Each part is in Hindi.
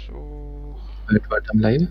So Wait, what? I'm live.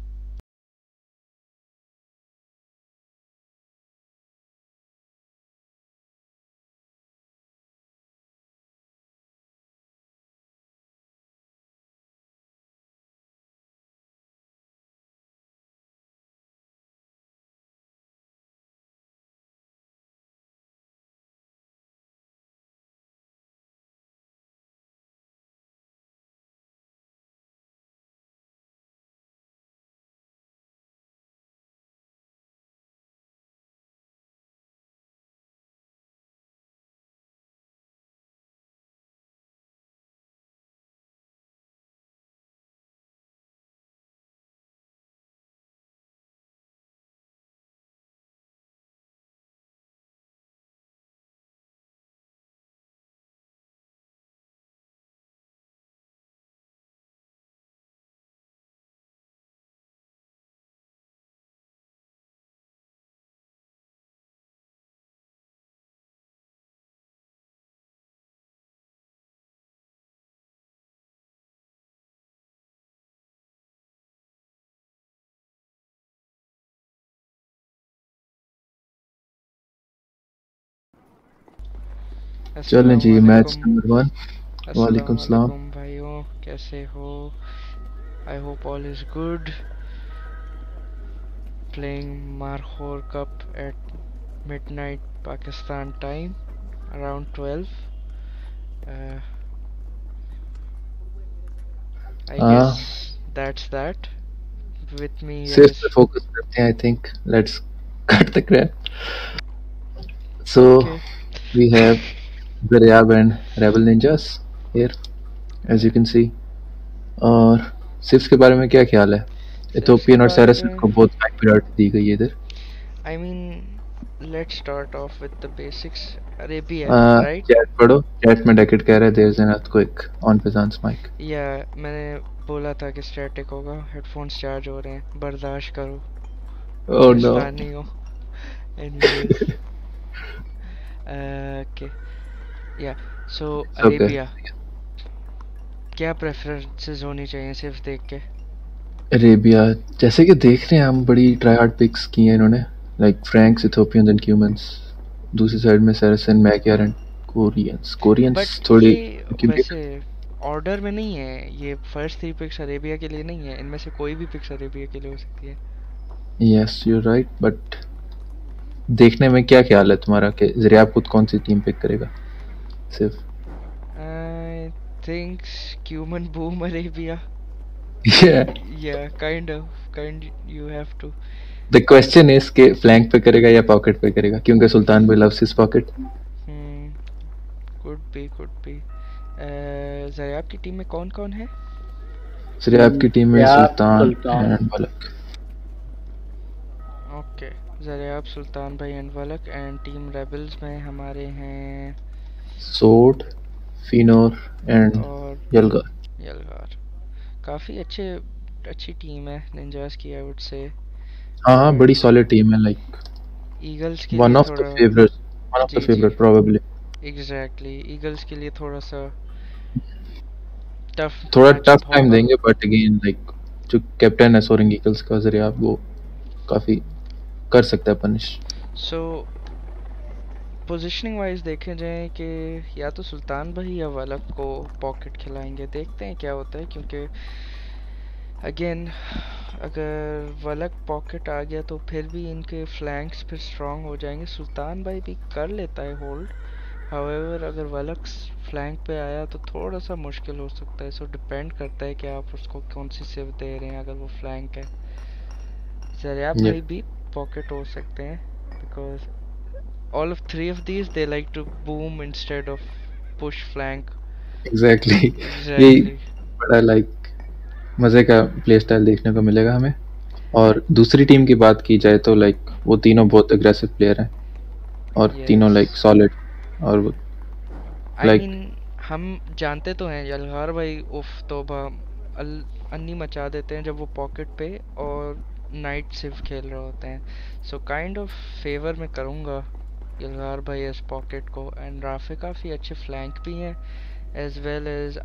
चलें अस्सलाम जी, मैच वालेकुम। नंबर 1। अस्सलाम वालेकुम सलाम। वालेकुम भाइयों, कैसे हो? I hope all is good. Playing Marhor Cup at midnight Pakistan time, around 12. Uh, I हाँ, guess that's that. With me here सिर्फ is पे फोकस करते हैं। I think let's cut the crap. So okay. We have Zaryab and Rebel Ninjas here, as you can see. और सिफ्स के बारे में क्या ख्याल है? सिर्फ के इथोपियन और बारे सैरासन में, को बहुत हाई प्रायोरिटी दी गई है इधर। I mean, let's start off with the basics. Arabia, right? Chat पढ़ो। चैट में डेकेट कह रहे हैं there is an earthquake on फिजान्स माइक। या मैंने बोला था कि स्टैटिक होगा, हेडफोन्स चार्ज हो रहे हैं, बर्दाश्त करो, ओह नो। पाकिस्तानी हो। Anyways, okay, yeah. So okay. Arabia, क्या प्रेफरेंसेस होनी चाहिए सिर्फ देख के? अरेबिया, जैसे कि देख रहे हैं हम, बड़ी ट्राई हार्ड पिक्स की हैं इन्होंने। Like Franks, Ethiopians and Cumans. दूसरी साइड में Saracen, Magyar and Koreans. But Koreans थोड़ी ये क्योंकि वैसे ऑर्डर में नहीं है, ये फर्स्ट 3 पिक्स अरेबिया के लिए नहीं है, इनमें से कोई भी पिक्स अरेबिया के लिए हो सकती है। यस यू राइट, बट देखने में क्या ख्याल है तुम्हारा कि ज़रियाब खुद कौन सी टीम पिक करेगा? सिर्फ I think Cuman boom Arabia. yeah. या kind you have to. The question is के फ्लैंक पे करेगा या पॉकेट पे करेगा, क्योंकि सुल्तान भाई loves his pocket. Hmm, could be. Zaryab की टीम में कौन कौन है? ज़रियाब की टीम में या सुल्तान सुल्तान। एंड मलक। ओके, जयाब, सुल्तान भाई and Walak. And team Rebels में हमारे हैं सोड, फिनोर एंड और यलगार। यलगार। काफ़ी अच्छी टीम है निंजास की, आई वुड से। हाँ हाँ, बड़ी बट सॉलिड टीम है। लाइक ईगल्स के वन लिए ऑफ द थोड़ा, फेवरेट, वन ऑफ द जी जी, फेवरेट प्रोबेबली। एग्जैक्टली, ईगल्स के लिए थोड़ा सा टफ थोड़ा टफ मैचअप टाइम होगा। देंगे, बट अगेन लाइक जो कैप्टन है सोरेंग ईगल्स का ज़रिया, वो काफ़ी कर सकता है पनिश। सो पोजीशनिंग वाइज देखे जाए कि या तो सुल्तान भाई या वलक को पॉकेट खिलाएंगे, देखते हैं क्या होता है। क्योंकि अगेन, अगर वलक पॉकेट आ गया तो फिर भी इनके फ्लैंक्स फिर स्ट्रांग हो जाएंगे। सुल्तान भाई भी कर लेता है होल्ड, हाउएवर अगर वलक फ्लैंक पे आया तो थोड़ा सा मुश्किल हो सकता है। सो डिपेंड करता है कि आप उसको कौन सी सिव दे रहे हैं। अगर वो फ्लैंक है, जरियाब ये भाई भी पॉकेट हो सकते हैं, because all of three of these they like to boom instead of push flank. Exactly यही Exactly. बड़ा लाइक मज़े का प्ले स्टाइल देखने को मिलेगा हमें। और दूसरी टीम की बात की जाए तो लाइक वो तीनों बहुत अग्रेसिव प्लेयर हैं और तीनों लाइक Yes. सॉलिड। और वो I लाइक mean, हम जानते तो हैं यलगार भाई, उफ तोबा, अन्नी मचा देते हैं जब वो पॉकेट पे और नाइट सिर्फ खेल रहे होते हैं। सो काइंड ऑफ फेवर में करूँगा यलगार भाई इस पॉकेट को। एंड राफे काफ़ी अच्छे फ्लैंक भी हैं, एज वेल एज आपके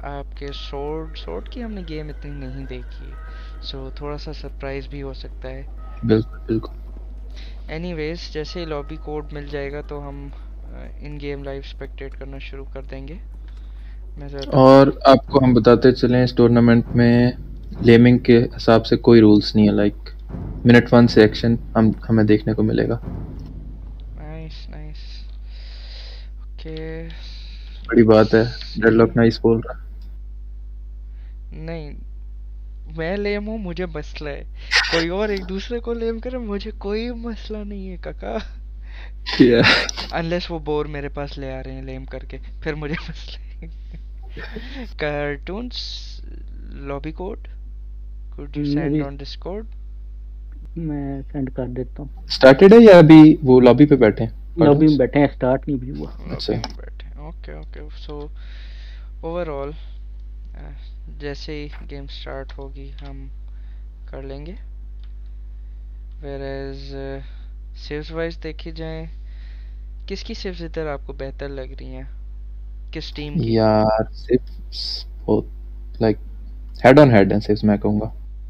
क्योंकि सोर्ड की हमने गेम इतनी नहीं देखी, सो थोड़ा सा सरप्राइज भी हो सकता है। बिल्कुल बिल्कुल। एनीवेज जैसे ही लॉबी कोड मिल जाएगा तो हम इन गेम लाइव स्पेक्टेट करना शुरू कर देंगे। मैं ज़रा तब और तक आपको हम बताते चलें, इस टूर्नामेंट में लेमिंग के हिसाब से कोई रूल्स नहीं है। लाइक मिनट 1 से एक्शन हमें देखने को मिलेगा। Nice nice. ओके बड़ी बात है। डेडलॉक नाइस बोल रहा नहीं, मैं लेम हूँ, मुझे मसला है। कोई और एक दूसरे को लेम करे, मुझे कोई मसला नहीं है काका। है। या अनलेस वो बोर मेरे पास ले आ रहे हैं लेम करके, फिर मुझे मसला है। Cartoons lobby code could you send अभी ऑन डिस्कॉर्ड? मैं सेंड कर देता हूँ। स्टार्टेड है या अभी वो लॉबी पे बैठे हैं? लॉबी में कार्टून्स? बैठे हैं, स्टार्ट नहीं भी हुआ। अच्छा। लॉबी में बैठे, ओके ओके। सो ओवरऑल जैसे ही गेम स्टार्ट होगी हम कर लेंगे। वेयरएज सेव्स वाइज देखी जाए, किसकी सेव्स इधर आपको बेहतर लग रही हैं, किस टीम की? यार सिर्फ वो लाइक हेड ऑन हेड है सिर्फ, मैं कहूँगा।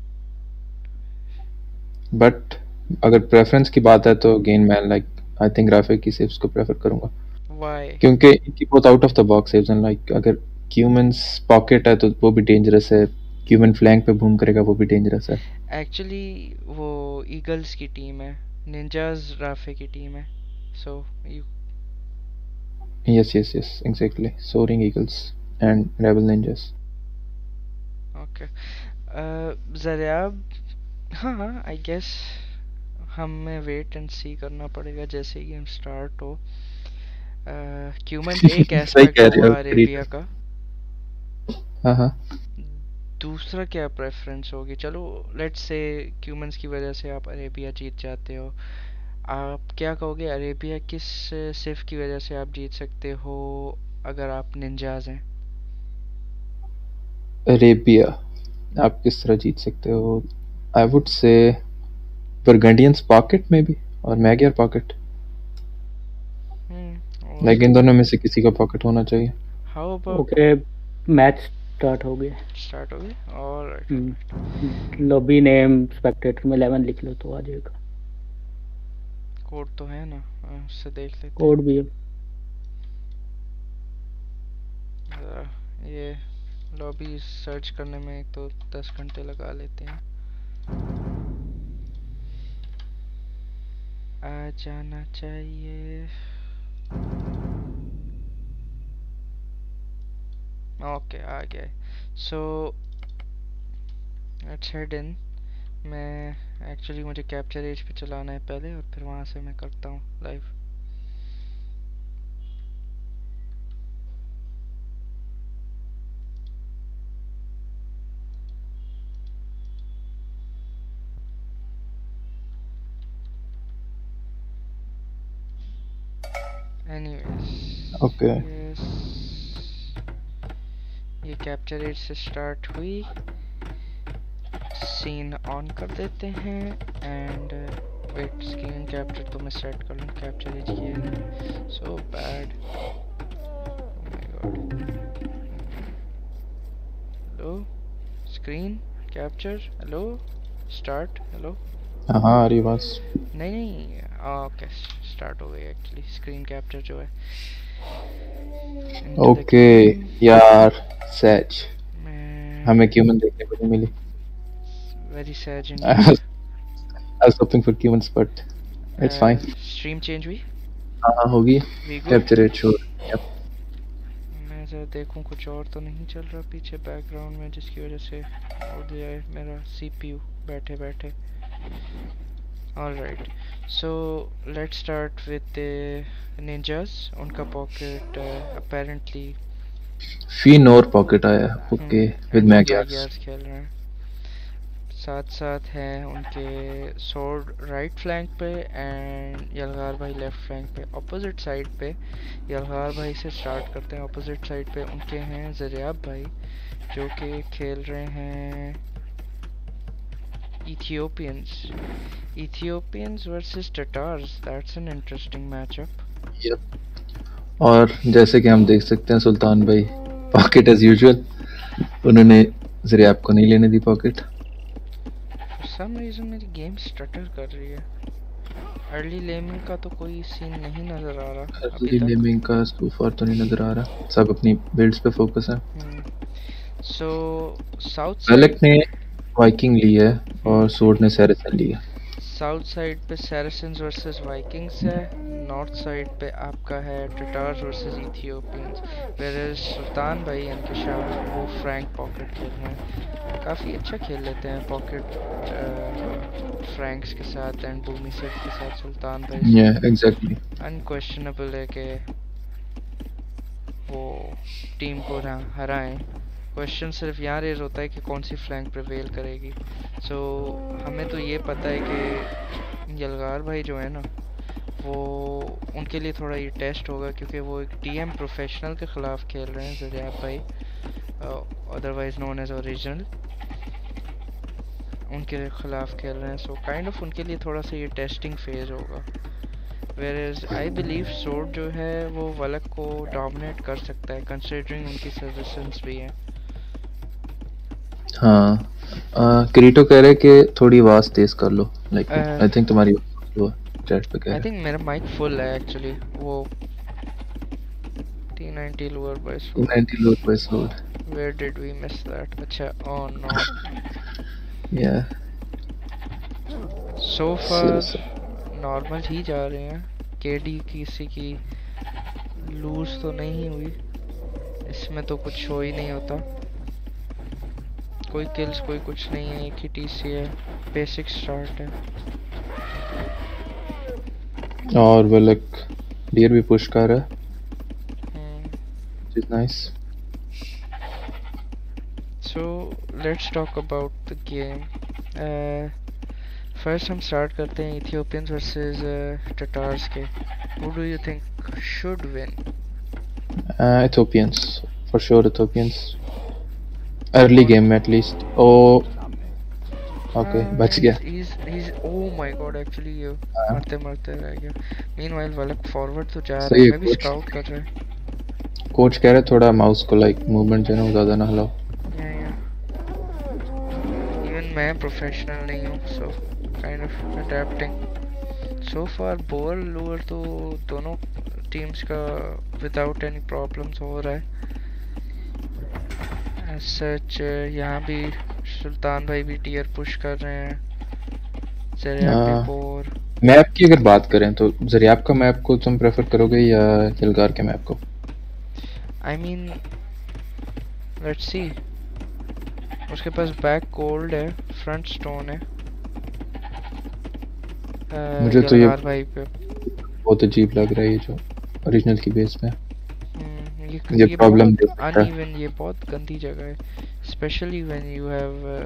बट अगर प्रेफरेंस की बात है तो अगेन मैं लाइक आई थिंक ग्राफिक की सिर्फ को प्रेफर करूँगा, वाई? क्योंकि इनकी बहुत out of the box saves हैं। लाइक अगर क्यूमन्स पॉकेट है तो वो भी डेंजरस है, क्यूमन फ्लैंक पे बूम करेगा वो भी डेंजरस है। एक्चुअली वो ईगल्स की टीम है, निंजाज राफे की टीम है। So you yes yes yes exactly, soaring Eagles and Rebel Ninjas. Okay Zaryab, हाँ आई गेस हमें वेट एंड सी करना पड़ेगा जैसे ही गेम स्टार्ट हो। क्यूमन एक सही एस्पेक्ट कह रहे हो, हुआ अरेबिया का, हाँ हाँ। दूसरा क्या प्रेफरेंस होगी? चलो लेट्स से क्यूमन्स की वजह से आप अरेबिया जीत जाते हो, आप क्या कहोगे अरेबिया किस सिर्फ की वजह से आप जीत सकते हो अगर आप निंजाज हैं? अरेबिया आप किस तरह जीत सकते हो? I would say Burgundians pocket में भी और मैगियर पॉकेट। हो लाइक इन सकता दोनों है। में से किसी का पॉकेट होना चाहिए। How about okay, match start हो गया। स्टार्ट हो गया? ऑलराइट, लॉबी नेम स्पेक्टेटर में 11 लिख लो तो आ जाएगा। कोड तो है ना, उससे देख लेते हैं। कोड भी है। ये लॉबी सर्च करने में तो 10 घंटे लगा लेते हैं। आ जाना चाहिए। ओके आ गया। So let's head in. मैं एक्चुअली मुझे कैप्चर एज पे चलाना है पहले, और फिर वहाँ से मैं करता हूँ लाइव। एनीवेज ओके ये कैप्चर एज से स्टार्ट हुई, सीन ऑन कर देते हैं एंड वेट, स्क्रीन कैप्चर तो मैं सेट कर लूँ, कैप्चर एज की है so bad. Hello screen capture, hello start, hello. हाँ आ रही आवाज। नहीं नहीं ओके स्टार्ट हो गई एक्चुअली स्क्रीन कैप्चर जो है। ओके यार सैज, मैं हमें क्यूमन देखने को नहीं मिली। Very sad I indeed. was, I was hoping for humans but it's fine। Stream change हुई? हाँ होगी। We good? Capture it sure. मैं जरा देखूं कुछ और तो नहीं चल रहा पीछे बैकग्राउंड में जिसकी वजह से हो जाए मेरा सीपीयू बैठे बैठे। Alright so let's start with Ninjas. उनका पॉकेट अपेरेंटली फिनोर पॉकेट आया। Okay with Magyars. खेल रहे हैं, साथ साथ हैं उनके सोर्ड राइट फ्लैंक पे एंड यलगार भाई लेफ्ट फ्लैंक पे। ऑपोजिट साइड पे यलगार भाई से स्टार्ट करते हैं। ऑपोजिट साइड पे उनके हैं ज़रियाब भाई जो कि खेल रहे हैं Ethiopians versus Tatars. That's an interesting matchup. और जैसे कि हम देख सकते हैं सुल्तान भाई पॉकेट एज यूजुअल उन्होंने ज़रियाब को नहीं लेने दी पॉकेट। फॉर सम रीजन मेरी गेम स्टटर कर रही है। अर्ली लेमिंग का तो कोई सीन नहीं नजर आ रहा अभी अर्ली तक। लेमिंग का सो फार तो नहीं नज़र आ रहा, सब अपनी बिल्ड्स पे फोकस है। सो साउथ वेलक साइड ने वाइकिंग ली है और सोर्ड ने सैरेसन ली है। साउथ साइड पे सैरासिन्स वर्सेस वाइकिंग्स है, नॉर्थ साइड पे आपका है टटार्स वर्सेस इथियोपियंस। वेयर सुल्तान भाई इनके शाह वो फ्रैंक पॉकेट खेल रहे हैं, काफ़ी अच्छा खेल लेते हैं पॉकेट फ्रैंक्स के साथ एंड बूमी सेट के साथ सुल्तान भाई। या एग्जैक्टली। अनक्वेश्चनेबल है कि वो टीम को ना हराएं। क्वेश्चन सिर्फ यहाँ रेज होता है कि कौन सी फ्लैंक प्रिवेल करेगी। सो हमें तो ये पता है कि यलगार भाई जो है ना वो उनके लिए थोड़ा ये टेस्ट होगा, क्योंकि वो एक टीएम प्रोफेशनल के ख़िलाफ़ खेल रहे हैं, ज़रियाब भाई अदरवाइज नोन एज ओरिजिनल, उनके ख़िलाफ़ खेल रहे हैं। सो काइंड ऑफ उनके लिए थोड़ा सा ये टेस्टिंग फेज होगा। वेयर आई बिलीव सोर्ड जो है वो वलक को डोमिनेट कर सकता है कंसिडरिंग उनकी सजेशंस भी हैं। हाँ क्रीटो कह रहे कि थोड़ी आवाज़ तेज कर लो, लाइक आई थिंक तुम्हारी वो चैट पे कह आई रहे। थिंक मेरा माइक फुल है एक्चुअली। वो T90 lower by sword. 90 load by sword. Where did we miss that? अच्छा oh no. या So far नॉर्मल ही जा रहे हैं। केडी किसी की लूज तो नहीं हुई, इसमें तो कुछ शो ही नहीं होता, कोई किल्स कोई कुछ नहीं है, एक ही टीसी है, बेसिक स्टार्ट है। और वेलक डियर भी पुश कर रहा है, which is nice. So let's talk about the game. First हम स्टार्ट करते हैं इथियोपियंस वर्सेस टटार्स के। Who do you think should win? Ethiopians, for sure Ethiopians. Early game at least. Oh, okay, बच गया। He's oh my god actually ये मरते मरते रह गया। Meanwhile वलक फॉरवर्ड तो जा रहा सही है, है, मैं भी coach। स्काउट कर रहा है। कोच कह रहे थोड़ा माउस को लाइक मूवमेंट जो है ना वो ज़्यादा ना हिलाओ। Even मैं प्रोफेशनल नहीं हूँ, so kind of adapting. So far boar lure तो दोनों टीम्स का without any problems हो रहा है। As such यहाँ भी सुल्तान भाई भी टीयर पुश कर रहे हैं, ज़रियाब भी बोर। मैप की अगर बात करें तो ज़रियाब का मैप को तुम प्रेफर करोगे या यलगार के मैप को? I mean let's see, उसके पास बैक गोल्ड है, फ्रंट स्टोन है। मुझे तो ये यलगार भाई पे बहुत अजीब लग रहा है ये जो ओरिजिनल की बेस पे। ये प्रॉब्लम बहुत अनइवन, ये बहुत गंदी जगह है, especially when you have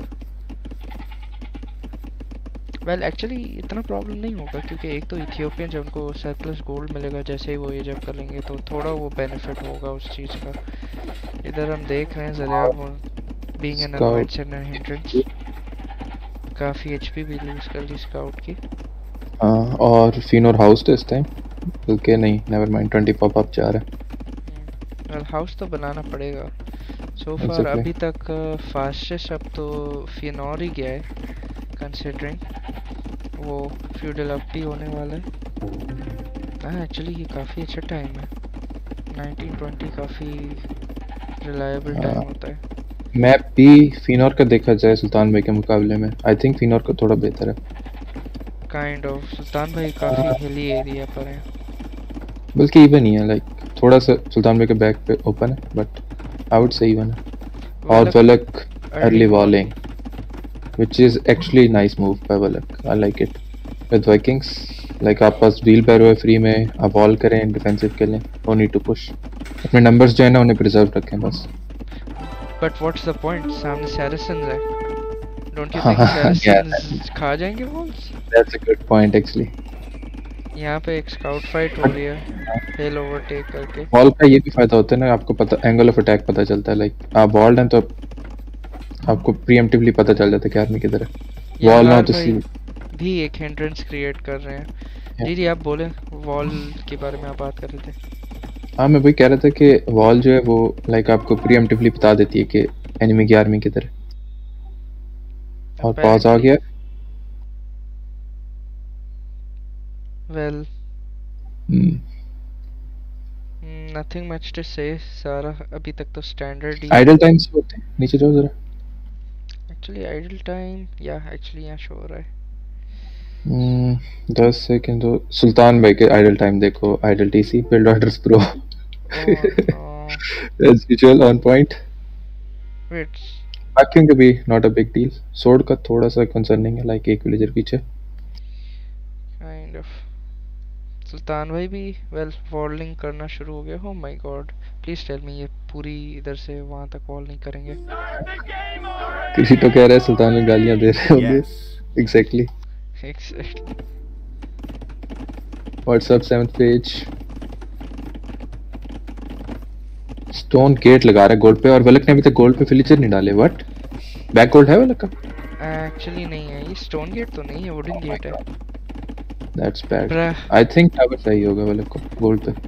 well actually इतना प्रॉब्लम नहीं होगा, क्योंकि एक तो इथियोपियन जब उनको सरप्लस गोल्ड मिलेगा जैसे ही वो ये जब कर लेंगे तो थोड़ा वो बेनिफिट होगा उस चीज़ का। इधर हम देख रहे हैं Zaryab being an advance and hindrance, काफ़ी एचपी भी लूज कर ली स्काउट की। और फिनोर हाउस तो इस टाइम बल्कि नहीं, नेवर माइंड 20 पॉप अप जा रहा है। वेल हाउस तो बनाना पड़ेगा। सो फार अभी तक फास्टेस्ट अब तो फिनोर ही गया है, कंसिडरिंग वो फ्यूडल अप भी होने वाला है। हाँ एक्चुअली ये काफ़ी अच्छा टाइम है, 1920 काफ़ी रिलायबल टाइम होता है। मैप भी फिनोर का देखा जाए सुल्तान भाई के मुकाबले में आई थिंक फिनोर का थोड़ा बेहतर है। काइंड ऑफ सुल्तान भाई काफ़ी हिली एरिया पर है, बल्कि इवन ही है, लाइक थोड़ा सा सुल्तान भाई के बैक पे ओपन है but I would say even है। और Walak early walling which is actually nice move by Valak. I like it. With Vikings, like आप पास व्हील बैरो है फ्री में, आप वॉल करें डिफेंसिव के लिए, no need to push. अपने नंबर्स जो है ना उन्हें प्रिजर्व रखें बस। But what's the point? सामने Saracens है, don't you think Saracens खा जाएंगे walls? That's a good point actually. यहाँ पे एक स्काउट फाइट हो रही है, हिल ओवरटेक करके। वॉल का ये भी फायदा होता है ना, आपको पता एंगल ऑफ अटैक पता चलता है, लाइक आप वॉल्ड हैं तो आपको प्रीएम्प्टिवली पता चल जाता है कि आर्मी किधर है। वॉल ना तो भी एक हिंड्रेंस क्रिएट कर रहे हैं। जी जी आप बोले, वॉल के बारे में आप बात कर रहे थे। हाँ मैं वही कह रहा था कि वॉल जो है वो लाइक आपको प्रीएम्प्टिवली बता देती है कि एनिमी की आर्मी की तरह। और पॉज आ गया। Well hmm, nothing much to say, सारा अभी तक तो स्टैंडर्ड ही। आइडल टाइम्स होते हैं, नीचे जाओ जरा। एक्चुअली आइडल टाइम या एक्चुअली यहाँ शो हो रहा है 10 सेकंड तो सुल्तान भाई के आइडल टाइम देखो, idle TC build orders pro no as usual on point. Wait बाकियों के भी not a big deal. Sword का थोड़ा सा कंसर्निंग है, लाइक एक विलेजर पीछे। Kind of. सुल्तान भाई भी वेल वॉलिंग करना शुरू हो गया। Oh my god please tell me ये पूरी इधर से वहां तक वॉल नहीं करेंगे। किसी तो कह रहा है सुल्तान में गालियां दे रहे होंगे। Exactly. Exactly. WhatsApp 7th page. Stone gate लगा रहा है गोल्ड पे, और वलक ने अभी तक गोल्ड पे विलेजर नहीं डाले। व्हाट? बैक गोल्ड है वलक का? एक्चुअली नहीं है, ये स्टोन गेट तो नहीं है, वुडन गेट है। That's bad. Bruh. I think tower सही होगा वलक को गोल्ड पे।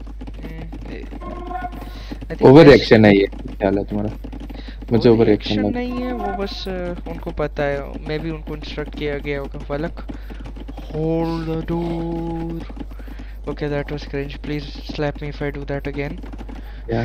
I think over yes, reaction है ये, ख्याल है तुम्हारा? मुझे ओवर रिएक्शन reaction लगा। नहीं है, वो बस उनको पता है, मे भी उनको इंस्ट्रक्ट किया गया होगा। Walak hold the door. Okay that was cringe, please slap me if I do that again. या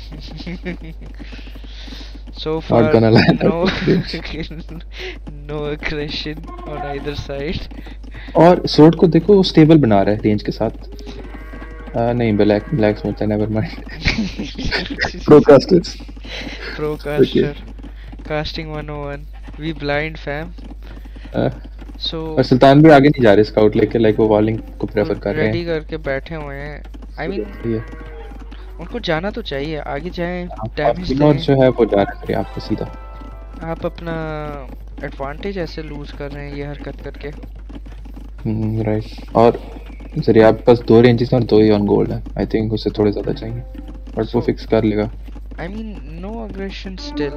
So far gonna lie, no that's no aggression on either side. और सोर्ड को देखो, वो स्टेबल बना रहा है रेंज के साथ। नहीं, ब्लैक स्मिथ है, never mind. Procasters. Procaster casting 101, we blind fam. So और सुल्तान भी आगे नहीं जा रहे स्काउट लेके, लाइक वो वॉलिंग को प्रेफर कर रहे रेडी हैं। करके बैठे हुए हैं। आई मीन ये उनको जाना तो चाहिए, आगे जाएं, और डैमेज फिनोर दें। जो है वो जा रहा है आपको सीधा। आप अपना एडवांटेज ऐसे लूज कर रहे हैं ये हरकत करके। राइट। और जरिए आपके पास 2 रेंजेस और 2 ही ऑन गोल्ड है। आई थिंक उससे थोड़े ज्यादा चाहिए, बट वो फिक्स कर लेगा। I mean no aggression still.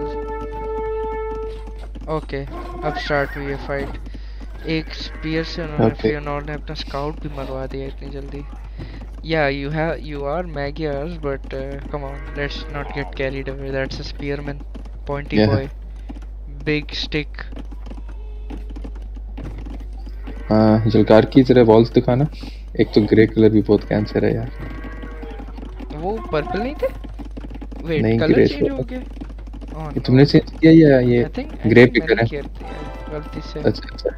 Okay अब स्टार्ट हुई है फाइट। एक स्पीयर से उन्होंने Okay. फियोनोर ने अपना स्काउट भी मरवा दिया इतनी जल्दी। Yeah, you are Magyars, but come on, let's not get carried away. That's a spearman, pointy Yeah. boy, big stick. जलकार की तरह वॉल्स दिखाना। एक तो ग्रे कलर भी बहुत कैंसर है यार। वो पर्पल नहीं थे? Wait, नहीं, कलर grey चेंज था। हो गया? Oh ये no. तुमने चेंज किया या ये I think ग्रे पिकर मैंने है? किया था यार, गलती से। अच्छा।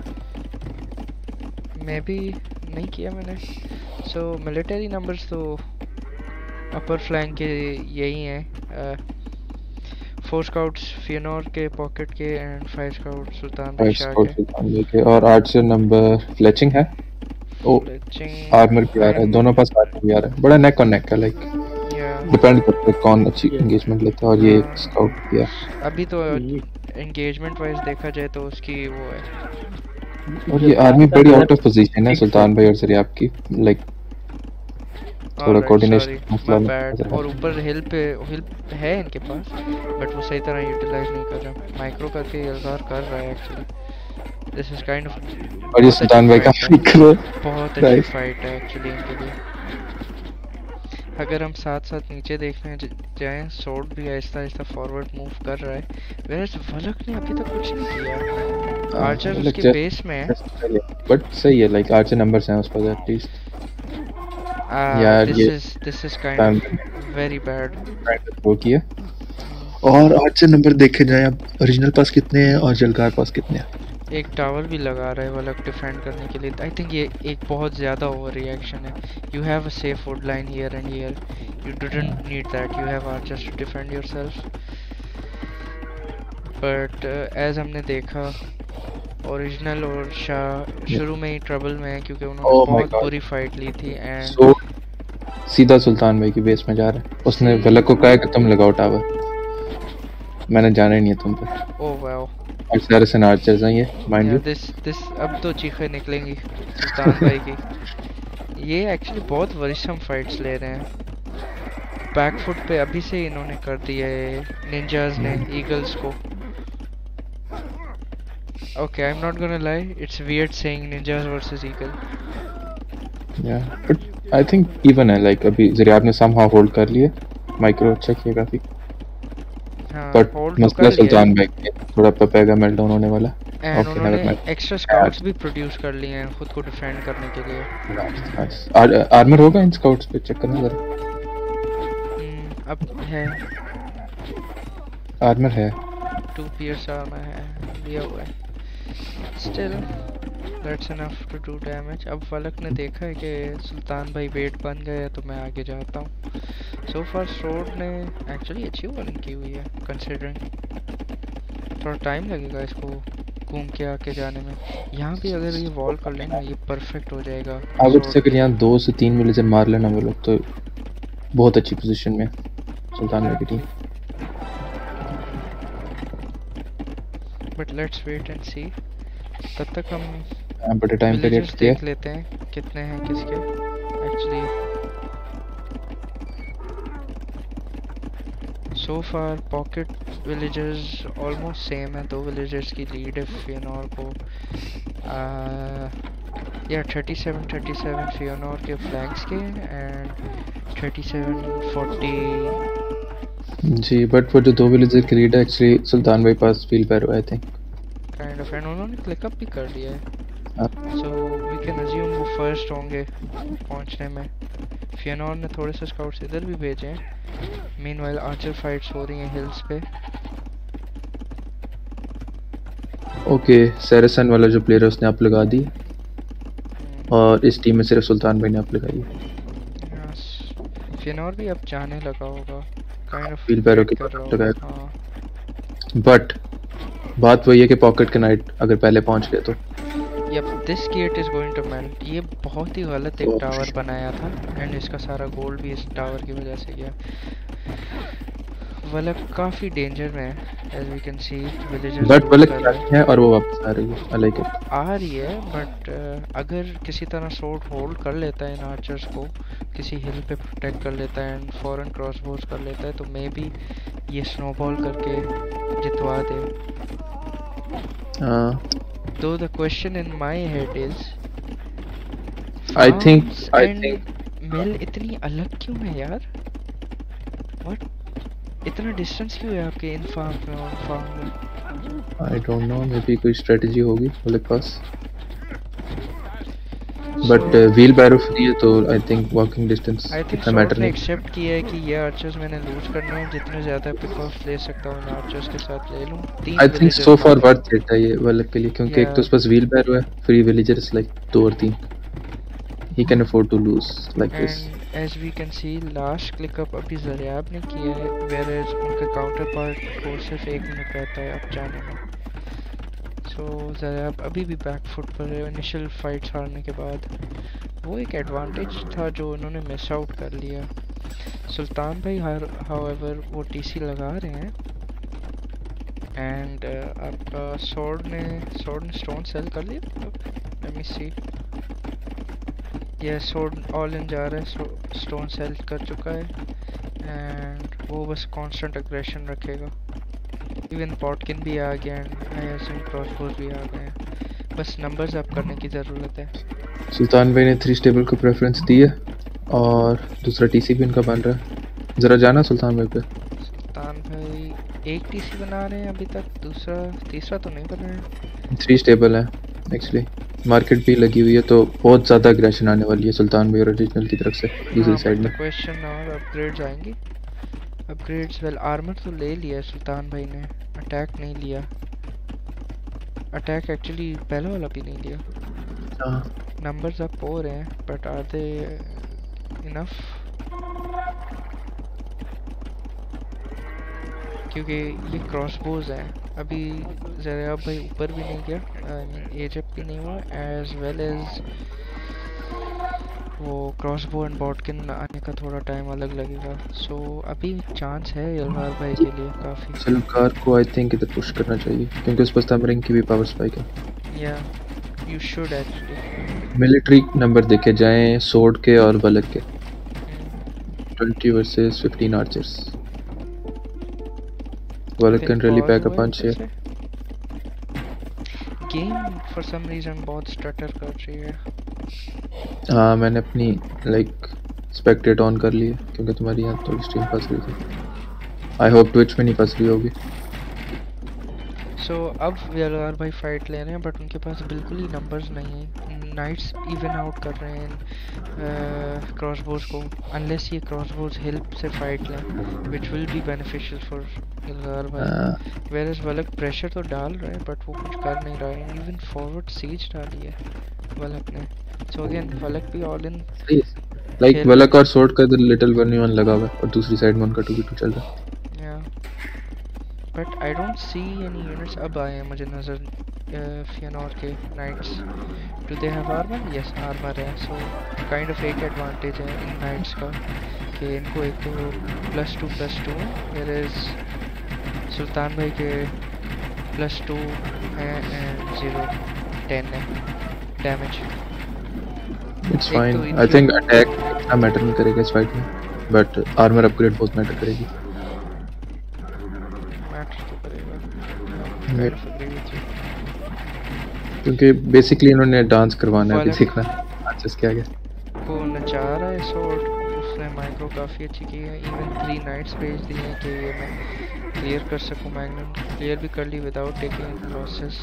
मैं भी नहीं किया मैंने। So military numbers तो upper flank के यही हैं। 4 scouts फियोनोर के पॉकेट के एंड 5 scouts सुल्तान भाई शाह स्काउट के। सुल्तान लेके, और आर्चर नंबर फ्लेचिंग है। ओ Fletching, आर्मर भी आ रहा है, दोनों पास आर्मर भी आ रहा है। बड़ा नेक ऑन नेक है, लाइक yeah. डिपेंड करता है कौन अच्छी एंगेजमेंट लेता है। और ये हाँ। स्काउट किया। अभी तो ये एंगेजमेंट वाइज देखा जाए तो उसकी वो है। और ये आर्मी बड़ी आउट ऑफ पोजीशन है सुल्तान भाई और जरिए आपकी, लाइक थोड़ा Alright, कोऑर्डिनेशन sorry, मसला my नजर bad। आ और रहा है। ऊपर हिल है इनके पास, बट वो सही तरह यूटिलाइज नहीं कर रहा। माइक्रो करके यलगार कर रहा है actually. This is kind of और ये सुल्तान भाई का फिक्र बहुत अच्छी Nice. फाइट है एक्चुअली इनके लिए। अगर हम साथ साथ नीचे देखने जाएं, सोर्ड भी आहिस्ता आहिस्ता फॉरवर्ड मूव कर रहा है, वेयरएज वलक ने अभी तक कुछ नहीं किया। आर्चर वलक उसके just- बेस में है। बट सही है, लाइक आर्चर नंबर्स हैं उस पर एटलीस्ट। यार, ये this is kind of very bad. वो किया। और आर्चर नंबर देखे जाए अब, ओरिजिनल पास कितने हैं और जलकार पास कितने हैं? एक टावर भी लगा रहा है वलक डिफेंड करने के लिए। आई थिंक ये एक बहुत ज़्यादा ओवर रिएक्शन है। You have a safe wood line here and here, you didn't need that. You have archers to defend yourself. But as हमने देखा, ओरिजिनल और शाह शुरू में ही ट्रबल में है क्योंकि उन्होंने Oh my बहुत God. बुरी फाइट ली थी एंड सो सीधा सुल्तान भाई की बेस में जा रहा है। उसने वलक को कहा कि तुम लगाओ टावर, मैंने जाना ही नहीं है तुम पे। ओह वाओ, और सारे से आर्चर्स हैं ये, माइंड यू। दिस अब तो चीखें निकलेंगी सुल्तान भाई की। ये एक्चुअली बहुत वरिष्ठम फाइट्स ले रहे हैं। बैकफुट पे अभी से इन्होंने कर दिया है निंजास ने ईगल्स को। Okay, I am not gonna lie, it's weird saying Ninjas versus Eagle. या बट आई थिंक इवन है, लाइक अभी जरिए आपने समहाउ होल्ड कर लिया। माइक्रो अच्छा किया काफी। हाँ बट होल्ड तो मसला कर लिया सुल्तान भाई के थोड़ा पपेगा मेल्टडाउन होने वाला। एंड ओके उन्होंने नेवर माइंड। एक्स्ट्रा स्काउट्स भी प्रोड्यूस कर लिए हैं खुद को डिफेंड करने के लिए। नाइस। आर्मर होगा इन स्काउट्स पे, चेक करना जरा। अब है आर्मर है। 2 पियर्स आर्मर है, लिया हुआ है। Still that's enough to do damage. अब फलक ने देखा है कि सुल्तान भाई वेट बन गए हैं तो मैं आगे जाता हूँ। सो फार स्वॉर्ड ने एक्चुअली अच्छी वॉलिंग की हुई है कंसिडरिंग। थोड़ा टाइम लगेगा इसको घूम के आके जाने में। यहाँ भी अगर ये वॉल कर लेना ये परफेक्ट हो जाएगा। आई वुड से अगर यहाँ 2 से 3 विलेजर मार लेना वो लोग तो बहुत अच्छी पोजीशन में सुल्तान भाई की टीम। But let's wait and see. तब तक हम बड़े टाइम पे विलेजर्स गेट किया। देख लेते हैं कितने हैं किसके actually. So far pocket villagers almost same है। 2 विलेजर्स की लीड है फियोनोर को। या 37 फियोनोर के फ्लैंक्स के एंड 37 40 जी बट वो जो 2 विलेजर की लीड है एक्चुअली सुल्तान भाई पास फील पैरो I think kind of. And उन्होंने क्लिकअप भी कर लिया है। हाँ। सो वी कैन अज्यूम वो फर्स्ट होंगे पहुंचने में। फियोनोर ने थोड़े से स्काउट्स इधर भी भेजे हैं। मीनवाइल आर्चर फाइट्स हो रही हैं हिल्स पे। ओके सैरसन वाला जो प्लेयर है उसने अप लगा दी और इस टीम में सिर्फ सुल्तान भाई ने अप लगाई है। फियोनोर भी अब जाने लगा होगा काइंड ऑफ। फील पैरो के पास लगाया। बट बात वही है कि पॉकेट के नाइट अगर पहले पहुंच गए तो yup this gate is going to melt. ये बहुत ही गलत एक टावर बनाया था एंड इसका सारा गोल्ड भी इस टावर की वजह से गया। वलक काफी डेंजर में है as we can see. Villagers but वलक है और वो वापस आ रही है। I like it. आ रही है बट अगर किसी तरह सोर्ड होल्ड कर लेता है इन आर्चर्स को, किसी हिल पे प्रोटेक्ट कर लेता है एंड फॉरन क्रॉसबोज कर लेता है तो मे बी ये स्नोबॉल करके जितवा दे। Though the question in my head is I think मिल इतनी अलग क्यों है यार? What? इतना डिस्टेंस क्यों है आपके इन फार्म में और फार्म में? I don't know, maybe कोई स्ट्रेटजी होगी मेरे पास। बट व्हील बैरो फ्री है तो आई थिंक वॉकिंग डिस्टेंस इतना मैटर नहीं। एक्सेप्ट किया है कि ये आर्चर्स मैंने लूज करने हैं, जितने ज्यादा पिक ऑफ ले सकता हूं इन आर्चर्स के साथ ले लूं। I think so far worth it है ये वलक के लिए क्योंकि एक तो उसके पास व्हील बैरो है, फ्री विलेजर्स लाइक 2 और 3 ही can afford to lose like this. As we can see last क्लिकअप अभी ज़रियाब ने किया है वेयर एज उनके काउंटर पार्ट को सिर्फ 1 मिनट रहता है अब जाने में। सो ज़रियाब अभी भी बैक फुट पर है इनिशियल फाइट्स हारने के बाद। वो एक एडवांटेज था जो उन्होंने मिस आउट कर लिया। सुल्तान भाई हाउएवर वो टीसी लगा रहे हैं एंड आपका स्वॉर्ड ने स्टोन सेल कर लिया। Let me see. ये स्वॉर्ड ऑल इन जा रहा है, स्टोन सेल कर चुका है एंड वो बस कांस्टेंट एग्रेशन रखेगा। इवन पॉटकिन भी आ गया एंड आई अज्यूम क्रॉसबोज भी आ गए हैं। बस नंबर्स अप करने की ज़रूरत है। सुल्तान भाई ने 3 स्टेबल को प्रेफरेंस दी है और दूसरा टीसी भी इनका बन रहा है। ज़रा जाना सुल्तान भाई पे। सुल्तान भाई एक टीसी बना रहे हैं अभी तक, तीसरा तो नहीं बना है। 3 स्टेबल है एक्चुअली। मार्केट भी लगी हुई है तो बहुत ज़्यादा एग्रेशन आने वाली है सुल्तान भाई ओरिजिनल की तरफ से दूसरी साइड में। क्वेश्चन और अपग्रेड्स आएंगी। अपग्रेड्स वेल आर्मर तो ले लिया सुल्तान भाई ने, अटैक नहीं लिया। अटैक एक्चुअली पहला वाला भी नहीं लिया। नंबर्स अप हो रहे हैं बट आर दे इनफ? क्योंकि ये क्रॉसबोज हैं। अभी ज़रियाब भाई ऊपर भी नहीं गया, एज अप भी नहीं हुआ, एज वेल एज वो क्रॉसबो एंड बॉटकिन आने का थोड़ा टाइम अलग लगेगा। सो अभी चांस है यलगार भाई के लिए काफ़ी। सलकार को आई थिंक इधर पुश करना चाहिए क्योंकि उस पर तमरिंग की भी पावर स्पाइक है। या you should actually. Military number देखे जाएं सोर्ड के और वलक के 20 वर्सेस 15 आर्चर्स। वलक can really pack a punch here. Game for some reason बहुत स्टटर कर रही है। हाँ मैंने अपनी लाइक स्पेक्टेट ऑन कर ली है क्योंकि तुम्हारी यहाँ थोड़ी स्ट्रीम फंस गई थी। आई होप ट्विच में नहीं फंस रही होगी। सो अब वीएलआर भाई फाइट ले रहे हैं बट उनके पास बिल्कुल ही नंबर्स नहीं है। नाइट्स इवन आउट कर रहे हैं क्रॉसबोज को, अनलेस ये क्रॉसबोज हेल्प से फाइट लें which will be beneficial for VLR भाई। वेयरएज वलक प्रेशर तो डाल रहे हैं बट वो कुछ कर नहीं रहा है। इवन फॉरवर्ड सीज डाली है वलक ने। सो अगेन वलक भी ऑल इन लाइक वलक और सोर्ड का इधर लिटिल 1v1 लगा हुआ है और दूसरी साइड में उनका 2v2 चल रहा है। But I don't see any units अब आए हैं मुझे नज़र फियनोर के knights. Do they have armour? Yes armour है। सो काइंड ऑफ एक एडवांटेज है इन नाइट्स का कि इनको एक तो +2 है, वेयरएज सुल्तान भाई के +2 है एंड 0-10 है damage. It's fine. I think attack इतना मैटर नहीं करेगा इस फाइट में बट आर्मर अपग्रेड बहुत मैटर करेगी। क्योंकि बेसिकली इन्होंने डांस करवाना है, अभी सीखना डांस के आगे को नचा रहा है सोर्ड। उसने माइक्रो काफ़ी अच्छी की है। इवन 3 नाइट्स भेज दिए हैं कि ये मैं क्लियर कर सकूं। मैग्नम क्लियर भी कर ली without taking losses.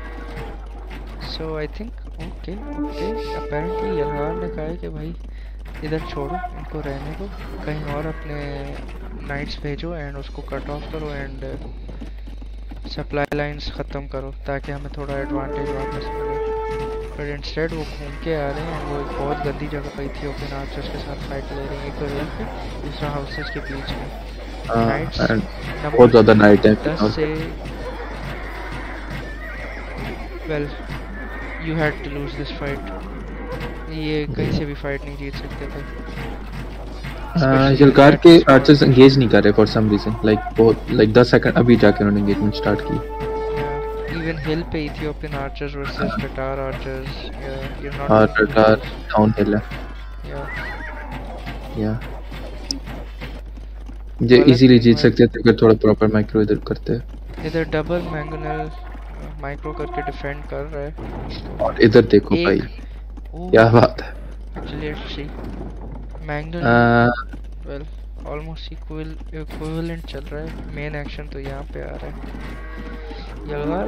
So I think okay apparently Yalgaar ने कहा है कि भाई इधर छोड़ो इनको रहने दो, कहीं और अपने नाइट्स भेजो एंड उसको कट ऑफ करो एंड सप्लाई लाइंस ख़त्म करो ताकि हमें थोड़ा एडवांटेज वापस मिले। पर इंस्टेड वो घूम के आ रहे हैं। वो एक बहुत गंदी जगह पर इथियोपियन आर्चर्स के साथ फाइट ले रहे हैं। एक तो रेल पे दूसरा हाउसेस के बीच में। नाइट्स बहुत ज़्यादा नाइट है 10 से well you had to lose this fight. ये कहीं से भी फाइट नहीं जीत सकते थे। यलगार के आर्चर्स एंगेज नहीं कर रहे फॉर सम रीजन। लाइक बहुत लाइक 10 सेकंड अभी जाके उन्होंने एंगेजमेंट स्टार्ट की। इवन हिल पे Ethiopian archers versus Tatar archers you not और टटार डाउन हिल है या ये इजीली जीत सकते थे अगर थोड़ा प्रॉपर माइक्रो इधर करते। इधर डबल मैंगनल माइक्रो करके डिफेंड कर रहा है और इधर देखो भाई क्या बात है। Actually mangonel well almost equivalent चल रहा है। मेन एक्शन तो यहाँ पे आ रहा है। यलगार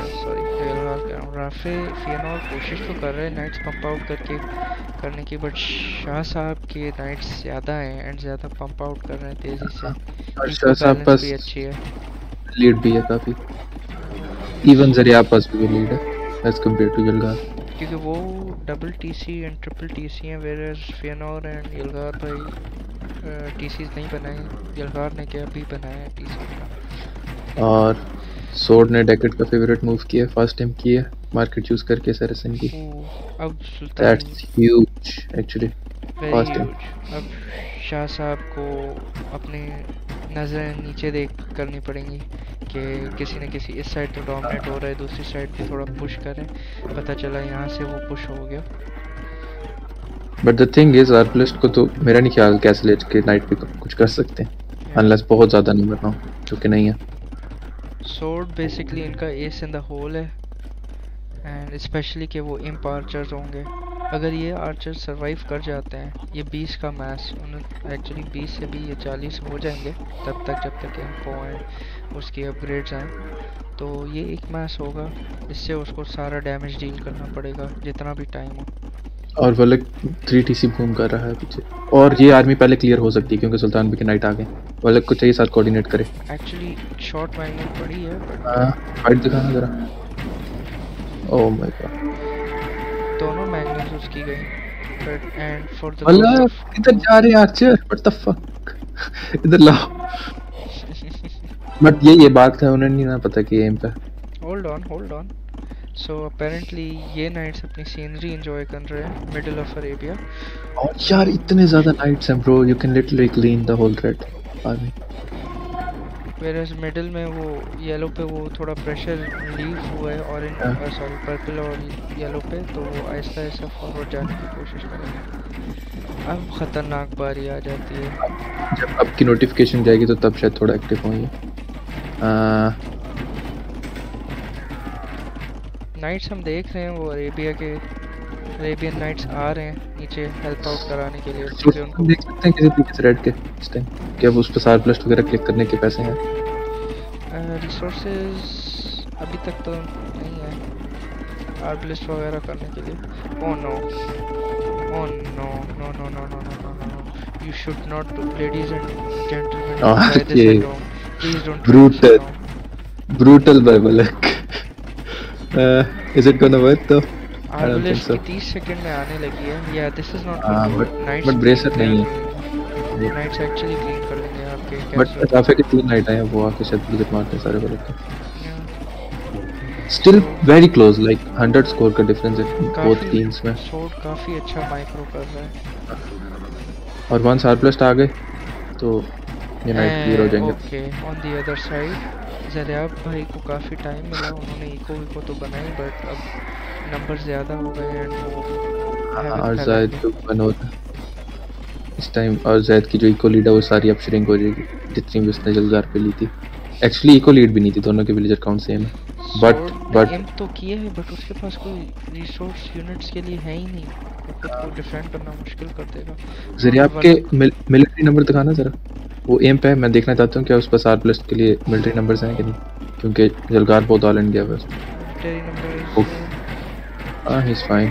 राफे फियनोर कोशिश तो कर रहे हैं नाइट्स पंप आउट करने की बट शाह साहब के नाइट्स ज़्यादा हैं एंड ज़्यादा पंप आउट कर रहे हैं तेज़ी से। और शाह साहब पास भी अच्छी है, लीड भी है काफ़ी। इवन जरिया पास भी लीड है एज कम्पेयर टू यलगार क्योंकि वो double TC and triple TC हैं वेयरएज फियनोर एंड यलगार भाई टीसीज नहीं बनाए। यलगार ने क्या अभी बनाया है टीसी। और सोर्ड ने डेकेट का फेवरेट मूव किया, फर्स्ट टाइम किया मार्केट चूज करके सरसन की। अब Sultan that's huge actually first time. अब शाह साहब को अपनी नज़रें नीचे देख करनी पड़ेंगी कि किसी न किसी इस साइड तो डोमिनेट हो रहा है, दूसरी साइड भी थोड़ा पुश करें। पता चला यहाँ से वो पुश हो गया। But the thing is arbalest को तो मेरा नहीं ख्याल कैसे लेट के नाइट पे कुछ कर सकते हैं अनलेस बहुत ज़्यादा नंबर ना हो, जो कि नहीं है। सोर्ड बेसिकली इनका एस इन द होल है एंड स्पेशली कि वो इम्प आर्चर्स होंगे। अगर ये आर्चर्स सरवाइव कर जाते हैं ये 20 का मैच एक्चुअली 20 से भी ये 40 हो जाएंगे तब तक जब तक इम्पो एंड उसकी अपग्रेड्स आएँ। तो ये एक मैच होगा, इससे उसको सारा डैमेज डील करना पड़ेगा जितना भी टाइम हो। और वलक 3TC घूम कर रहा है पीछे और ये आर्मी पहले क्लियर हो सकती है क्योंकि सुल्तान भी के नाइट आ गए। वलक को चाहिए साथ कोऑर्डिनेट करे। एक्चुअली शॉर्ट मैग्नेट पड़ी है फाइट दिखाना जरा। ओह माय गॉड दोनों मैग्नेट्स उसकी गई बट एंड फॉर द वलक इधर जा रहे आर्चर व्हाट द फक इधर लाओ। बट ये बात है उन्हें नहीं ना पता कि एम पे। होल्ड ऑन सो अपेरेंटली ये नाइट्स अपनी सीनरी एंजॉय कर रहे हैं मिडिल ऑफ अरेबिया। और यार इतने ज्यादा नाइट्स हैं bro, you can literally clean the whole red army. Whereas middle में वो येलो पे वो थोड़ा प्रेशर रिलीव हुआ है ऑरेंज सॉरी पर्पल और येलो पे, तो वो आहिस्ता आहिस्ता फॉरवर्ड जाने की कोशिश करेंगे। अब ख़तरनाक बारी आ जाती है जब अब की नोटिफिकेशन जाएगी तो तब शायद थोड़ा एक्टिव होंगे। नाइट्स हम देख रहे हैं वो अरेबियन नाइट्स आ रहे हैं नीचे हेल्प आउट कराने के लिए, क्योंकि रिसोर्स हम देख सकते हैं किसी तरीके से रेड के इस टाइम, क्या उस पर सार प्लस वगैरह क्लिक करने के पैसे हैं? रिसोर्सेज अभी तक तो नहीं है आर्ट लिस्ट वगैरह करने के लिए। Oh no, oh no no no no no no no no, you should not, ladies and gentleman, try this at home, please don't try this at home. Brutal by बलक। Is it gonna work though? I don't think arbalest so. की 30 सेकंड में आने लगी है। Yeah this is not but bracer नहीं है। नाइट्स एक्चुअली क्लीन कर लेंगे आपके बट कैसल। राफे के 3 नाइट आए हैं, वो आके शायद विजिट मारते हैं सारे बलक के। Still very close, like 100 score का डिफरेंस है बोथ टीम्स में। शॉट काफी अच्छा माइक्रो कर रहा है। और वंस आर प्लस आ गए तो ये नाइट क्लियर हो जाएंगे। Okay, on the other side Zaryab भाई को काफ़ी टाइम मिला, उन्होंने इको तो बनाई, बट अब नंबर ज़्यादा हो गए एंड वो और ज़ैद तो बन होता इस टाइम, और ज़ैद की जो इको लीड है वो सारी अब श्रिंक हो जाएगी जितनी भी उसने जलगार पे ली थी। एक्चुअली इको लीड भी नहीं थी, दोनों के विलेजर काउंट सेम है। बट एम तो किए है, बट उसके पास कोई रिसोर्स यूनिट्स के लिए है ही नहीं, खुद को डिफेंड करना मुश्किल कर देगा। ज़रियाब के मिलिट्री नंबर दिखाना ज़रा, वो एम पे है, मैं देखना चाहता हूँ क्या उस पास आर प्लस के लिए मिलिट्री नंबर्स हैं कि नहीं, क्योंकि जलगार बहुत ऑल इंडिया बस। मिलिट्री नंबर हाँ, ही इज फाइन।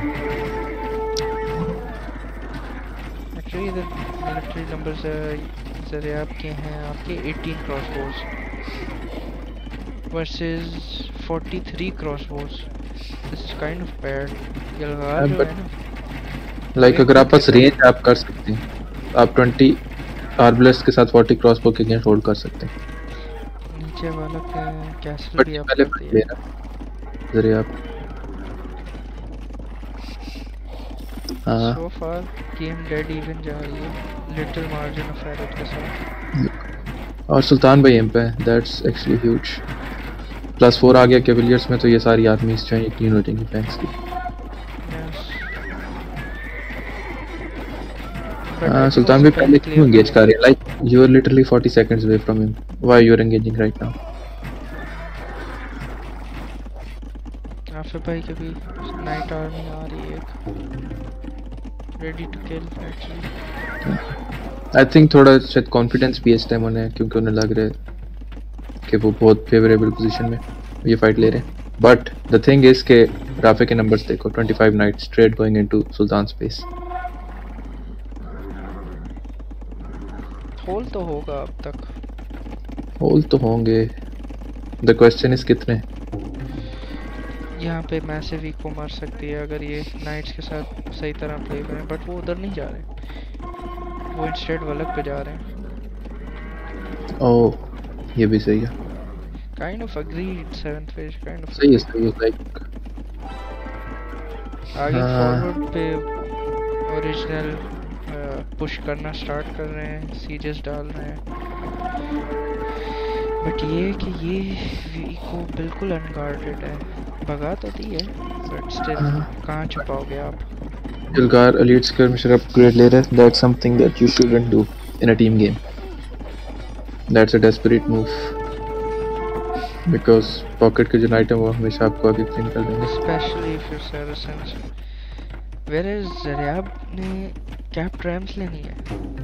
एक्चुअली इधर मिलिट्री नंबर्स ज़रियाब के हैं आपके 18 crossbows versus 43 crossbows. This is kind of bad. जलगार जो है ना, लाइक अगर आप पास रेंज आप कर सकते हैं, आप 20 आर्बलेस के साथ 40 क्रॉसबो के अगेंस्ट होल्ड कर सकते हैं। नीचे वाला कैसल बट भी आप पहले कर ले दिया। रहा ज़रिया आप। हाँ, so far game dead even जा रही है, लिटिल मार्जिन ऑफ एरर के साथ। और सुल्तान भाई एम पे है, दैट्स एक्चुअली ह्यूज। +4 आ गया कैवेलियर्स में, तो ये सारी आर्मीज जो हैं क्लीन हो जाएंगी फैंक्स की। सुल्तान भाई पहले क्यों एंगेज कर रहे हैं? Like you are literally 40 seconds away from him, why you are engaging right now? Afif भाई की भी नाइट आर्मी आ रही है, ready to kill actually. I think थोड़ा शायद कॉन्फिडेंस भी इस टाइम उन्हें, क्योंकि उन्हें लग रहा है कि वो बहुत फेवरेबल पोजीशन में ये फाइट ले रहे हैं। बट द थिंग इज के राफे के नंबर्स देखो, 25 knight straight going into Sultan space. होल तो होगा अब तक, होल तो होंगे, द क्वेश्चन इज कितने। यहाँ पे मैसिव इको मार सकती है अगर ये नाइट्स के साथ सही तरह प्ले करें, बट वो उधर नहीं जा रहे, वो इंस्टेड वलक पे जा रहे हैं। ओह, ये भी सही है। Kind of agreed, 7th phase kind of सही है लाइक आगे फॉरवर्ड पे ओरिजिनल पुश करना स्टार्ट कर रहे हैं, सीजेस डाल रहे हैं। बट ये कि ये इको बिल्कुल अनगार्डेड है, भगा तो दी है बट स्टिल कहाँ छुपाओगे आप? जलगार एलीट स्कर्मिशर अपग्रेड ले रहे हैं, that's something that you shouldn't do in a team game, that's a desperate move, because pocket के जो आइटम वो हमेशा आपको आगे क्लीन कर देंगे, specially if you Saracens. Where Zaryab ने कैप ट्रैम्स लेनी है,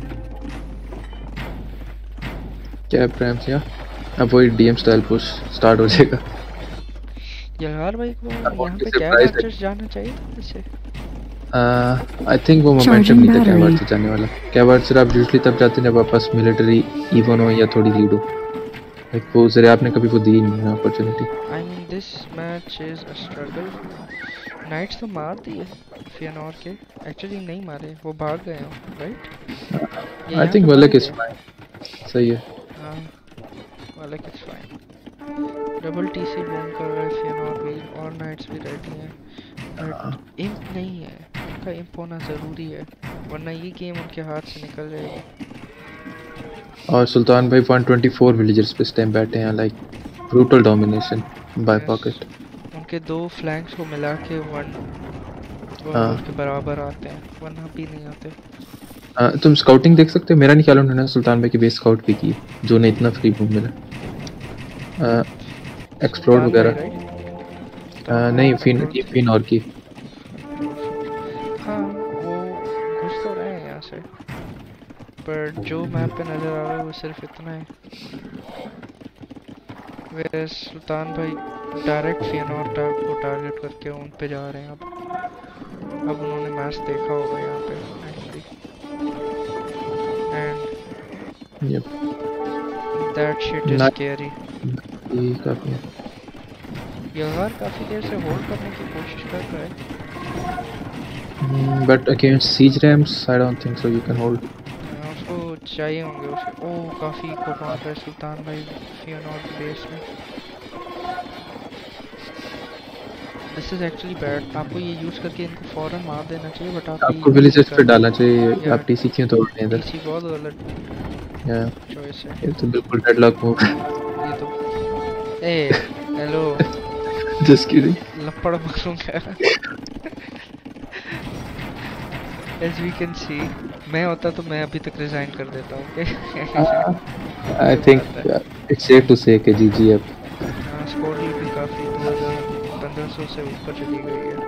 कैप रैम्स या अब वही डीएम स्टाइल पुश स्टार्ट हो जाएगा। यलगार भाई को यहाँ पे कैप आर्चर्स जाना चाहिए था वैसे। आई थिंक वो मोमेंटम नहीं था कैब आर्चर जाने वाला। कैब आर्चर आप यूजुअली तब जाते हैं जब आप पास मिलिट्री इवन हो या थोड़ी लीड हो, लाइक वो ज़रिया आपने कभी वो दी नहीं है opportunity. I mean this match is a struggle. Knights तो मार दिए फियनोर के, एक्चुअली नहीं मारे, वो भाग गए हो राइट। आई थिंक वलक इज फाइन, सही है। हाँ वलक is fine, double TC boom कर रहे फियनोर भी और नाइट्स भी रेडी हैं, बट इंप नहीं है, उनका इंप होना ज़रूरी है वरना ये गेम उनके हाथ से निकल जाएगी। और सुल्तान भाई 124 विलेजर्स पे इस टाइम बैठे हैं, like brutal domination by pocket. उनके दो फ्लैंक्स को मिला के 1 के बराबर आते हैं, वरना भी नहीं आते। तुम स्काउटिंग देख सकते हो, मेरा नहीं ख्याल उन्होंने सुल्तान भाई की बेस स्काउट भी की जो ने इतना फ्री बूम मिला, एक्सप्लोर वगैरह। नहीं फिन और की। हाँ वो पर जो मैप पे नज़र आ रहा है वो सिर्फ इतना है। वे सुल्तान भाई डायरेक्ट फियनोर को टारगेट करके उन पे जा रहे हैं। अब उन्होंने मैच देखा होगा यहाँ पे finally, and Yep. That shit is Nice. Scary. ये काफी है. यार काफ़ी देर से होल्ड करने की कोशिश कर रहा है। But against siege rams, I don't think so. You can hold. उसको चाहिए होंगे उसे। ओह काफ़ी को मार रहा है सुल्तान भाई फियनोर की बेस में। This is actually bad. आपको ये यूज़ करके इनको फौरन मार देना चाहिए, बट आप आपको विलेजर्स पे डालना चाहिए. यार आप टीसी क्यों तोड़ रहे हैं इधर? टीसी बहुत गलत Yeah. चॉइस है ये तो बिल्कुल डेडलॉक मूव. ये तो। ए हेलो Just kidding. लपड़ मारूंगा। एज वी कैन सी, मैं होता तो मैं अभी तक रिजाइन कर देता हूँ। I think it's safe to say कि GG अब. स्कोर भी काफ़ी 2500 से ऊपर चली गई है।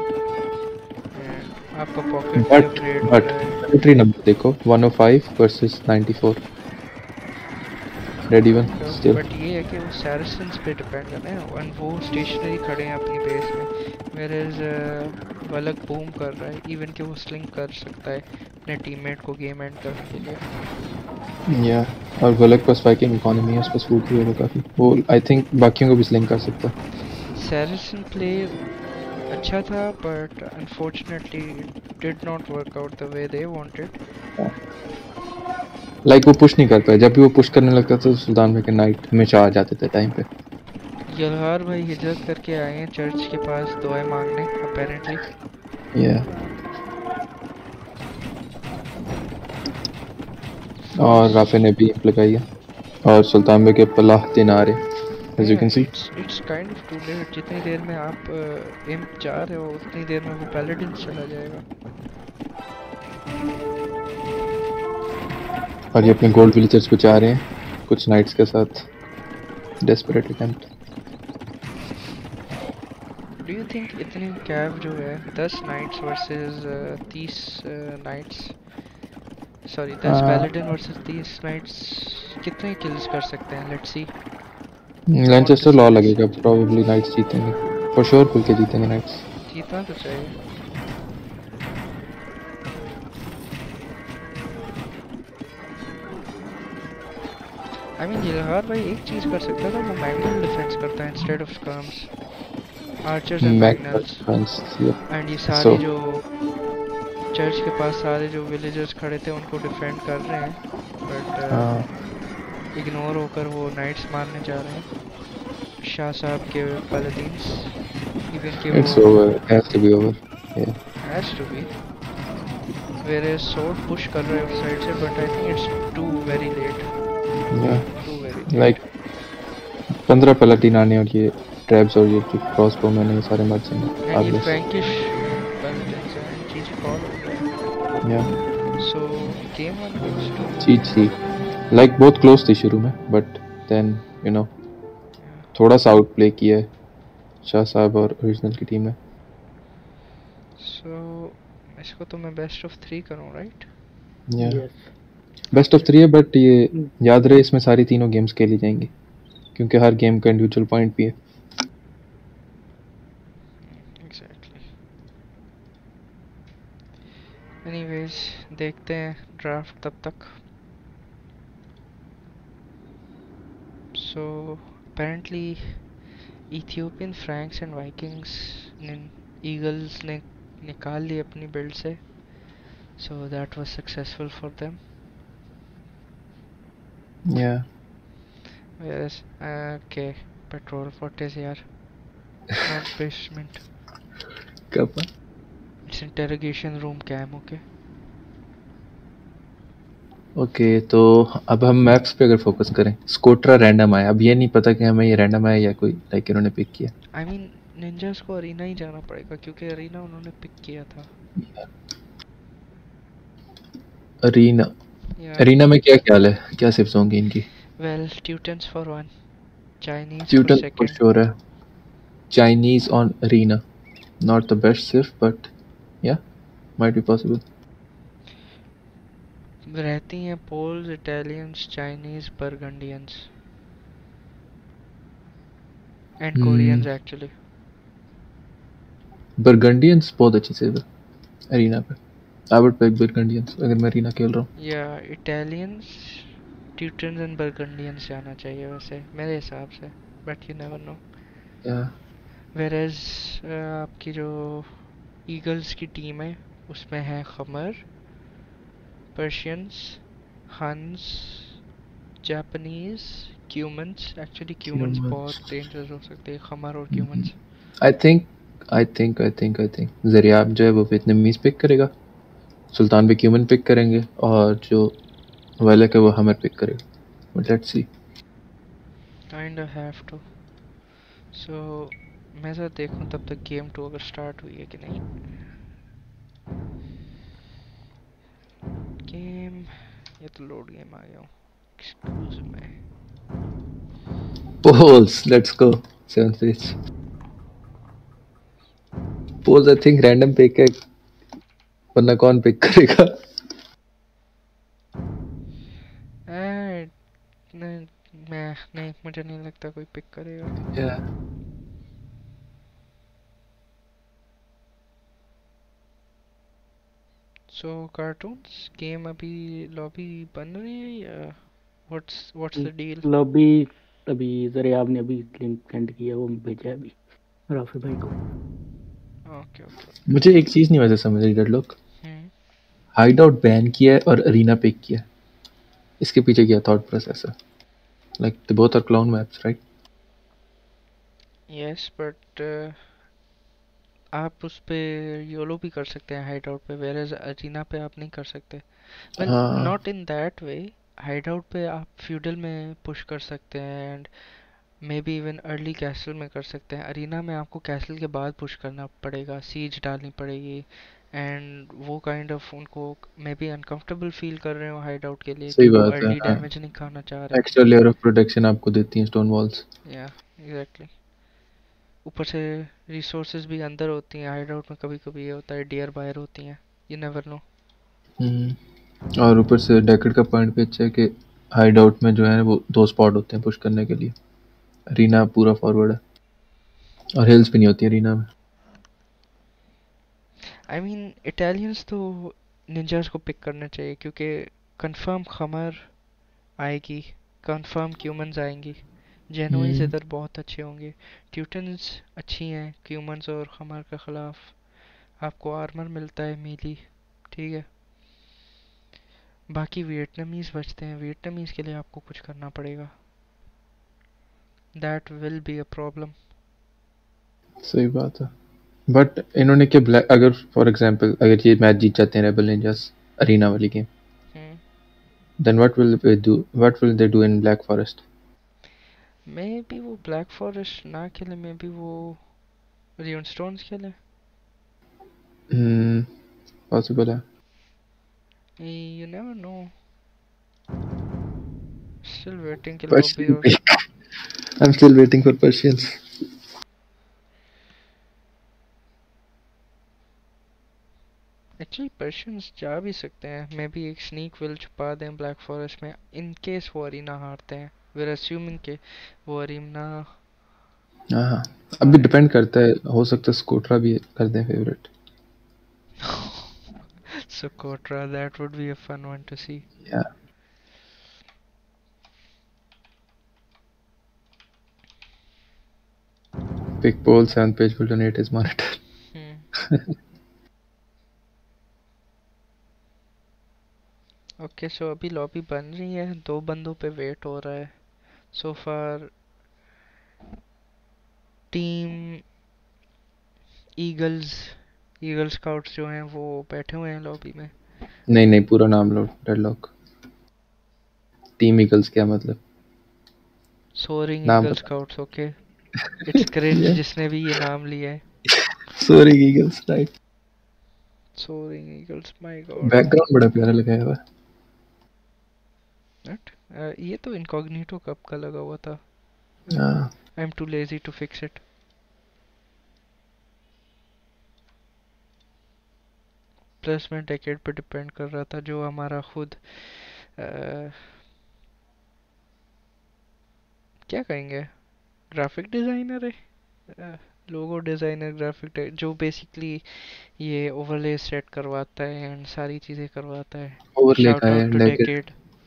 And आपका पॉकेट भी अपग्रेड हो But रहा है। military number देखो 105 versus 94. Ready one still. But ये है कि वो सैरसन्स पे डिपेंड करते हैं और वो स्टेशनरी खड़े हैं अपनी बेस में। वेयर वलक बूम कर रहा है, इवन कि वो स्लिंग कर सकता है अपने टीममेट को गेम एंड करने के लिए। Yeah. और वलक पर स्पाइकिंग इकोनॉमी है, उस पर फूड भी होगा काफी. वो आई थिंक बाकियों को भी स्लिंग कर सकता है. सैरसन प्ले अच्छा था but unfortunately did not work out the way they wanted. Like वो पुश नहीं कर पाया. जब भी वो पुश करने लगता था तो सुल्तान भाई के नाइट हमेशा आ जाते थे टाइम पे. यलहार भाई हिजरत करके आए हैं चर्च के पास दुआएं मांगने अपेरेंटली। Yeah. और राफे ने भी लगाई है और सुल्तान भाई के पलाह दिन आ रहे. As you can see. It's kind of too late. जितनी देर में आप इम्प जा रहे हो उतनी देर में वो पैलेडिन चला जाएगा। और ये अपने गोल्ड विलेजर्स बचा रहे हैं कुछ नाइट्स के साथ. Desperate attempt. Do you think इतनी कैव जो है 10 knights versus 30 knights, sorry 10 paladin versus 30 knights कितने किल्स कर सकते हैं? Let's see. लैनचेस्टर लॉ लगेगा. प्रोबेबली नाइट्स जीतेंगे फॉर श्योर. खुल के जीतेंगे नाइट्स. जीतना तो चाहिए। आई मीन यलहार भाई एक चीज कर सकता था, वो मैग्नल डिफेंस करता है instead of skirms, archers and mangonels. And ये सारे जो चर्च के पास सारे जो विलेजर्स खड़े थे उनको डिफेंड कर रहे हैं, बट इग्नोर होकर वो नाइट्स मारने जा रहे हैं शाह साहब के पैलेडिन्स। इवन के It's over. It has to be over. Yeah. Has to be. Where sword push कर रहे हैं उस साइड से, but I think it's too very late. Yeah. Too very Like 15 paladin आने और ये ट्रैप्स और ये क्रॉसबो मैंने ये सारे मर जाएंगे. एंड ये आगे. फ्रैंकिश पैलेडिन्स हैं। जीजी कॉल हो गया। Yeah. So game 1 goes to GG. Like बहुत क्लोज थी शुरू में but then you know थोड़ा सा आउट प्ले किया है शाह साहब और ओरिजिनल की टीम ने. सो इसको तो मैं बेस्ट ऑफ 3 करूं, right? Yeah. Yes best of 3 है बट ये याद रहे इसमें सारी तीनों गेम्स खेली जाएंगी क्योंकि हर गेम का इंडिविजुअल पॉइंट भी है. एग्जैक्टली। एनीवेज देखते हैं ड्राफ्ट तब तक। So apparently Ethiopian Franks and Vikings ने ईगल्स ने निकाल ली अपनी बिल्ड से, so that was successful for them. Yeah. Whereas okay, petrol fortress यार, not basement, कब? it's interrogation room cam, okay? Okay तो अब हम मैप्स पे अगर फोकस करें. स्कोट्रा रैंडम आया. अब ये नहीं पता कि हमें ये रैंडम आया या कोई लाइक इन्होंने पिक किया. I mean निंजास को अरीना ही जाना पड़ेगा क्योंकि अरीना उन्होंने पिक किया था। अरीना. Yeah. अरीना में क्या ख्याल है, क्या सिप्स होंगी इनकी? Well, Teutons for 1, Chinese for Teuton for second. Sure है. Chinese on arena. Not the best civ but yeah might be possible. रहती हैं Poles, Italians, Chinese, Burgundians and Koreans actually. Burgundians बहुत अच्छी सेव है अरीना पे। आई वुड पिक बर्गंडियंस अगर मैं अरीना खेल रहा हूँ। या इटालियंस, ट्यूटन्स एंड बर्गंडियंस जाना चाहिए वैसे मेरे हिसाब से, बट यू नेवर नो। या वेरेज आपकी जो ईगल्स की टीम है उसमें है Khmer, Persians, Huns, Japanese, Cumans. Actually Cumans बहुत डेंजरस हो सकते हैं, खमर और क्यूमन्स। आई थिंक जरियाब जो है वो वियतनामीज पिक करेगा, सुल्तान भी क्यूमन पिक करेंगे, और जो वालक है वो हमर पिक करेगा। But let's see. Kind have to. So मैं जरा देखूं तब तक गेम 2 अगर स्टार्ट हुई है कि नहीं। गेम, ये तो लोड गेम आ गया हूँ। Excuse me Poles let's go. 7th page Poles I think random pick है, वरना कौन पिक करेगा। नहीं, मैं नहीं, मुझे नहीं लगता कोई पिक करेगा। या सो कार्टून्स गेम अभी लॉबी बन रही है या व्हाट्स द डील? लॉबी अभी जरियाब ने अभी लिंक सेंड किया, वो भेजा है अभी राफी भाई को। Okay okay. मुझे एक चीज नहीं वैसे समझ रही deadlock, hmm. Hideout ban किया है और अरीना पिक किया है, इसके पीछे क्या थॉट प्रोसेस है? Like they both are clown maps right? Yes but आप उस पे योलो भी कर सकते हैं हाइड आउट पे, वेरेज अरीना पे आप नहीं कर सकते। वेल, हाँ not in that way. Hideout पे आप फ्यूडल में पुश कर सकते हैं and maybe even early castle में कर सकते हैं। अरीना में आपको कैसल के बाद पुश करना पड़ेगा, सीज डालनी पड़ेगी एंड वो काइंड ऑफ उनको मे बी अनकंफर्टेबल फील कर रहे हो हाइड आउट के लिए सही कि वो बात है। अर्ली हाँ, डैमेज नहीं खाना चाह रहे। एक्स्ट्रा लेयर ऑफ प्रोटेक्शन आपको देती हैं स्टोन वॉल्स। या एग्जैक्टली। ऊपर से रिसोर्सेज भी अंदर होती हैं हाइड आउट में, कभी कभी ये होता है डियर बाहर होती हैं, यू नेवर नो। और ऊपर से डेकड का पॉइंट भी अच्छा है कि हाइड आउट में जो है वो 2 स्पॉट होते हैं पुश करने के लिए। अरीना पूरा फॉरवर्ड है और हिल्स भी नहीं होती अरीना में। आई मीन इटालियंस तो निंजास को पिक करना चाहिए क्योंकि कंफर्म खमर आएगी, कंफर्म क्यूमन्स आएंगी, जेनोइज हम्म, इधर बहुत अच्छे होंगे, ट्यूटन्स अच्छी हैं क्यूमन्स और खमर के खिलाफ। आपको आर्मर मिलता है मीली, ठीक है। बाकी वियतनामीज बचते हैं, वियतनामीज के लिए आपको कुछ करना पड़ेगा, that will be a problem. सही बात है। बट इन्होंने क्या ब्लैक, अगर फॉर एग्जांपल अगर ये मैच जीत जाते हैं रेबल निंजास अरीना वाली game, then what will they do in black forest? Maybe वो ब्लैक फॉरेस्ट ना खेले, मे बी वो रियन स्टोन्स खेले। पॉसिबल है। You never know. Still waiting कि लॉबी पर्शियन और pick, I am still waiting for Persians. Actually Persians जा भी सकते हैं, मे बी एक स्नीक विल छुपा दें ब्लैक फॉरेस्ट में इन केस वो अरीना हारते हैं। वी आर अस्यूमिंग के वो अरीना हाँ, अभी हारे। डिपेंड करता है, हो सकता है स्कूटरा भी कर दें favourite. Socotra, that would be a fun one to see. Yeah pick poll 7th page will donate his monitor. Hmm. Okay so अभी लॉबी बन रही है, 2 बंदों पे वेट हो रहा है so far. Team eagles, eagle scouts जो हैं वो बैठे हुए हैं लॉबी में। नहीं पूरा नाम लो डेडलॉक। टीम ईगल्स क्या मतलब? सोरिंग नाम ईगल बता। Scouts, okay. इट्स क्रिंज ये जिसने भी ये नाम लिया है। Soaring eagles right. Soaring eagles, my god. Background बड़ा प्यारा लगाया हुआ नट, ये तो इनकॉग्निटो कब का लगा हुआ था, है। हाँ, I am too lazy to fix it. Placement decade पे डिपेंड कर रहा था, जो हमारा खुद क्या कहेंगे, ग्राफिक डिजाइनर है, लोगो डिजाइनर, जो बेसिकली ये ओवरले सेट करवाता है एंड सारी चीजें करवाता है। ओवरले का शाउट है आउट टू लेकिन डेकेड।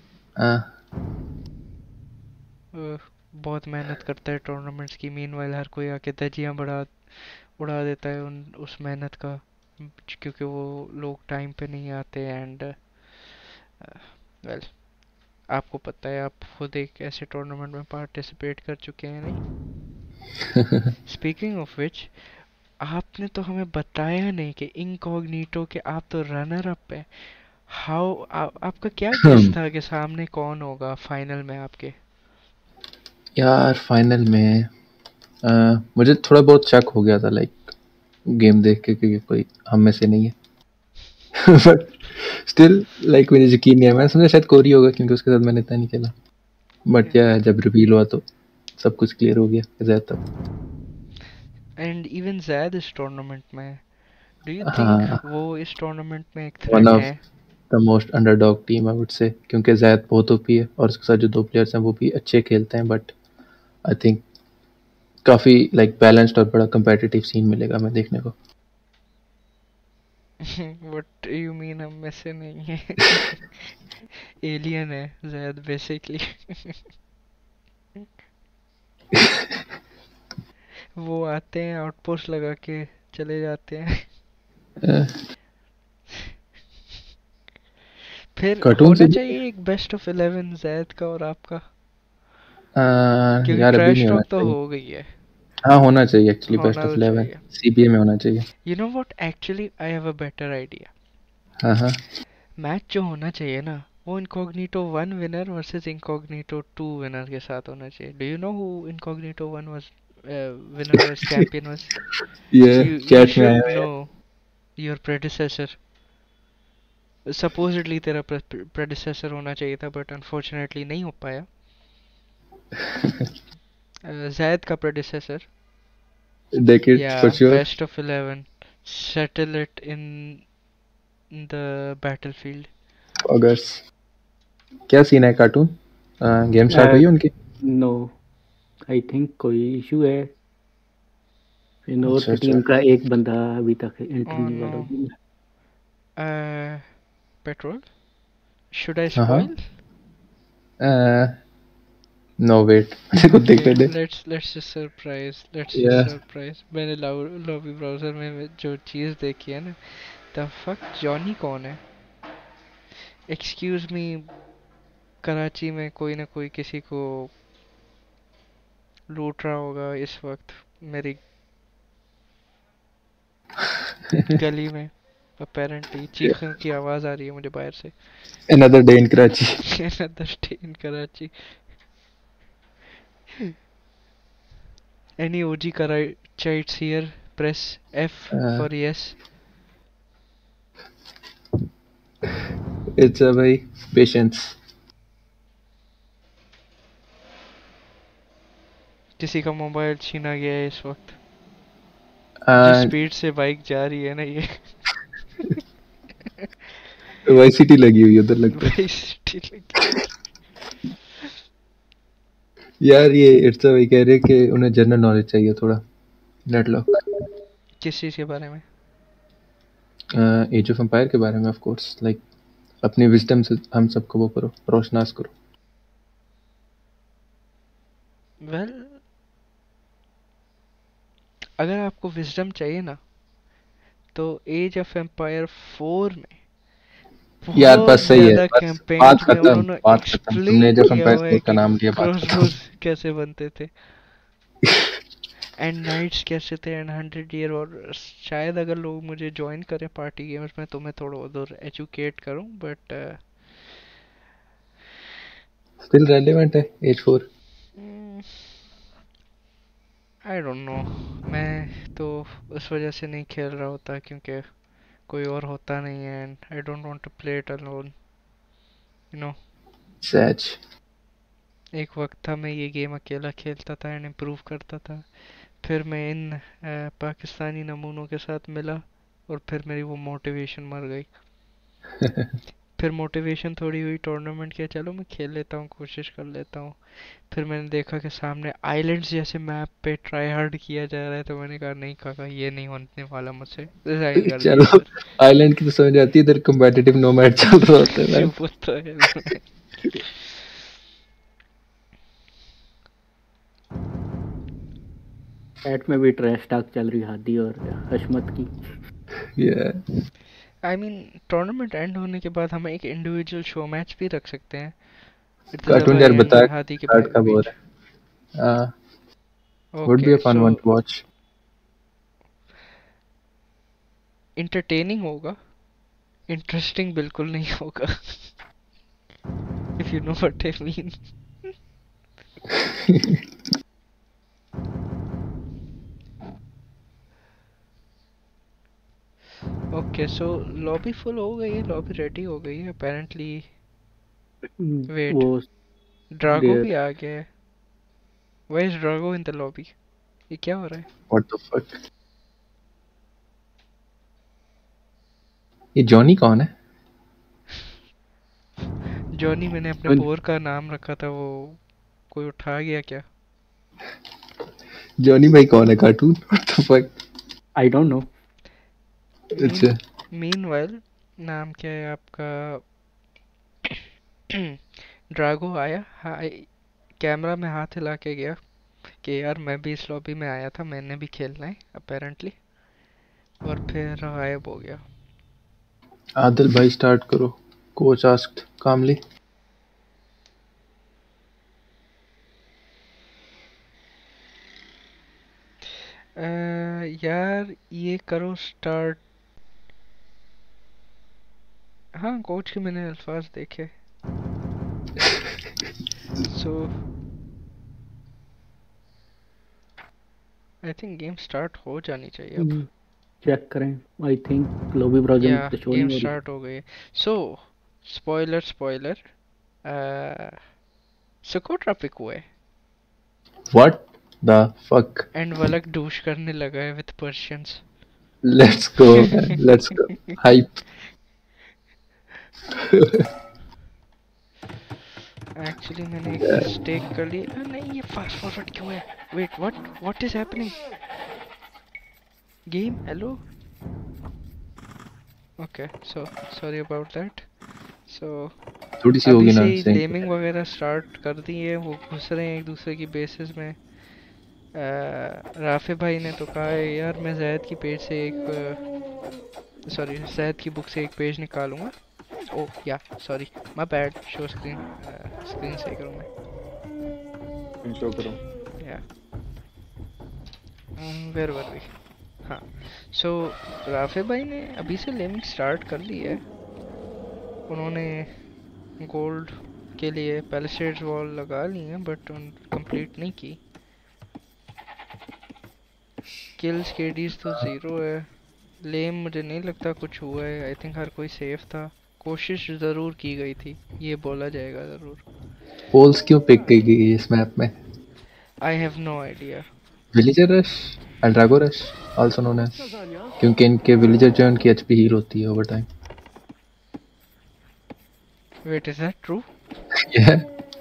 बहुत मेहनत करता है टूर्नामेंट्स की, मीनवाइल हर कोई आके धज्जियां उड़ा देता है उस मेहनत का, क्योंकि वो लोग टाइम पे नहीं आते एंड वेल, आपको पता है, आप खुद एक ऐसे टूर्नामेंट में पार्टिसिपेट कर चुके हैं नहीं? स्पीकिंग ऑफ विच, आपने तो हमें बताया नहीं कि इनकॉग्निटो के आप तो रनर अप है। आपका क्या गेस था कि सामने कौन होगा फाइनल में आपके? यार फाइनल में मुझे थोड़ा बहुत शक हो गया था लाइक गेम देख के कि कोई हम में से नहीं है बट स्टिल लाइक मुझे यकीन नहीं है, मैं समझा शायद कोरी होगा क्योंकि उसके साथ मैंने इतना नहीं खेला, बट या जब रिवील हुआ तो सब कुछ क्लियर हो गया ज्यादा तब। एंड इवन जैद इस टूर्नामेंट में, डू यू थिंक हाँ, वो इस टूर्नामेंट में एक वन थ्रेट ऑफ है? The most underdog team I would say, क्योंकि जैद बहुत ओपी है और उसके साथ जो दो प्लेयर्स हैं वो भी अच्छे खेलते हैं, बट आई थिंक काफी लाइक बैलेंस्ड और बड़ा competitive सीन मिलेगा हमें देखने को। व्हाट यू मीन हम में से नहीं है? एलियन है जैद बेसिकली। वो आते हैं आउटपोस्ट लगा के चले जाते हैं। फिर कार्टून से होना भी चाहिए एक बेस्ट ऑफ 11 जैद का और आपका, क्योंकि यार अभी ट्रैश नहीं होना टॉक तो चाहिए। हो गई है। हाँ होना चाहिए एक्चुअली, बेस्ट होना ऑफ तो 11 चाहिए। CBA में होना चाहिए। You know what, actually I have a better idea. हाँ हाँ मैच जो होना चाहिए ना, वो incognito 1 winner versus incognito 2 winner के साथ होना चाहिए। Do you know who incognito 1 was winner was, champion was? ये You चैट में आया should है। know your predecessor. Supposedly तेरा predecessor होना चाहिए था, but unfortunately नहीं हो पाया। जैद का predecessor decade yeah for sure. best of 11, settle it in the battlefield. अगर क्या सीन है कार्टून, गेम स्टार्ट हुई है उनकी? नो, आई थिंक कोई इशू है, फिर अच्छा नॉर्थ अच्छा। टीम का एक बंदा अभी तक एंट्री Oh नहीं वाला no. Game Petrol? Should I हाँ spoil? हाँ नो वेट मुझे खुद देखने Okay, they. let's just surprise. Let's या just surprise. मैंने लॉबी ब्राउजर में जो चीज़ देखी है ना, द फक जॉनी कौन है? एक्सक्यूज मी, कराची में कोई ना कोई किसी को लूट रहा होगा इस वक्त मेरी गली में। अपेरेंटली चीखों की आवाज़ आ रही है मुझे बाहर से। Another day in Karachi. Another day in Karachi. Any OG Karachites here? Press F for yes. It's a भाई पेशेंस। किसी का मोबाइल छीना गया है इस वक्त, जिस स्पीड से बाइक जा रही है ना ये। वाईसीटी लगी हुई है उधर लगता है। भाई सिटी लगी। यार ये इट्स भाई कह रहे कि उन्हें जनरल नॉलेज चाहिए थोड़ा, नेटलॉक किस चीज़ के बारे में? एज ऑफ एम्पायर के बारे में ऑफ कोर्स, लाइक अपनी विजडम से हम सबको वो करो, रोशनास करो। वेल, अगर आपको विजडम चाहिए ना, तो एज ऑफ एम्पायर 4 में यार बहुत बस सही है, ज्यादा बस बात कैंपेन्स में खत्म, उन्होंने बात खत्म। तुमने एक्सप्लेन एज ऑफ किया एम्पायर हुआ है 4 का कि नाम लिया, बात खत्म। क्रॉसबोज कैसे बनते थे एंड नाइट्स कैसे थे एंड 100 ईयर। और शायद अगर लोग मुझे ज्वाइन करें पार्टी गेम्स में तो मैं थोड़ा उधर एजुकेट करूं, बट स्टिल रेलेवेंट है एज 4। I don't know. मैं तो उस वजह से नहीं खेल रहा होता क्योंकि कोई और होता नहीं है and I don't want to play it alone, you know. सच। एक वक्त था मैं ये गेम अकेला खेलता था एंड इम्प्रूव करता था, फिर मैं इन पाकिस्तानी नमूनों के साथ मिला और फिर मेरी वो मोटिवेशन मर गई। फिर मोटिवेशन थोड़ी हुई, टूर्नामेंट किया, चलो मैं खेल लेता हूँ, कोशिश कर लेता हूँ। फिर मैंने देखा कि सामने आइलैंड्स जैसे मैप पे ट्राई हार्ड किया जा रहा है, तो मैंने कहा नहीं काका ये नहीं होने वाला मुझसे, रिजाइन कर दिया चलो फिर। आइलैंड की तो समझ आती है, इधर कम्पेटिटिव नोमैड चल रहा होता है भाई। वो तो है। चैट में भी ट्रैश टॉक चल रही हादी और हशमत की। ये आई मीन टूर्नामेंट एंड होने के बाद हम एक इंडिविजुअल शो मैच भी रख सकते हैं, इर्तिजा कार्टून यार भाई बता एंड हादी के स्टार्ट कब हो बीच। रहा है? Would be okay a fun so one to watch. Entertaining होगा, इंटरेस्टिंग बिल्कुल नहीं होगा। If you know what I mean. Okay so lobby full हो गई है, लॉबी रेडी हो गई है अपेरेंटली। वेट, वो ड्रागो देर भी आ गया है। Where is Drago in the lobby? ये क्या हो रहा है? व्हाट द फक, ये जॉनी कौन है? जॉनी मैंने अपने जॉन- पोर का नाम रखा था, वो कोई उठा गया क्या? जॉनी भाई कौन है cartoon? What the fuck. I don't know. अच्छा मीनवाइल नाम क्या है आपका? ड्रागो आया, हाय, कैमरा में हाथ हिला के गया कि यार मैं भी इस लॉबी में आया था, मैंने भी खेलना है अपेरेंटली, और फिर गायब हो गया। आदिल भाई स्टार्ट करो, कोच आस्क्ड कामली। यार ये करो स्टार्ट। हाँ कोच के मैंने अल्फाज देखे। So I think game start हो जानी चाहिए अब। चेक करें। आई थिंक लॉबी ब्राउज़र या में तो शो गेम नहीं हो रही। स्टार्ट हो गई है। सो स्पॉइलर स्पॉइलर, सुको ट्रैफिक हुआ है व्हाट द फक। एंड वलक डूश करने लगा है with Persians. Let's go man, let's go. Hype. Actually मैंने एक मिस्टेक कर ली। नहीं ये फास्ट फॉरवर्ड क्यों है? Wait what is happening? Game hello. Okay so sorry about that. So थोड़ी सी अभी होगी से ना ही सिंक। लेमिंग वगैरह स्टार्ट कर दी है, वो घुस रहे हैं एक दूसरे की बेसिस में। राफे भाई ने तो कहा है यार मैं जैद की पेज से एक सॉरी जैद की बुक से एक पेज निकालूंगा। Oh yeah sorry my bad, show screen, screen सही करूँ मैं। शो करो। या वेयर वर वी? हाँ सो राफे भाई ने अभी से लेमिंग स्टार्ट कर ली है। उन्होंने गोल्ड के लिए पैलिसेड्स वॉल लगा ली है बट कंप्लीट नहीं की। किल्स केडीज तो ज़ीरो है। लेम मुझे नहीं लगता कुछ हुआ है, आई थिंक हर कोई सेफ था। कोशिश ज़रूर की गई थी, ये बोला जाएगा ज़रूर। पोल्स क्यों पिक की गई इस मैप में? I have no idea. Villager rush, अल्ड्रागो रश आल्सो नोन एज, क्योंकि इनके विलेजर जो है उनकी एचपी हील होती है over time. Wait is that true? Yeah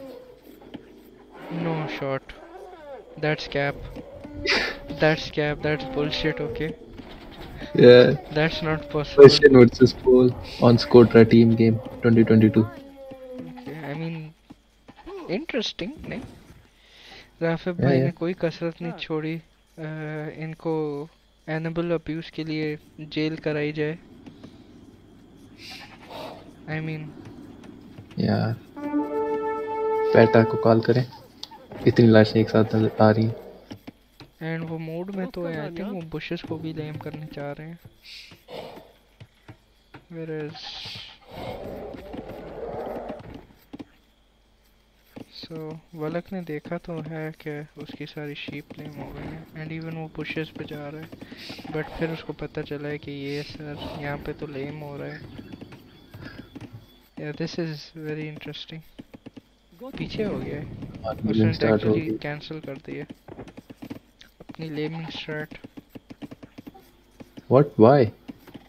no shot, that's cap, that's cap, that's bullshit. Okay yeah that's not possible. Question versus poll on Socotra team game 2022। I mean interesting नहीं? राफे भाई ने कोई कसरत नहीं छोड़ी। इनको एनिमल अब्यूज के लिए जेल कराई जाए। आई मीन यार पेटा को कॉल करें, इतनी लाशें एक साथ नजर आ रही हैं। एंड वो मूड में तो है, आई थिंक वो बुशेस को भी लेम करने चाह रहे हैं। Whereas सो वलक ने देखा तो है कि उसकी सारी शीप लेम हो गई हैं एंड इवन वो बुशेस पे जा रहा है, बट फिर उसको पता चला है कि ये सर यहाँ पे तो लेम हो रहा है। Yeah this is very interesting. पीछे हो गया है, उसने स्टार्ट हो एक्चुअली गई। कैंसिल कर दिया अपनी लेमिंग स्टार्ट। What why?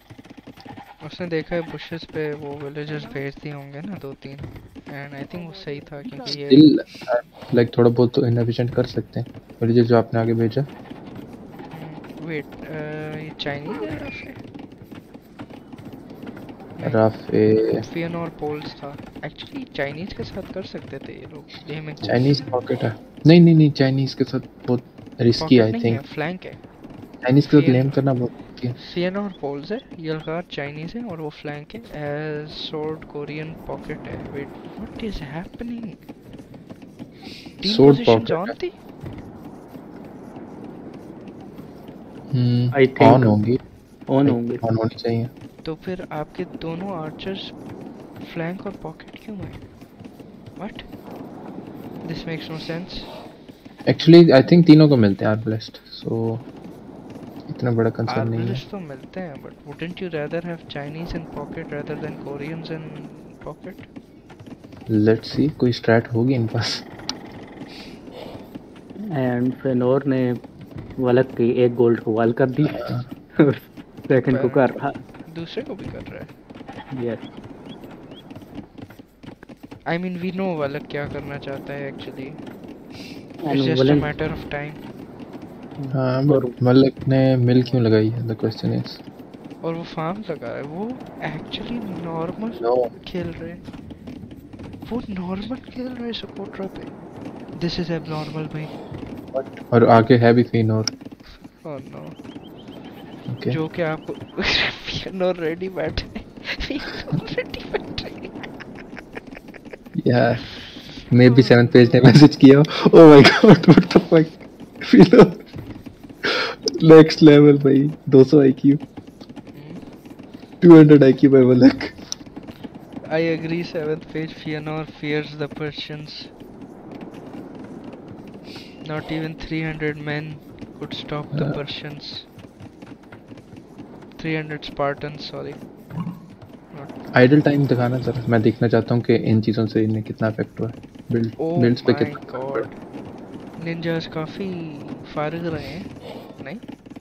उसने देखा है बुशेस पे वो विलेजर्स भेज दिए होंगे ना 2-3, एंड आई थिंक वो सही था क्योंकि ये स्टिल लाइक थोड़ा बहुत तो इनएफिशिएंट कर सकते हैं। और ये जो आपने आगे भेजा वेट, ये चाइनीज है या फिर नहीं? राफे फियनोर पोल्स था एक्चुअली, चाइनीज के साथ कर सकते थे ये लोग गेमिंग। चाइनीज पॉकेट है। नहीं नहीं नहीं, चाइनीज के साथ बहुत रिस्की पॉकेट आई नहीं है, थिंक। फ्लैंक है। चाइनीज के साथ लेम करना बहुत risky है। फियनोर पोल्स है, यलगार चाइनीज है और वो फ्लैंक है। एज सोर्ड कोरियन पॉकेट है। Wait, what is happening? Team Sword positions pocket on है। थी। आई ऑन थिंक होंगी, ऑन होंगे। ऑन होनी चाहिए। तो फिर आपके दोनों आर्चर्स फ्लैंक और पॉकेट क्यों है? What? This makes no sense. Actually I think तीनों को मिलते हैं आर्म ब्लास्ट, सो इतना बड़ा कंसर्न नहीं है। आर्बलिस्ट तो मिलते हैं, but wouldn't you rather have Chinese in pocket rather than Koreans in pocket? Let's see, कोई स्ट्रैट होगी इन पास। एंड फेनोर ने वलक की एक गोल्ड को वाल कर दी और सेकंड को कर रहा। दूसरे को भी कर रहा है। Yes, I mean we know वलक क्या करना चाहता है actually, it's and just a वलन मैटर ऑफ टाइम। हाँ, और बट मलक ने मिल क्यों लगाई है, द क्वेश्चन इज। और वो फार्म लगा है, वो एक्चुअली नॉर्मल नो, खेल रहे हैं। वो नॉर्मल खेल रहे हैं सपोर्टर पे। दिस इज एबनॉर्मल भाई। और आगे है भी फिनोर। Oh no. ओके, जो कि आपको पियानो रेडी बैठे रेडी बैठे। Yeah maybe 7th page ने मैसेज किया। Oh my god, what the fuck, फिनोर नेक्स्ट लेवल भाई। 200 आईक्यू, 200 आईक्यू by मलक। I agree, 7th page. Fëanor fears the Persians. Not even 300 men could stop the Persians. 300 Spartans, sorry. Idle time दिखाना जरा, मैं देखना चाहता हूँ कि इन चीज़ों से इन्हें कितना इफेक्ट हुआ है। Oh बिल्ड्स पे my कितना god. Ninjas काफी फारिग रहे हैं, नहीं?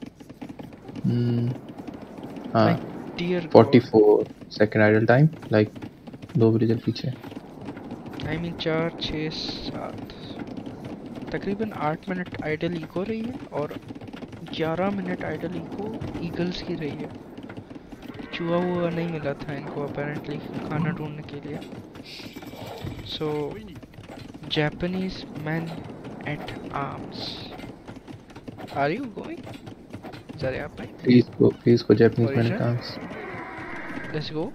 हाँ, Like, dear god. 44 second idle time, like 2 villager पीछे। I mean 4, 6, 7 तकरीबन 8 मिनट आइडल इको रही है और 11 मिनट आइडल इको ईगल्स की रही है। चूहा हुआ नहीं मिला था इनको अपेरेंटली खाना ढूंढने के लिए। So Japanese man at arms, are you going? जरा आप प्लीज को जापानीज Origin? मैन टांग्स। Let's go,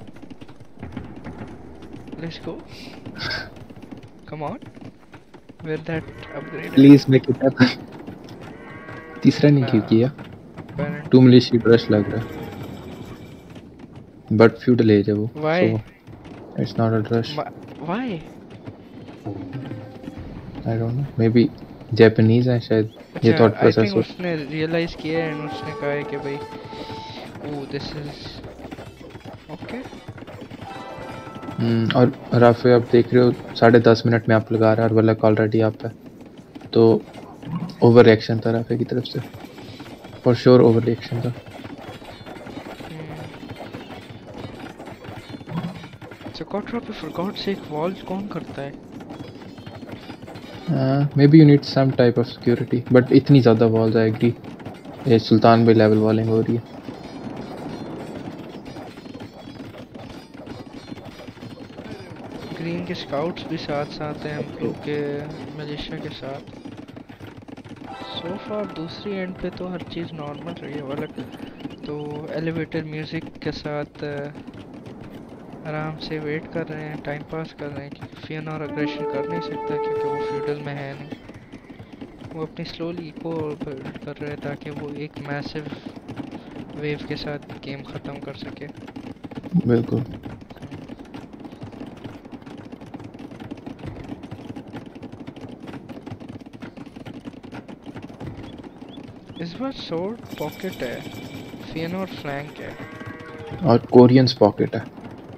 let's go, come on, where that upgrade? Please make it happen. तीसरा नहीं क्यों किया? 2 मिलिशिया ब्रश लग रहा है, बट फ्यूडल एज है वो, Why? so it's not a rush. Why? I don't know, maybe Japanese है शायद, ये थॉट आई प्रोसेस थिंक हो। उसने रियलाइज किया है एंड उसने कहा है कि भाई ओह दिस इज ओके। और राफे आप देख रहे हो 10.5 मिनट में आप लगा रहा है और वलक ऑलरेडी आप है, तो ओवर रिएक्शन था राफे की तरफ से, फॉर श्योर ओवर रिएक्शन था। So Kotra पे for God's sake वॉल कौन करता है? Maybe you need some type of security, but इतनी ज़्यादा वॉल्स, आई एग्री। ये सुल्तान भी लेवल वॉलिंग हो रही है। ग्रीन के स्काउट्स भी साथ साथ हैं हम लोग के मलेशिया के साथ। सो फार दूसरी एंड पे तो हर चीज़ नॉर्मल रही है वाला, तो एलिवेटर म्यूज़िक के साथ आराम से वेट कर रहे हैं, टाइम पास कर रहे हैं क्योंकि फियनोर अग्रेशन कर नहीं सकता क्योंकि वो फ्यूडल में है नहीं। वो अपनी स्लोली इको बिल्ड कर रहे हैं ताकि वो एक मैसिव वेव के साथ गेम ख़त्म कर सके। बिल्कुल। इस बार सोर्ड पॉकेट है, फियनोर फ्लैंक है और कोरियंस पॉकेट है।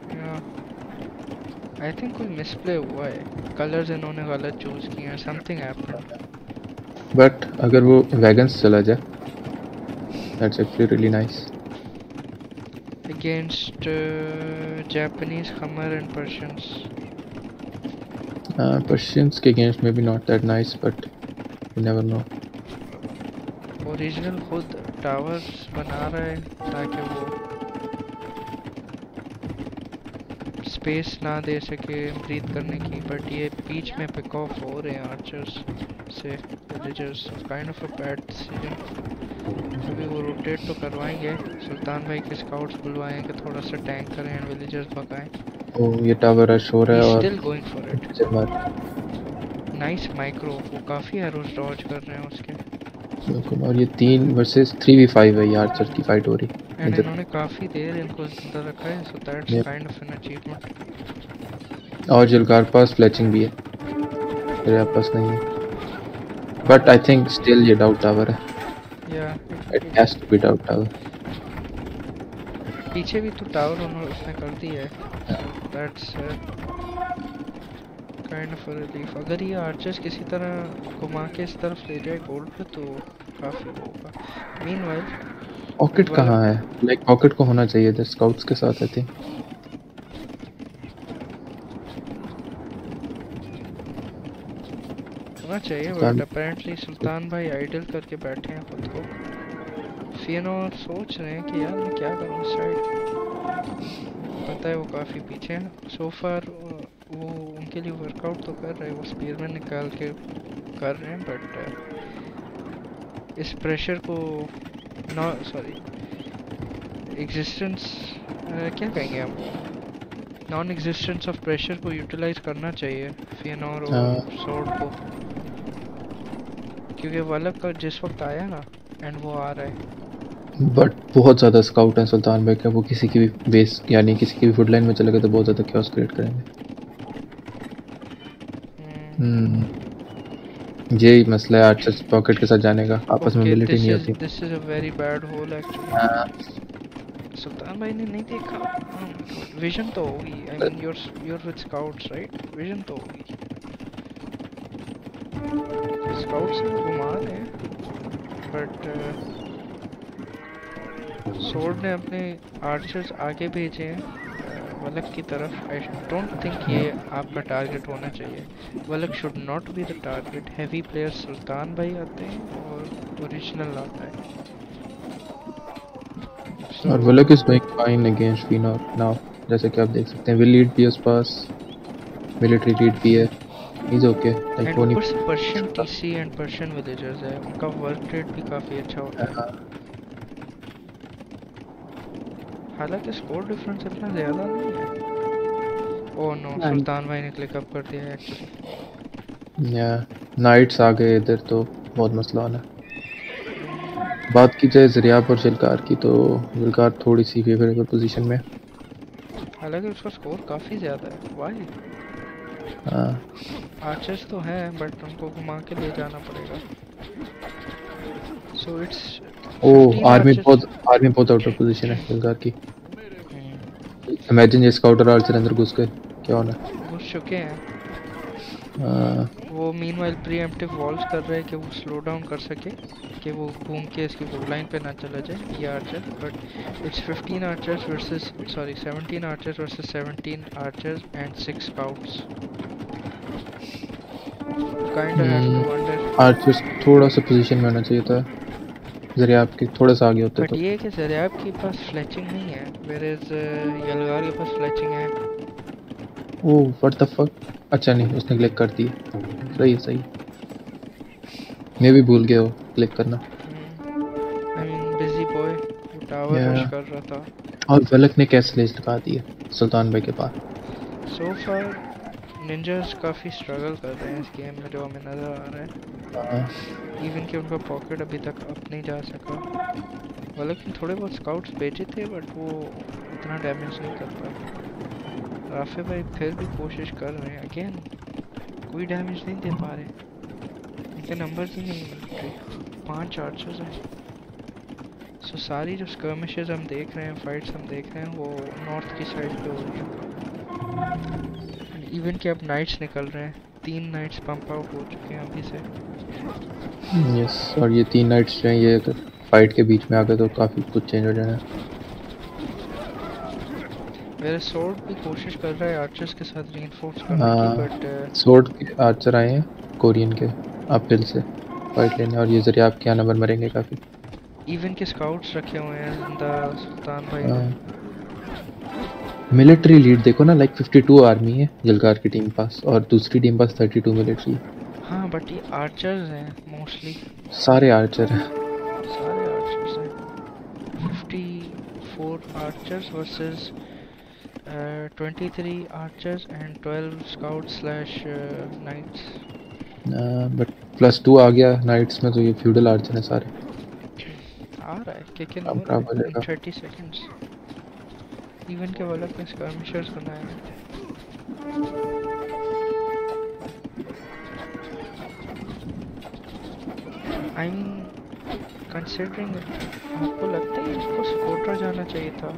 आई थिंक कोई मिसप्ले हुआ है, कलर्स इन्होंने गलत चूज किए हैं, समथिंग हैपेंड। बट अगर वो वैगन्स चला जाए, that's actually really nice. against Japanese Khmer and Persians. Persians के against maybe not that nice, but you never know. Original खुद टावर्स बना रहा है ताकि वो स्पेस ना दे सके ब्रीथ करने की, बट ये बीच में पिक ऑफ हो रहे हैं आर्चर्स से villagers. Kind of a bad decision. अभी वो रोटेट तो करवाएंगे. सुल्तान भाई के स्काउट्स बुलवाएं कि थोड़ा सा टैंक करें एंड विलेजर्स भगाएं. ये टावर रश हो रहा है और still going for it. Nice micro. वो काफी एरोस डॉज कर रहे हैं उसके. बिल्कुल. और ये 3 वर्सेस 3v5 है, ये आर्चर की फाइट हो रही है. एंड इन्होंने काफी देर इनको जिंदा रखा है, so that's kind of an achievement. और जिलकार पास फ्लैचिंग भी है, मेरे पास नहीं है. बट आई थिंक स्टिल ये डाउट टावर है. Yeah it has to be doubt tower. पीछे भी तो टावर उसने कर दिया है. That's kind of relief. अगर ये आर्चर्स किसी तरह घुमा के इस तरफ ले जाए गोल्ड पे तो काफी होगा. मीनवाइल पॉकेट कहाँ है? लाइक पॉकेट को होना चाहिए था स्काउट्स के साथ. आई थिंक होना चाहिए, बट अपेरेंटली सुल्तान भाई आइडल करके बैठे हैं खुद को. फियनोर सोच रहे हैं कि यार मैं क्या करूं इस साइड. पता है वो काफी पीछे हैं. सो फार वो उनके लिए वर्कआउट तो कर रहे हैं, वो स्पीयरमैन निकाल के कर रहे हैं, बट इस प्रेशर को एग्जिस्टेंस क्या कहेंगे हम, नॉन एग्जिस्टेंस ऑफ प्रेशर को यूटिलाइज करना चाहिए फियनोर और सोर्ड को. क्योंकि वलक का जिस वक्त आया ना एंड वो आ रहा है. बट बहुत ज़्यादा स्काउट है सुल्तान भाई का. वो किसी की भी बेस यानी किसी की भी फुट लाइन में चले गए तो बहुत ज़्यादा क्योस क्रिएट करेंगे. यही मसला है आर्चर्स पॉकेट के साथ जाने का. आपस में मिलिटी नहीं होती. This is a very bad hole actually. Sultan भाई ने नहीं देखा. विजन तो होगी. I mean you're with scouts right. Vision तो होगी. स्काउट्स घुमा रहे हैं, बट सोर्ड ने अपने आर्चर्स आगे भेजे हैं वलक की तरफ. आई डोंट थिंक ये आपका टारगेट होना चाहिए. वलक should not be the target. Heavy players Sultan भाई आते हैं और ओरिजिनल आता है. और वलक इज डूइंग फाइन अगेंस्ट फियनोर नाउ. जैसे कि आप देख सकते हैं विल लीड भी उस पास, मिलिट्री लीड भी है. Is okay. लाइक वो नहीं Persian TC and Persian villagers है, उनका वर्क रेट भी काफी अच्छा होता है. हालांकि स्कोर डिफरेंस इतना ज़्यादा नहीं है. ओह नो, सुल्तान भाई ने क्लिक अप कर दिया एक्चुअली. या नाइट्स आ गए इधर तो बहुत मसला होना. बात की जाए ज़रियाब और जिलकार की तो जिलकार थोड़ी सी फेवरेबल पोजीशन में. हालांकि उसका स्कोर काफ़ी ज़्यादा है. वाई आर्चर्स तो हैं बट उनको घुमा के ले जाना पड़ेगा. सो इट्स आर्मी बहुत आउट ऑफ पोजीशन है जिलकार की. इमेजिन ये स्काउटर आर्चर अंदर घुस गए, क्या होना. घुस चुके हैं. वो मीनवाइल प्रीएम्प्टिव वॉल्स कर रहे हैं कि वो स्लो डाउन कर सके, कि वो घूम के इसकी वुड लाइन पे ना चला जाए ये archer. But it's 15 archers versus 17 archers versus 17 archers and 6 scouts. Kind of have to wonder. Archers थोड़ा सा पोजीशन में होना चाहिए था. ज़रियाब की थोड़ा सा आगे होता तो ये कि ज़रियाब के पास फ्लैचिंग नहीं है, वेयरएज यलगार के पास फ्लैचिंग है. Oh what the fuck. अच्छा नहीं, उसने क्लिक कर दी. सही. मैं भी भूल गया हो क्लिक करना. I mean busy boy. वो टावर रश कर रहा था. और वलक ने कैसे लेज लगा दी है सुल्तान भाई के पास. सो फार निंजास काफ़ी स्ट्रगल कर रहे हैं इस गेम में, जो हमें नज़र आ रहा है. इवन कि उनका पॉकेट अभी तक अप नहीं जा सका. वलक ने थोड़े बहुत स्काउट्स भेजे थे बट वो इतना डैमेज नहीं कर पाए. राफे भाई फिर भी कोशिश कर रहे हैं. अगेन कोई डैमेज नहीं दे पा रहे. इनके नंबर्स ही नहीं मिल रहे. 5 आर्चर्स हैं. सो सारी जो स्कर्मिशेस हम देख रहे हैं, फाइट्स हम देख रहे हैं, वो नॉर्थ की साइड पे हो रही है. इवन कि अब नाइट्स निकल रहे हैं. 3 नाइट्स पंप आउट हो चुके हैं अभी से. यस. और ये 3 नाइट्स जो हैं ये फाइट के बीच में आ गए तो काफ़ी कुछ चेंज हो जाना है. मेरा सोर्ड भी कोशिश कर रहा है आर्चर्स के साथ रीइंफोर्स करने की, बट सोर्ड के आर्चर आए हैं कोरियन के अपहिल से फाइट लेने, और ये जरिए आपके यहाँ नंबर मरेंगे काफी। इवन के स्काउट्स रखे हुए हैं जिंदा सुल्तान भाई ने। मिलिट्री लीड देखो ना, लाइक 52 आर्मी है जलकार की टीम पास और दूसरी टीम पास 32 मिलिट्री। हाँ बट ये आर्चर्स हैं मोस्टली, सारे आर्चर हैं। सारे आर्चर्स हैं। 54 archers versus 23 archers and 12 scouts/knights। But +2 आ गया नाइट्स में, तो ये फ्यूडल आर्चर है सारे। आ रहा है किक इन अब हो रहा क्या है बोलेगा? in 30 seconds। इवन के वाला पे skirmishers बनाए हैं। I mean considering, आपको लगता है इसको स्कोट्रा जाना चाहिए था?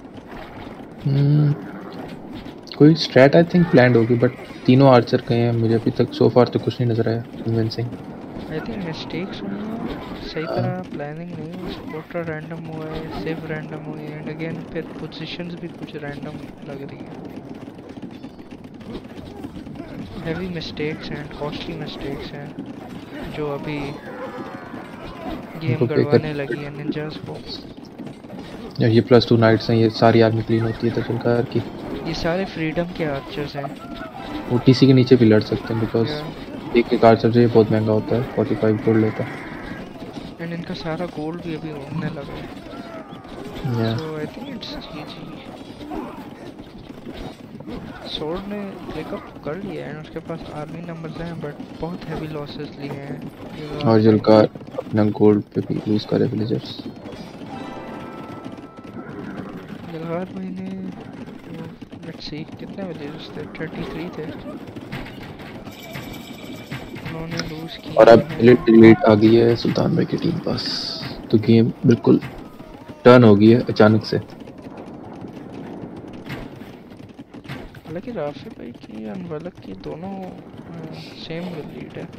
कोई स्ट्रैट आई थिंक प्लान्ड होगी, बट तीनों आर्चर गए हैं, मुझे अभी तक सो फार तो कुछ नहीं नजर आया कन्विंसिंग। आई थिंक मिस्टेक्स हुई हैं, सही तरह प्लानिंग नहीं हुई। स्कोट्रा रैंडम हुआ है, सिव रैंडम हुई है, एंड अगेन फिर पोजीशंस भी कुछ रैंडम लग रही है। Heavy mistakes and costly mistakes हैं जो अभी गेम उनको गड़वाने लगी है निंजास को। या ये +2 नाइट्स हैं, ये सारी आर्मी क्लीन होती है तो जलकार की। ये सारे फ्रीडम के आर्चर्स हैं। वो टीसी के नीचे भी लड़ सकते हैं, बिकॉज Yeah. एक आर्चर जो ये बहुत महंगा होता है, 45 गोल्ड लेता है। एंड इनका सारा गोल्ड भी अभी उड़ने लगा है। So I think it's GG. Sword ने क्लिकअप कर लिया है, उसके पास आर्मी नंबर्स हैं, बट बहुत हैवी लॉसेस लिए हैं। और जलकार अपना गोल्ड पे भी लूज करे विलेजर्स। जलगार भाई ने लेट्स सी कितने विलेजर्स थे, 33 थे, उन्होंने लूज किया। और अब मिलिट्री लीड आ गई है सुल्तान भाई की टीम पास, तो गेम बिल्कुल टर्न हो गई है अचानक से। हालांकि राफे भाई की और वलक की दोनों सेम लीड है।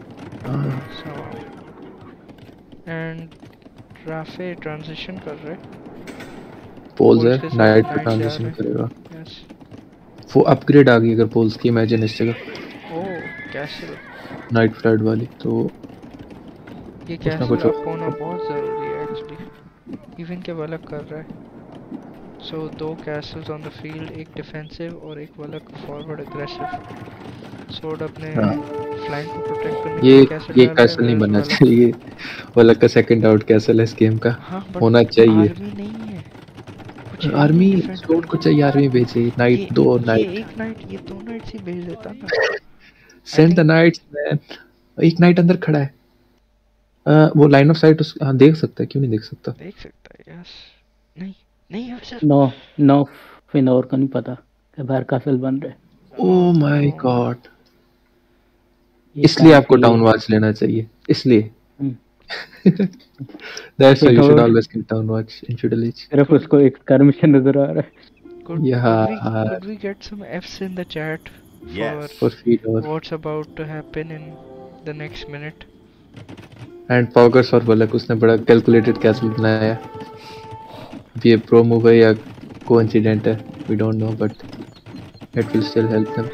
एंड राफे ट्रांजिशन कर रहे हैं। पोल्स पोल्स के है, साथ नाइट पे नाइट जा ट्रांजिशन रहे करेगा। हैं। यस। वो अपग्रेड आ गई अगर पोल्स की, इमेजिन इस जगह ओह कैसल। नाइट फ्लड वाली, तो ये कुछ ना कैसल कुछ आपको होना बहुत ज़रूरी है एक्चुअली। इवन के वलक कर रहा है। So 2 castles on the field, एक डिफेंसिव और एक वलक फॉरवर्ड अग्रेसिव। सोर्ड अपने फ्लैंक को प्रोटेक्ट करने के ये लिए कैसल ये डाल रहा है, कैसल नहीं whereas बनना वलक- चाहिए। वो अलग का सेकंड आउट कैसल है इस गेम का, हाँ बट होना चाहिए। आर्मी नहीं है कुछ, आर्मी डिफेंड सोर्ड को चाहिए, आर्मी भेजे नाइट, दो ये नाइट। एक नाइट, ये 2 नाइट्स ही भेज देता ना। Send the knights man. एक नाइट अंदर खड़ा है। वो लाइन ऑफ साइट हाँ देख सकता है, क्यों नहीं देख सकता? देख सकता है। यस। नहीं नहीं अफसर। नो फिनोर को नहीं पता कि बाहर काफिल बन रहे। ओह माय गॉड, ये इसलिए आपको काफी- टाउन वॉच लेना चाहिए, इसलिए। हम्म, That's why you should Finor- always keep town watch in Feudal Age. सिर्फ उसको एक skirmisher नजर आ रहा है। Yeah. Could we get some F's in the chat Yes. For Feudal. what's about to happen in the next minute? And Poggers और Bullock, उसने बड़ा calculated castle बनाया है। अब ये pro move है या coincident है, we don't know, but it will still help them.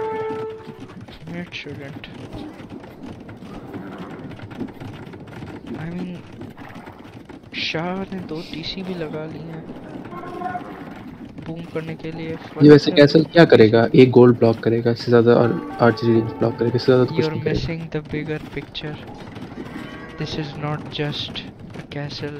It shouldn't. I mean, Shah ने 2 TC भी लगा ली हैं बूम करने के लिए। ये वैसे कैसल क्या करेगा? एक गोल्ड ब्लॉक करेगा, इससे ज्यादा, और आर्चरी रेंज ब्लॉक करेगा, इससे ज्यादा तो कुछ You're नहीं करेगा। missing the bigger picture. This is not just a castle.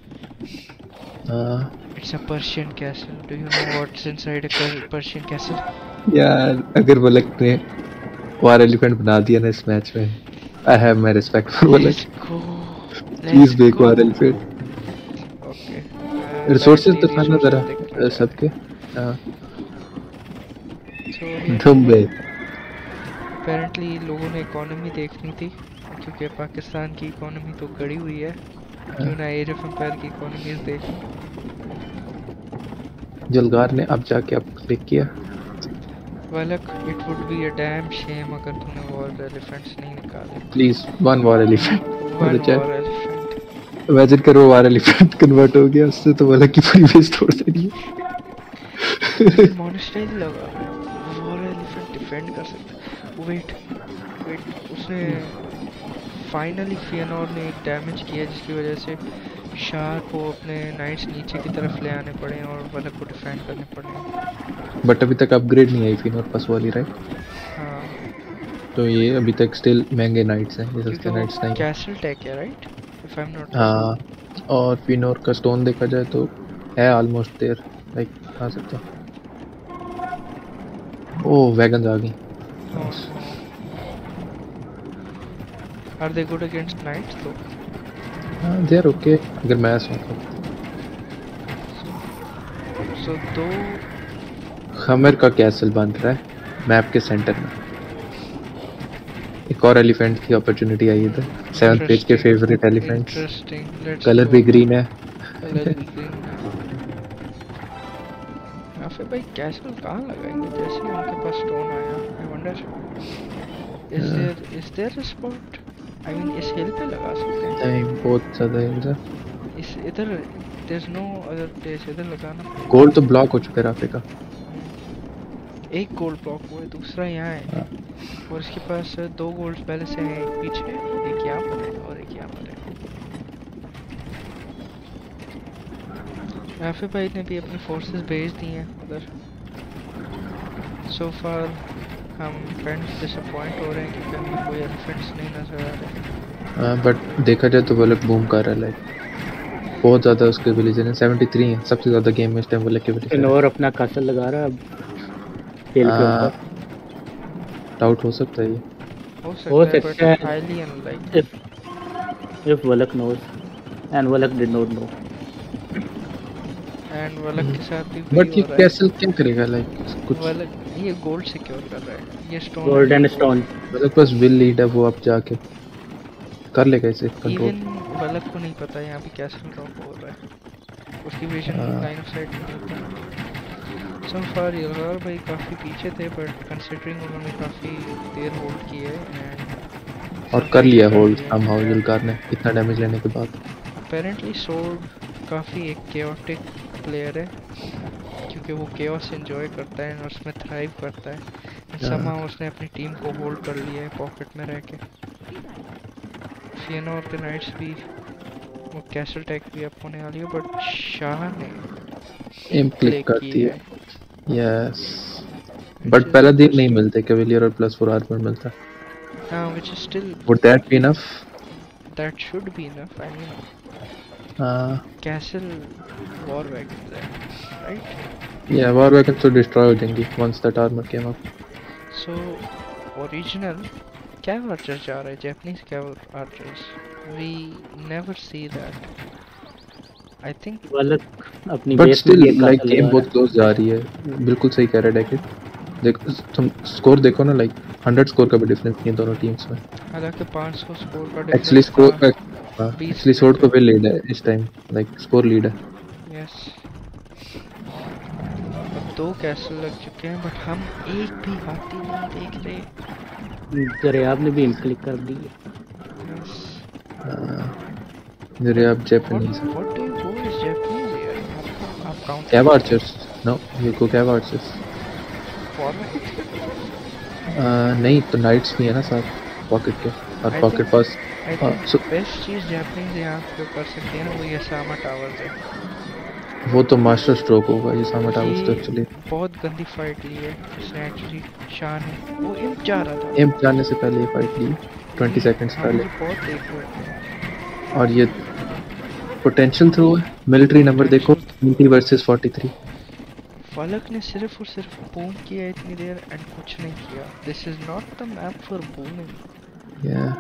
It's a Persian castle. Do you know what's inside a Persian castle? यार अगर बुलक ने वार एलिफेंट बना दिया ना इस मैच में, I have my respect for Valak. Let's go. Please Let's make go. War elephant. Okay. Resources Currently दिखाना resources जरा दिख रहे हैं। सबके। So धुम्बे। apparently लोगों ने इकोनॉमी देखनी थी, क्योंकि पाकिस्तान की इकोनॉमी तो गड़ी हुई है, क्यों ना एज ऑफ एम्पायर की इकोनॉमीज देखें। जलगार ने अब जाके अब क्लिक किया। वलक, it would be a damn shame अगर तूने वॉर एलिफेंट्स नहीं निकाले। Please one war elephant. One अच्छा। war elephant. इमेजिन करो वार एलिफेंट कन्वर्ट हो गया, उससे तो बुलक की पूरी बेस तोड़ देनी है। मोनेस्ट्री लगा वॉर एलिफेंट डिफेंड कर सकता है। वेट वेट, उसने फाइनली फियनोर ने एक डैमेज किया जिसकी वजह से शाह को अपने नाइट्स नीचे की तरफ ले आने पड़े और वलक को डिफेंड करने पड़े। बट अभी तक अपग्रेड नहीं आई फिनोर पास वाली, राइट? हाँ, तो ये अभी तक स्टिल महंगे नाइट्स हैं, ये क्योंकि सस्ते वो नाइट्स नहीं हैं। कैसल टेक है, right? If I am not हाँ, और फिनोर का स्टोन देखा जाए तो है ऑलमोस्ट देयर, लाइक आ सकता है। ओह वैगन्स आ गई। Are they good against knights तो? हाँ दे आर ओके अगर मैं सोचूं। सो दो खमर का कैसल बन रहा है मैप के सेंटर में। एक और एलिफेंट की अपॉर्चुनिटी आई इधर, 7th पेज के favourite elephants. Interesting, let's colour भी ग्रीन है। कलर भी ग्रीन। या फिर भाई कैसल कहाँ लगाएंगे जैसे ही उनके पास स्टोन आया? I wonder is there a spot? I mean इस हिल पे लगा सकते हैं? नहीं बहुत ज़्यादा हिल्स है। इस इधर there is no other place, इधर लगाना। गोल्ड तो ब्लॉक हो चुका है राफे का। एक गोल्ड ब्लॉक हुआ है, दूसरा यहाँ है हाँ। और इसके पास 2 गोल्ड पहले से हैं, एक पीछे एक यहाँ पर है और एक यहाँ पर है। राफे भाई ने भी अपनी फोर्सेस भेज दी हैं उधर। सो फार हम फ्रेंड्स डिसअपॉइंट हो रहे हैं क्योंकि हमें कोई एलिफेंट्स नहीं नजर आ रहे। बट देखा जाए तो वलक बूम कर रहा है, लाइक बहुत ज़्यादा उसके विलेजर हैं, 73 हैं, सबसे ज़्यादा गेम में इस टाइम वलक के विलेजर फिनोर अपना कैसल लगा रहा है अब हिल के ऊपर। डाउट हो सकता है ये। हो हो सकता है सकता बट है। Highly unlikely. if Valak knows and Valak did not know. And Valak के साथ भी बट वही ये हो रहा कैसल क्या करेगा, लाइक है। कुछ वलक ये गोल्ड सिक्योर कर रहा है, ये स्टोन Golden stone. वलक पास विल लीड है, वो अब जाके कर लेगा इसे कंट्रोल। इवन वलक को नहीं पता यहाँ पे कैसल ड्रॉप हो रहा है, उसकी विजन लाइन ऑफ साइट नहीं होता। सो फार यलगार भाई काफ़ी पीछे थे बट कंसिडरिंग उन्होंने काफ़ी देर होल्ड की है एंड और कर लिया होल्ड समहाउ यलगार ने इतना डैमेज लेने के बाद। अपेरेंटली सोर्ड काफ़ी एक केओटिक प्लेयर है क्योंकि वो केओस एंजॉय करता है और उसमें थ्राइव करता है। समहाउ उसने अपनी टीम को होल्ड कर लिया है पॉकेट में रह के। फियनोर के नाइट्स भी वो कैसल टेक भी अप होने वाली है बट शाह ने एम क्लिक play करती की है। यस बट पहला दिन नहीं मिलते, कैवेलियर और +4 आर्मर मिलता है। हाँ, which is still would that be enough? that should be enough. I mean, castle war wagons है, right? या वॉर वैगन्स तो डिस्ट्रॉय हो जाएंगी once that armour came up. So original cav archers जा रहे हैं, Japanese cav archers. We never see that. I think Valak अपनी बट बेस में स्टिल एक लाइक castle गेम लगा बहुत क्लोज जा रही है। बिल्कुल सही कह रहा है डेकिड। देख तुम स्कोर देखो ना, लाइक 100 स्कोर का भी डिफरेंस नहीं है दोनों टीम्स में। हालांकि 500 स्कोर का एक्चुअली डिफरेंस स्कोर था। एक्चुअली स्वॉर्ड को भी लीड है इस टाइम, लाइक स्कोर लीड है। Yes. अब 2 कैसल लग चुके हैं बट हम एक भी हाथी नहीं देख रहे। है। दरियाब ने भी क्लिक कर दी। Yes. जरे आप Japanese What do you go is Japanese here? आप count cav archers? No you go cav archers. नहीं तो नाइट्स भी है ना साथ पॉकेट के, और I पॉकेट think- पास I हाँ, think so- बेस्ट चीज जापानीज यहाँ पे कर सकते हैं ना वो ये सामा टावर्स है। वो तो मास्टर स्ट्रोक होगा ये सामा टावर्स तो ये एक्चुअली। बहुत गंदी फाइट ली है इसने एक्चुअली। शान है वो इम्प जा रहा था। एम जाने से पहले ये फाइट ली 20 सेकंड्स हाँ, पहले। ये बहुत तेज हुआ है। और ये पोटेंशियल थ्रो है। मिलिट्री नंबर देखो 20 वर्सेस 43। फलक ने सिर्फ और सिर्फ बूम किया इतनी देर एंड कुछ नहीं किया। This is not the map for booming. या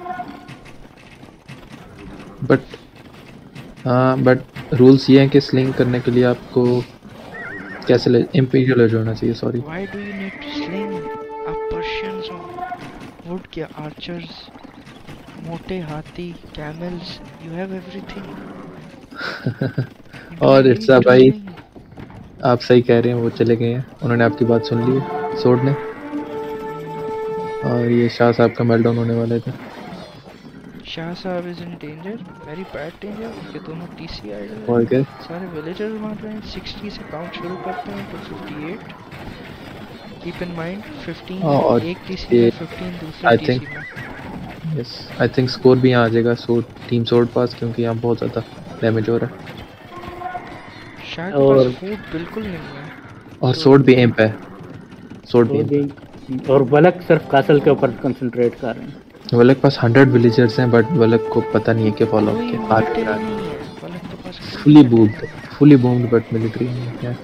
बट हाँ बट रूल्स ये हैं कि स्लिंग करने के लिए आपको कैसे ले इंपीरियल एज होना चाहिए। Sorry why do you need to sling? आप पर्शियंस हो, वुड के आर्चर्स, मोटे हाथी, कैमल्स, यू हैव एवरीथिंग। और इट्सा भाई आप सही कह रहे हैं, वो चले गए हैं, उन्होंने आपकी बात सुन ली है सोर्ड ने। और ये शाह साहब का मेल्टडाउन होने वाला था। Shah sahab is in danger, very bad danger. उसके दोनों टीसी आइडल और क्या? हैं, सारे विलेजर्स मार रहे हैं। 60 से काउंट शुरू करते हैं तो 58। कीप इन माइंड 15 और एक टीसी ये में, 15 दूसरे आई टीसी थिंक में। यस आई थिंक स्कोर भी यहाँ आ जाएगा टीम सोर्ड पास, क्योंकि यहाँ बहुत ज़्यादा डैमेज हो रहा है। शाह के पास और फूड बिल्कुल नहीं है। और So, सोर्ड भी एम पे है, सोर्ड भी वो एम पे भी, और वलक सिर्फ कासल के ऊपर कंसंट्रेट कर रहे हैं। है। वलक के पास 100 विलेजर्स हैं, बट वलक को पता नहीं है कि फॉलो कोई के मिलिट्री नहीं है वलक के पास, कोई फुली military बूम्ड, नहीं है। फुली बूम्ड बट मिलिट्री नहीं है क्या?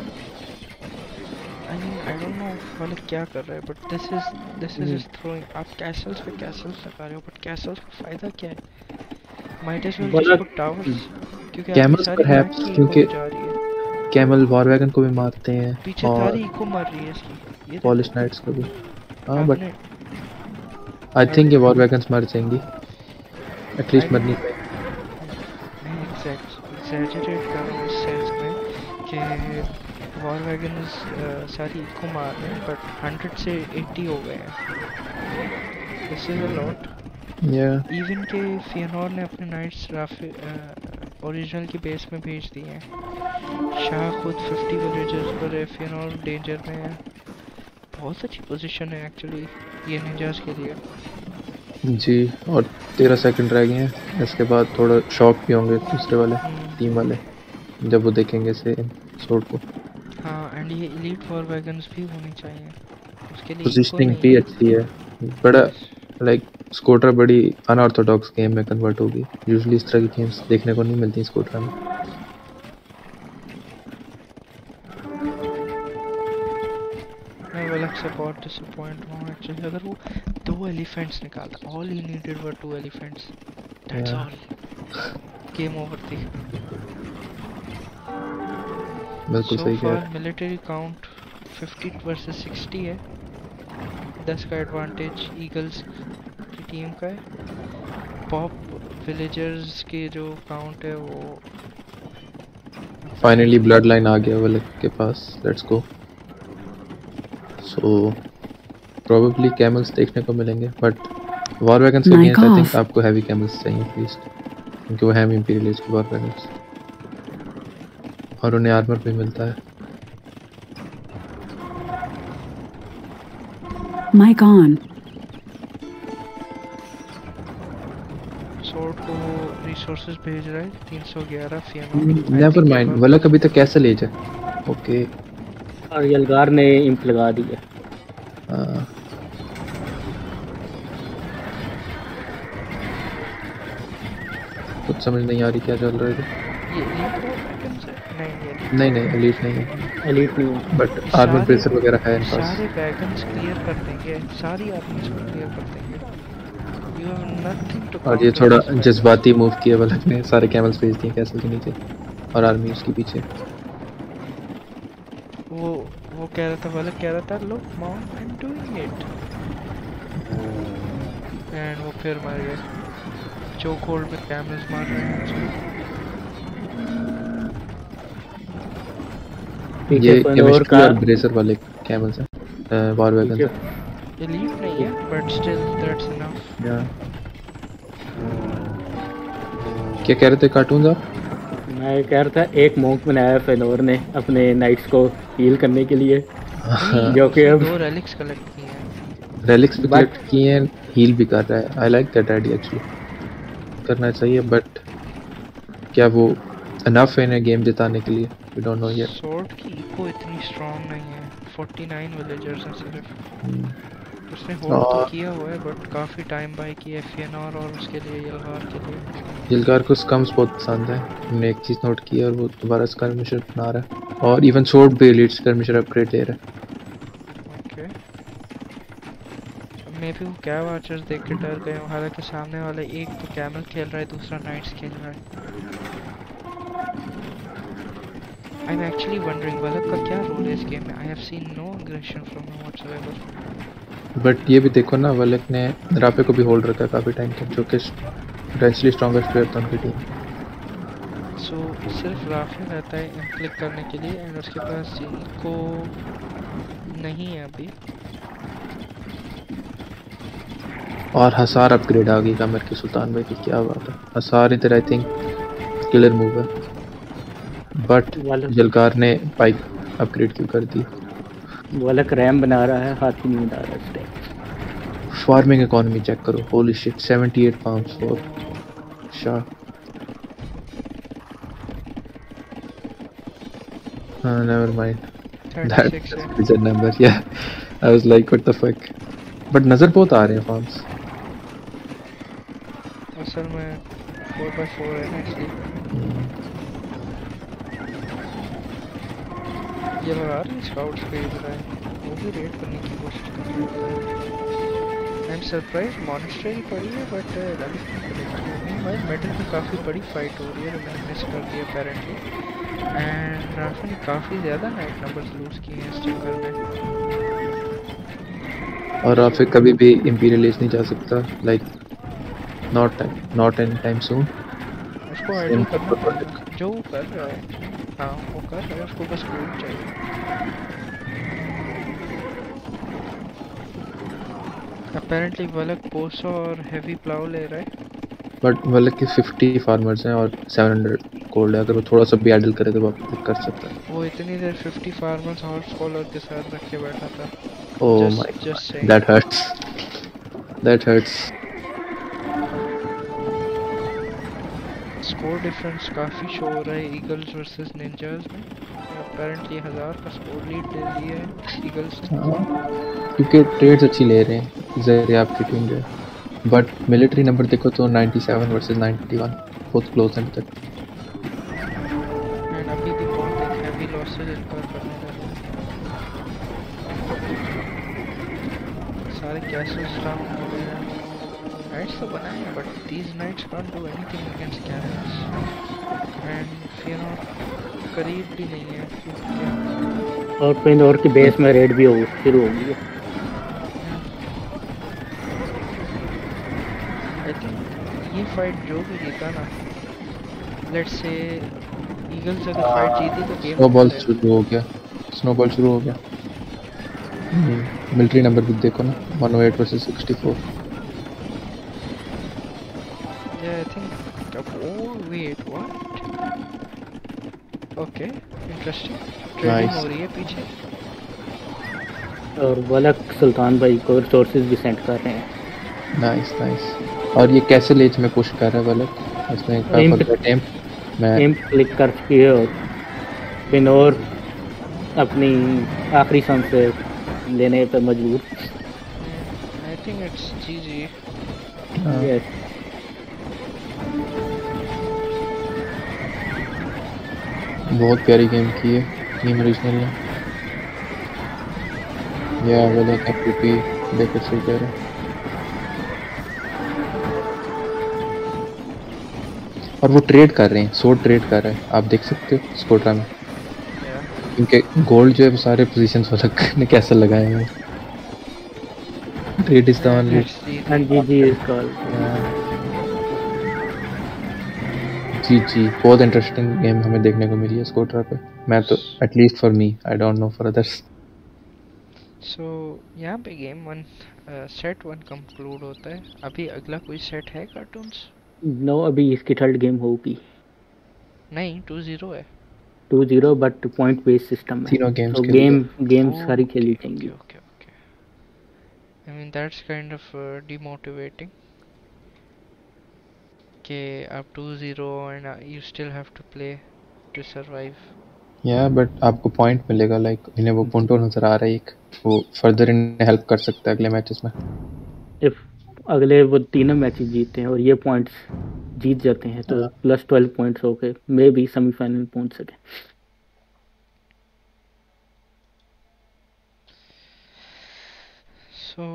I don't know वलक क्या कर रहा है, but this is just throwing। आप कैसल्स पे कैसल्स लगा रहे हो, बट कैसल्स का फायदा क्या है? Might as well just वलक put towers, क्योंकि आपकी कैमल्स सारी मैच परहैप्स, की इको क्योंकि भी जा रही है। कैमल वॉर वैगन को भी मारते हैं पीछे और सारी इको मार रही है इसकी, ये पॉलिश देखो। नाइट्स को भी। हाँ बट आपने आई थिंक ये वॉर वैगन्स मर जाएंगी, एटलीस्ट मरनी चाहिए। मैं एग्जैजरेट कर रहा हूँ इस सेंस में कि वॉर वैगन्स सारी इको मार रहे हैं, बट 100 से 80 हो गए हैं। This is a lot. या इवन के फियनोर ने अपने नाइट्स ओरिजिनल की बेस में भेज दिए हैं। शाह खुद 50 विलेजर्स पर है, फियनोर डेंजर में है। बहुत अच्छी पोजीशन है एक्चुअली ये निंजास के लिए। जी, और 13 सेकंड रह गए हैं, इसके बाद थोड़ा शॉक भी होंगे दूसरे वाले टीम वाले जब वो देखेंगे से सोर्ड को। हाँ, एंड ये एलीट वॉर वैगन्स भी होनी चाहिए उसके लिए। पोजीशनिंग भी अच्छी है, बड़ा लाइक स्कोटर बड़ी अनऑर्थोडॉक्स गेम में कन्वर्ट होगी। यूजुअली इस तरह की गेम्स देखने को नहीं मिलती स्कोटर में। मैं वलक से बहुत डिसअपॉइंट हूँ एक्चुअली। अगर वो 2 एलिफेंट्स निकालता, all he needed were 2 elephants, that's all, game over थी। बिल्कुल सही कह रहे हैं। मिलिट्री काउंट 50 वर्सेस 60 है। 10 का एडवांटेज ईगल्स की टीम का है। पॉप विलेजर्स के जो काउंट है वो फाइनली ब्लड लाइन आ गया वलक के पास, let's go. So probably camels देखने को मिलेंगे, बट वॉर वैगन्स के अगेंस्ट आई थिंक आपको हैवी कैमल्स चाहिए एटलीस्ट, क्योंकि वो हैवी इंपीरियलिस्ट के वॉर वैगन्स और उन्हें आर्मर भी मिलता है। Mic on. सोर्ड को रिसोर्सेज भेज रहा है 311 फियनोर। नेवर माइंड, वलक अभी तक कैसे ले जाए। ओके, और यलगार ने इंप लगा दी है। कुछ समझ नहीं आ रही क्या चल रहा है इधर। ये एलीट वॉर वैगन्स है? नहीं, ये नहीं नहीं, एलीट नहीं है, एलीट नहीं है। बट आर्मर ब्रेसर वगैरह है इनके पास। सारे वैगन्स क्लियर कर देंगे, सारी आर्मीज को क्लियर कर देंगे। You have nothing to. और ये थोड़ा जज्बाती मूव किया वलक ने, सारे कैमल्स भेज दिए कैसल के नीचे और आर्मी उसके पीछे। वो कह रहा था, वलक कह रहा था लो mom I am doing it, and वो फिर मर गए। चोक होल्ड में कैमल्स मार रहे हैं। ये और MST का और ब्रेसर वाले कैमल्स हैं, वॉर वैगन। एलीट नहीं है, बट स्टिल दैट्स इनफ। क्या कह रहे थे कार्टून आप? मैं कह रहा था एक मॉन्क बनाया फेनोर ने अपने नाइट्स को हील करने के लिए, जो कि अब 2 रेलिक्स कलेक्ट किए हैं। रेलिक्स भी कलेक्ट किए हैं, हील भी कर रहा है। I like that idea actually, करना चाहिए, बट क्या वो इनफ है इन्हें गेम जिताने के लिए? We don't know yet. Sword की इको इतनी स्ट्रांग नहीं है, 49 विलेजर्स हैं सिर्फ। उसने होल्ड तो किया हुआ है, बट काफी टाइम बाय किया फियनोर और उसके लिए यलगार के लिए। यलगार को स्कम्स बहुत पसंद है, हमने एक चीज नोट की और वो दोबारा स्कर्मिशर बना रहा है, और इवन सोर्ड भी एलीट स्कर्मिशर अपग्रेड ले रहा है। ओके, मे बी वो कैव आर्चर्स देख के डर गए हो, हालांकि सामने वाला एक तो कैमल खेल रहा है, दूसरा नाइट्स खेल रहा है। I am actually wondering Valak का क्या रोल है इस गेम में। I have seen no aggression from him whatsoever. But ये भी देखो ना, वलक ने राफे को भी होल्ड रखा काफी टाइम तक, जो कि पोटेंशियली स्ट्रॉन्गेस्ट प्लेयर था उनकी टीम। सो सिर्फ राफे रहता है इम्प्लिक करने के लिए, एंड उसके पास इनको नहीं है अभी। और हसार अपग्रेड आ गई कमर की सुल्तान भाई की, क्या बात है। हसार इधर आई थिंक किलर मूव है, बट वालक जलकार ने पाइक अपग्रेड क्यों कर दी। वालक रैम बना रहा है, हाथी नहीं बना रहा इस टाइम। फार्मिंग इकोनॉमी चेक करो, holy shit 78 pounds for Shah. Never mind, 36 है। That is a number, yeah I was like what the fuck. But नजर बहुत आ रहे हैं फार्म्स। असल में 4x4 है ना इसलिए। ये लगा रहे स्काउट्स पे इधर आए, वो भी रेड करने की कोशिश कर रहे हैं। आई एम सरप्राइज मॉनेस्ट्री पड़ी है बट भाई मेटल में काफ़ी बड़ी फाइट हो रही है, तो मैंने मिस कर दिया अपेरेंटली। एंड राफा ने काफ़ी ज़्यादा नाइट नंबर्स लूज किए हैं इस चक्कर में। और आप फिर कभी भी इंपीरियल एज नहीं जा सकता, like not any time soon. उसको आइडल करना पड़ेगा जो वो कर रहा है। हाँ वो कर रहा है, उसको बस गोल्ड चाहिए। अपेरेंटली वलक पोसा और हैवी प्लाउ ले रहा है। बट मतलब कि 50 फार्मर्स हैं और 700 गोल्ड है, अगर वो थोड़ा सा भी एडल करे तो वो आप कर सकता है। वो इतनी देर 50 फार्मर्स हॉर्स कॉलर के साथ रख के बैठा था। Oh my just god, saying. That hurts, that hurts. Score difference काफ़ी शो हो रहा है ईगल्स वर्सेस निंजास में। अपेरेंटली 1000 का स्कोर लीड ले लिया है ईगल्स ने। क्योंकि ट्रेड्स अच्छी ले रहे हैं जहर आपकी टीम जो है। बट मिलिट्री नंबर देखो तो 97 वर्सेस 91, बहुत क्लोज है अभी तक। एंड अभी भी बहुत एक हैवी लॉसेज इनकर करने लगे हैं। सारे कैसल्स डाउन हो गए हैं। नाइट्स तो बनाए हैं but these knights can't do anything against cannons. And फियर करीब भी नहीं है। और पिंदौर की बेस में रेड भी हो शुरू हो गई है। आई थिंक ये फाइट जो भी जीता ना, लेट्स से ईगल्स अगर फाइट जीती तो गेम स्नोबॉल है। शुरू हो गया, स्नोबॉल शुरू हो गया। मिलिट्री नंबर भी देखो ना, 108 versus 64। Yeah, I think. Oh wait, what? Okay, interesting. Trading nice हो रही है पीछे। और वालक सुल्तान भाई को रिसोर्सेज भी सेंड कर रहे हैं। Nice nice. और ये कैसे लेज में पुश कर रहा है वाला, इसमें क्या एम फॉरगेट टेम मैं एम क्लिक कर चुकी है और पिनोर अपनी आखिरी सांस से लेने पर मजबूर। I think it's GG. Yes बहुत प्यारी गेम की है टीम ओरिजिनल ने। या वाला का पीपी देखो सही कह रहे हैं। और वो ट्रेड कर रहे हैं, सोड ट्रेड कर रहे हैं, आप देख सकते हो स्कोड्रा में। क्योंकि गोल्ड जो है वो सारे पोजीशंस वाला ने कैसे लगाए हैं। Trade is the only. And GG is called. जी बहुत इंटरेस्टिंग गेम हमें देखने को मिली है स्कोड्रा पे। मैं तो at least for me, I don't know for others. So यहाँ पे गेम 1 सेट 1 कंक्लूड होता है। अभी अगला कोई सेट है कार्टून्स? नो, अभी इसकी थर्ड गेम होगी। नहीं 2-0 है। 2-0 बट पॉइंट बेस्ड सिस्टम है, तीनों गेम्स तो के लिए गेम सारी खेली जाएंगी। Okay. I mean that's kind of demotivating कि आप 2-0 and you still have to play to survive. Yeah but आपको पॉइंट मिलेगा, लाइक इन्हें वो पुंटो नजर आ रहा है एक, वो फर्दर इन्हें हेल्प कर सकता है अगले मैचेस में। इफ अगले वो तीनों मैचेस जीते हैं और ये पॉइंट्स जीत जाते हैं तो प्लस 12 पॉइंट्स होके मे भी सेमीफाइनल पहुंच सके। सो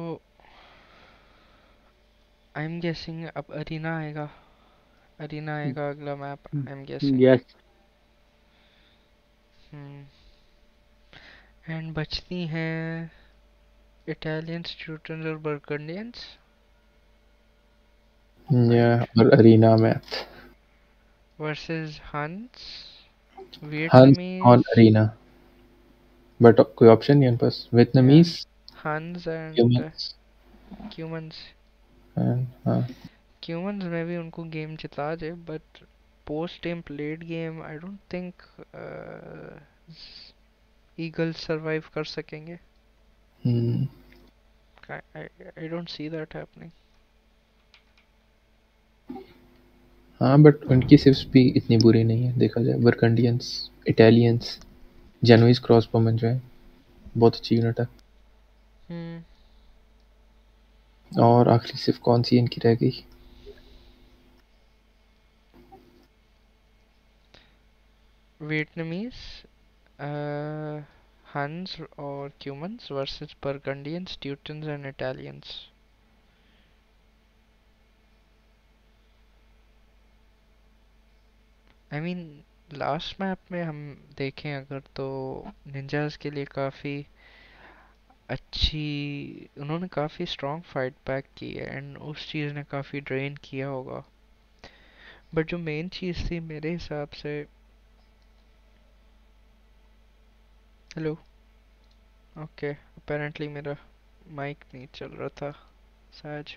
आई एम गेसिंग अब अरीना आएगा अगला map, I am guessing. Yes and बचती हैं इटालियंस, ट्यूटन्स और बर्गंडियंस। या और arena map versus Huns, Huns on Vietnamese. Arena, but कोई ऑप्शन नहीं है पास। Vietnamese, Huns and humans. Cumans. हाँ क्यूमन्स में भी उनको गेम जिता दे, but post game played game I don't think Eagles survive कर सकेंगे. Hmm, I don't see that happening. हाँ बट उनकी सिर्फ भी इतनी बुरी नहीं है देखा जाए. बरकंडियंस, इटालियंस, जेनोइस क्रॉसबोमन जो है बहुत अच्छी यूनिट है. हम्म. और आखिरी सिर्फ कौन सी इनकी रह गई? वियतनामीज, हंस और Cumans versus Burgundians, Teutons and Italians. I mean last map में हम देखें अगर तो निंजास के लिए काफ़ी अच्छी, उन्होंने काफ़ी स्ट्रॉन्ग फाइट बैक की है एंड उस चीज़ ने काफ़ी ड्रेन किया होगा. बट जो मेन चीज़ थी मेरे हिसाब से. हेलो. ओके, अपेरेंटली मेरा माइक नहीं चल रहा था. सहज.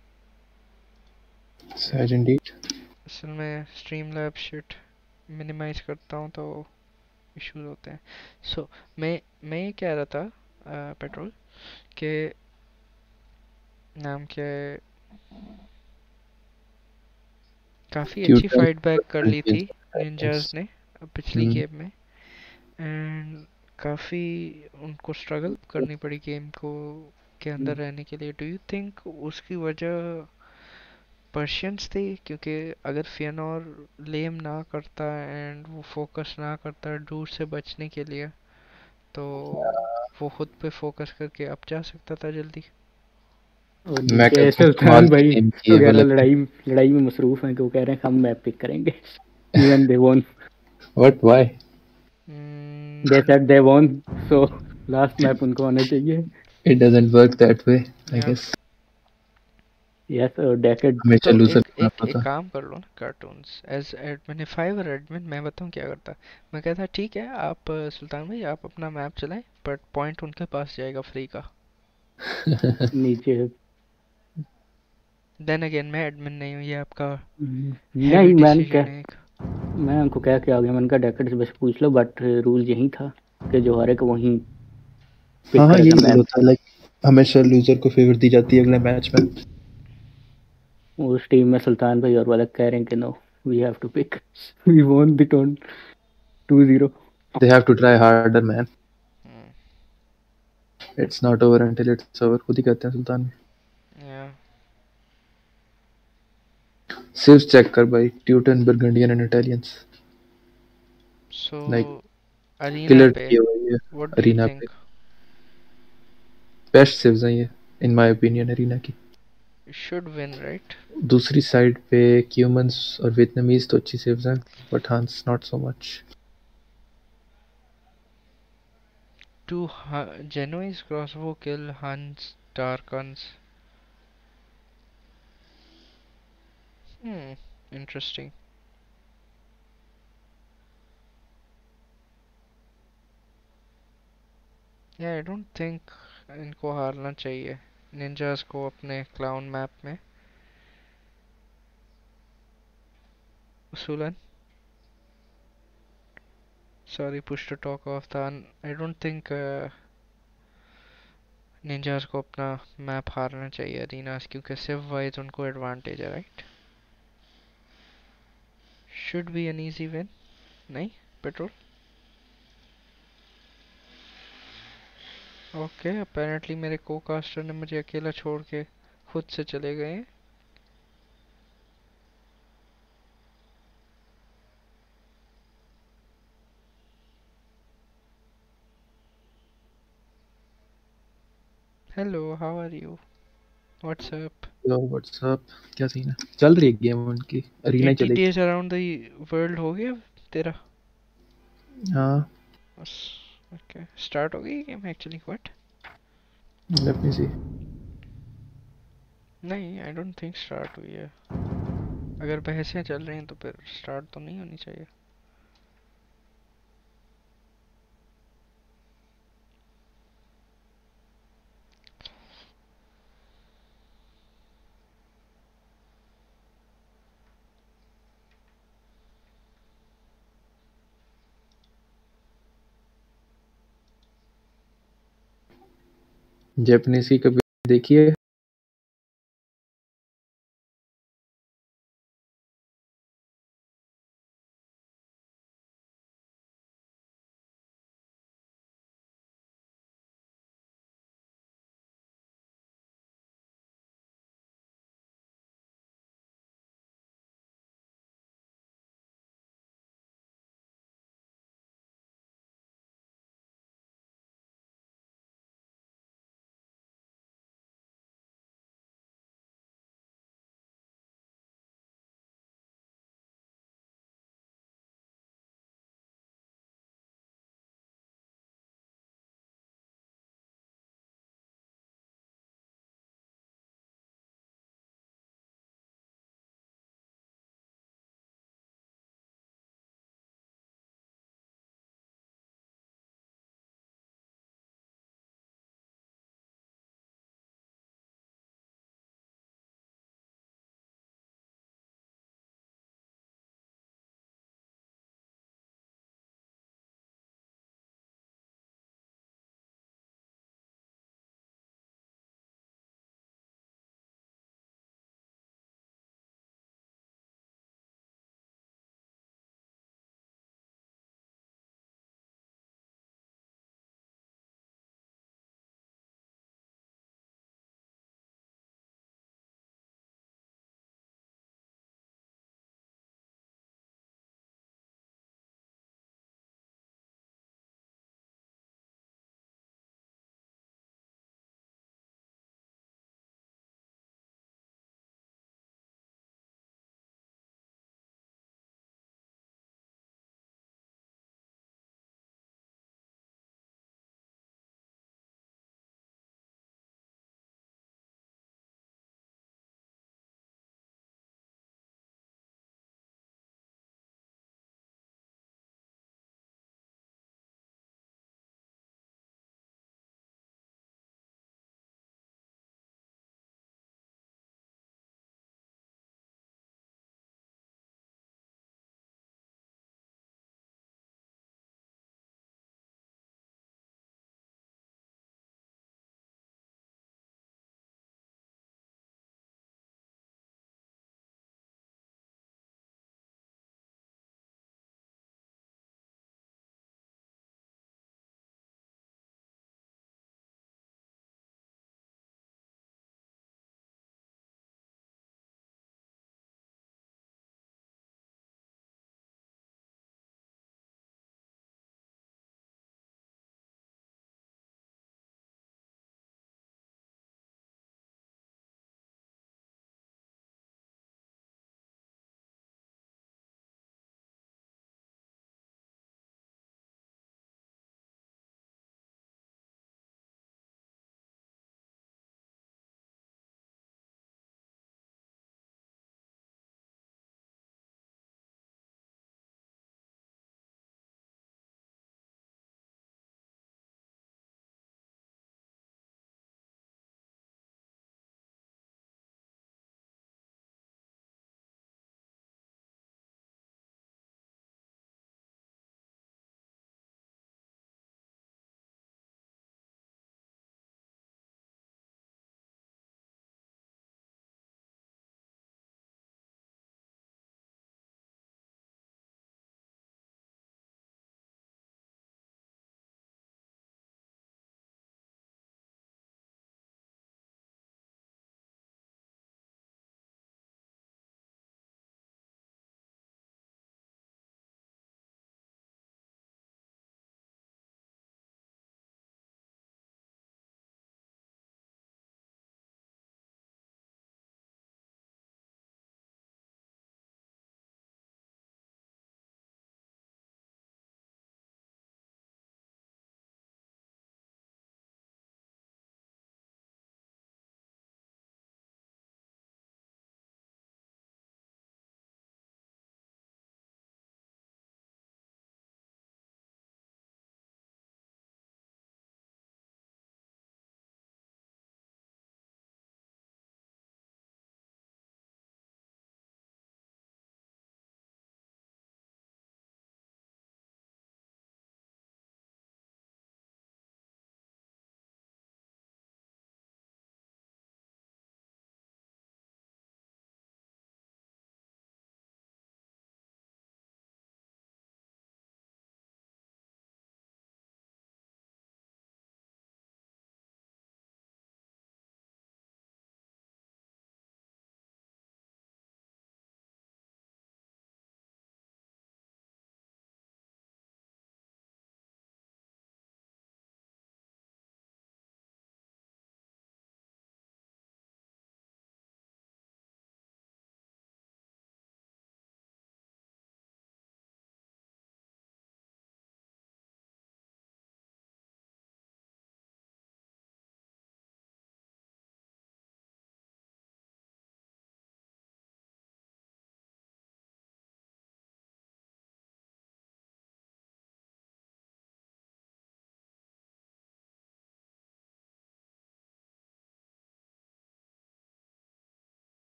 सहज इंडीड. असल में स्ट्रीम लैब शिट मिनिमाइज करता हूँ तो इश्यूज होते हैं. सो मैं ये कह रहा था पेट्रोल के नाम के काफ़ी अच्छी ट्यूटन, फाइट बैक कर ली थी बरकंडियंस, निंजास इटालियंस. ने पिछली गेम में. एंड काफ़ी उनको स्ट्रगल करनी पड़ी गेम को के अंदर रहने के लिए. डू यू थिंक उसकी वजह पर्शियंस थी? क्योंकि अगर फियनोर लेम ना करता एंड वो फोकस ना करता दूर से बचने के लिए, तो वो खुद पे फोकस करके अब जा सकता था जल्दी. और मैं नीचे कहता हूँ सुल्तान कमाल की भाई गेम की है वगैरह वलक ने. लड़ाई लड़ाई में मसरूफ हैं कि वो कह रहे हैं कि हम मैप पिक करेंगे. Even they won. What, why? They Hmm, said they won. So last map उनको आना चाहिए. It doesn't work that way I yeah guess. Yes decade. हमेशा तो लूजर एक करना एक एक पड़ता. काम कर लो ना. Cartoons as admin, if I were admin, मैं बताऊँ क्या करता. मैं कहता ठीक है आप सुल्तान भाई आप अपना मैप चलाएं, बट पॉइंट उनके पास जाएगा फ्री का. नीचे. देन अगेन मैं एडमिन नहीं हूँ, ये आपका हैवी नहीं डिसीजन है एक. मैं उनको कह के आ गया. मैंने कहा डेकेड से बस पूछ लो, बट रूल यही था कि जो हारे को वहीं हाँ पिक हाँ, करेगा यही रूल मैप. होता है. लाइक हमेशा लूजर को फेवर दी जाती है अगले मैच में. उस टीम में सुल्तान भाई और वालक कह रहे हैं कि no, we have to pick. We won the tone 2-0. They have to try harder man. Hmm, it's not over until it's over, खुद ही कहते हैं सुल्तान. yeah. सिर्फ चेक कर भाई, Teuton, Burgundian and Italians. So like arena killer पे किए हुए है व्हाट डू यू अरीना पे. थिंक? बेस्ट सिव्स हैं ये इन माय ओपिनियन अरीना की. Should win right? दूसरी साइड पे क्यूमन्स और वियतनामीज तो अच्छी सिव्स हैं, but Huns not so much. To Genoese crossbow kill Hans Darkans. Hmm, interesting. Yeah, I don't think इनको हारना चाहिए निंजास को अपने क्लाउन मैप में. उसूलन, sorry push to talk off था. I don't think निंजास को अपना मैप हारना चाहिए अरीनास, क्योंकि सिर्फ वाइज उनको एडवांटेज है right. Should be an easy win. नहीं पेट्रोल. ओके, अपेरेंटली मेरे को कास्टर ने मुझे अकेला छोड़ के खुद से चले गए हैं. Hello, how are you, what's up. Yo what's up. क्या सीन है? चल रही है गेम उनकी, अरीना ही 80 चलेगी. डेज अराउंड द वर्ल्ड हो गया तेरा? हाँ. बस. ओके, स्टार्ट हो गई game actually. What? Let me see. नहीं, आई डोंट थिंक स्टार्ट हुई है. अगर बहसें चल रही हैं तो फिर स्टार्ट तो नहीं होनी चाहिए. जापानीज की कभी देखिए?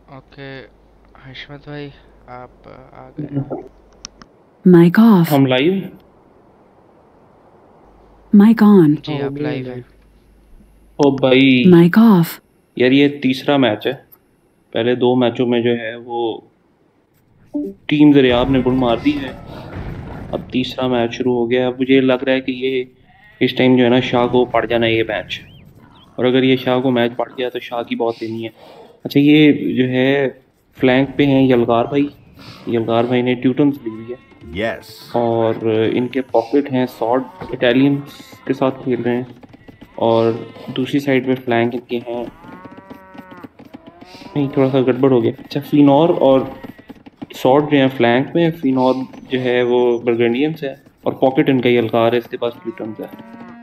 ओके हशमत भाई आप आ गए। Mic off. हम लाइव Mic on. जी हो आप गया लाइव हैं। लाइव। ओ भाई Mic off. यार ये तीसरा मैच है। पहले 2 मैचों में जो है वो टीम दरियाब ने बुन मार दी है। अब तीसरा मैच शुरू हो गया। अब मुझे लग रहा है कि ये इस टाइम जो है ना शाह को पड़ जाना है ये मैच, और अगर ये शाह को मैच पड़ गया तो शाह की बहुत देनी है। अच्छा ये जो है फ्लैंक पे हैं यलगार भाई। यलगार भाई ने ट्यूटन्स ली हुई है Yes. और इनके पॉकेट हैं सॉर्ड इटालियन के साथ खेल रहे हैं, और दूसरी साइड पे फ्लैंक इनके हैं। नहीं थोड़ा सा गड़बड़ हो गया। अच्छा फिनोर और सॉर्ड जो है फ्लैंक में, फिनोर जो है वो बर्गेंडियंस है और पॉकेट इनका यलगार है, इसके पास ट्यूटन्स है।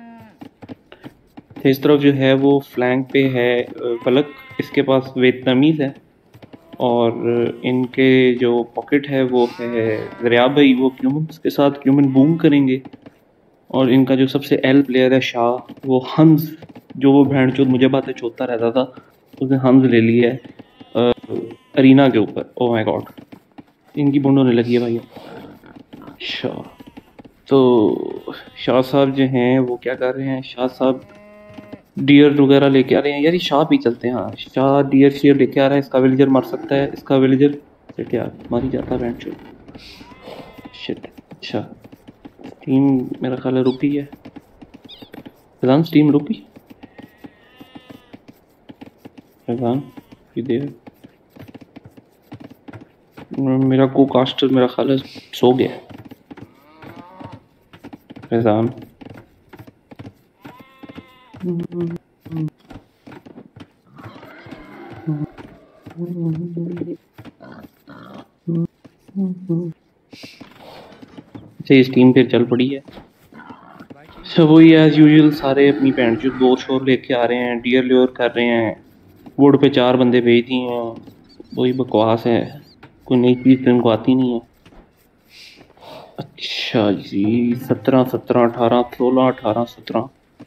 तो इस तरफ जो है वो फ्लैंक पे है फलक, इसके पास वियतनामीज है, और इनके जो पॉकेट है वो है दरियाब भाई, वो क्यूमन्स के साथ क्यूमन बूम करेंगे। और इनका जो सबसे एल प्लेयर है शाह, वो हंस, जो वो भैंड चोद मुझे बातें चोदता रहता था, उसने हंस ले लिया है अरीना के ऊपर। ओह माय गॉड इनकी बुंड होने लगी है भाई। शाह तो शाह साहब जो हैं वो क्या कर रहे हैं, शाह साहब डियर वगैरह लेके आ रहे हैं। यार ये शाह भी चलते हैं। हाँ शाह डियर शेयर लेके आ रहा है। इसका विलेजर मर सकता है, इसका विलेजर सेट यार मार ही जाता है बैंड शिट। अच्छा टीम मेरा ख्याल है रुकी है। फैजान टीम रुकी। फैजान ये देर मेरा को कास्टर मेरा ख्याल है सो गया। फैजान अच्छा इस टीम पे चल पड़ी है। सब वही एज यूजुअल सारे अपनी पैंट जो दो शोर लेके आ रहे हैं, डियर ल्योर कर रहे हैं, वुड पे 4 बंदे भेज दिए हैं। वही बकवास है, कोई नई चीज़ तो इनको आती नहीं है। अच्छा जी 17 17 18 16 18 17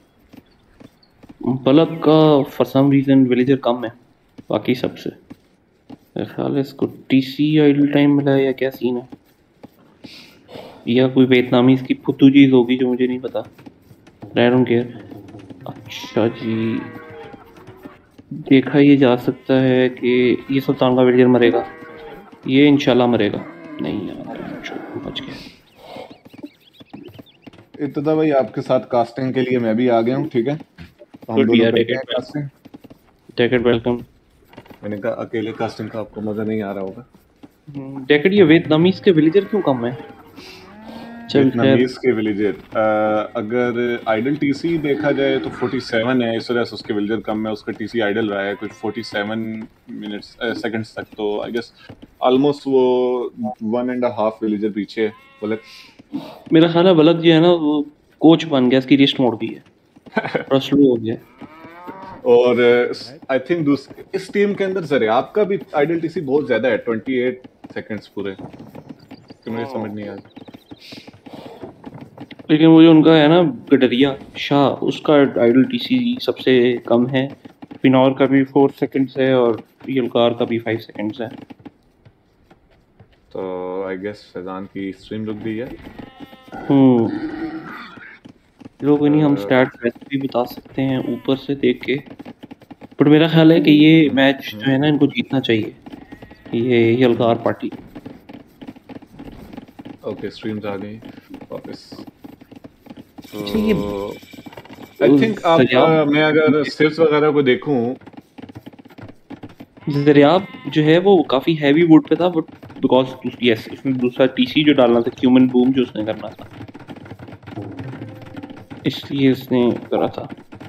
पलक का फॉर सम रीज़न विलेजर कम है बाकी सबसे। मेरे ख्याल है इसको टीसी आइडल टाइम मिला है या क्या सीन है, या कोई वियतनामी इसकी फुतू चीज़ होगी जो मुझे नहीं पता। I don't care. अच्छा जी देखा ये जा सकता है कि ये सुल्तान का विलेजर मरेगा, ये इंशाल्लाह मरेगा। नहीं यार बच गया। इत्तदा भाई आपके साथ कास्टिंग के लिए मैं भी आ गया हूँ, ठीक है। तो हम दोनों करते हैं कास्टिंग। Decade welcome. मैंने कहा अकेले कास्टिंग का आपको मजा नहीं आ रहा होगा। डेकेड ये वियतनामीज के विलेजर क्यों कम है? वियतनामीज के विलेजर अगर आइडल टीसी देखा जाए तो 47 है, इस वजह से उसके विलेजर कम है। उसका टीसी आइडल रहा है कुछ 47 मिनट्स सेकंड्स तक, तो आई गेस ऑलमोस्ट वो 1.5 विलेजर पीछे है। बोले मेरा ख्याल है बलक जो है ना वो कोच बन गया, इसकी रिस्ट मोड़ दी है और स्लो हो गया। और आई थिंक इस टीम के अंदर जरियाब का भी आइडल टीसी बहुत ज्यादा है, 28 सेकंड्स पूरे, तो मुझे समझ नहीं आ रहा। लेकिन वो जो उनका है ना गडरिया शाह, उसका आइडल टीसी सबसे कम है। फिनौर का भी 4 सेकंड्स है और यलकार का भी 5 सेकंड्स है। तो आई गेस फैजान की स्ट्रीम रुक गई है। चलो कोई नहीं, हम स्टैट्स वैसे भी बता सकते हैं ऊपर से देख के, बट मेरा ख्याल है कि ये मैच जो है ना इनको जीतना चाहिए, ये यलकार पार्टी। ओके स्ट्रीम्स आ गई वापस। अच्छा ये आई थिंक आप मैं अगर स्टिल्स वगैरह को देखूं, दरियाब जो है वो काफी हैवी वुड पे था, बट बिकॉज यस उसने दूसरा टीसी जो डालना था क्यूमन बूम जो उसने करना था, इसलिए उसने करा था।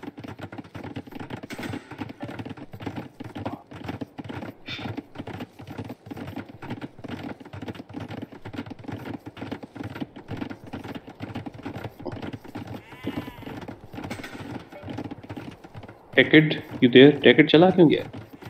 Decade you there? डेकेड चला क्यों गया?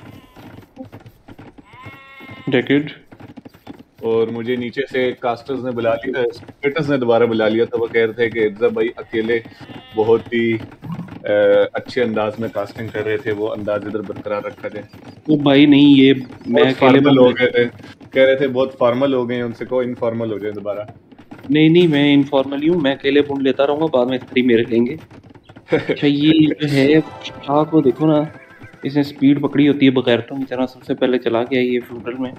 डेकेड और मुझे नीचे से कास्टर्स ने बुला लिया, स्पेक्टेटर्स ने दोबारा बुला लिया था। वो कह रहे थे कि इर्जा भाई अकेले बहुत ही अच्छे अंदाज में कास्टिंग कर रहे थे, वो अंदाज इधर बरकरार रखा जाए। तो भाई नहीं, ये मैं बहुत अकेले फॉर्मल बंद हो गए थे, कह रहे थे बहुत फॉर्मल हो गए हैं, उनसे को इनफॉर्मल हो जाए दोबारा। नहीं नहीं, मैं इनफॉर्मल हूँ, मैं अकेले बूंद लेता रहूंगा, बाद में स्त्री मेरे लेंगे। अच्छा ये जो है शाह को देखो ना, इसने स्पीड पकड़ी होती है बगैरतों की तरह, सबसे पहले चला गया ये फ्यूडल में।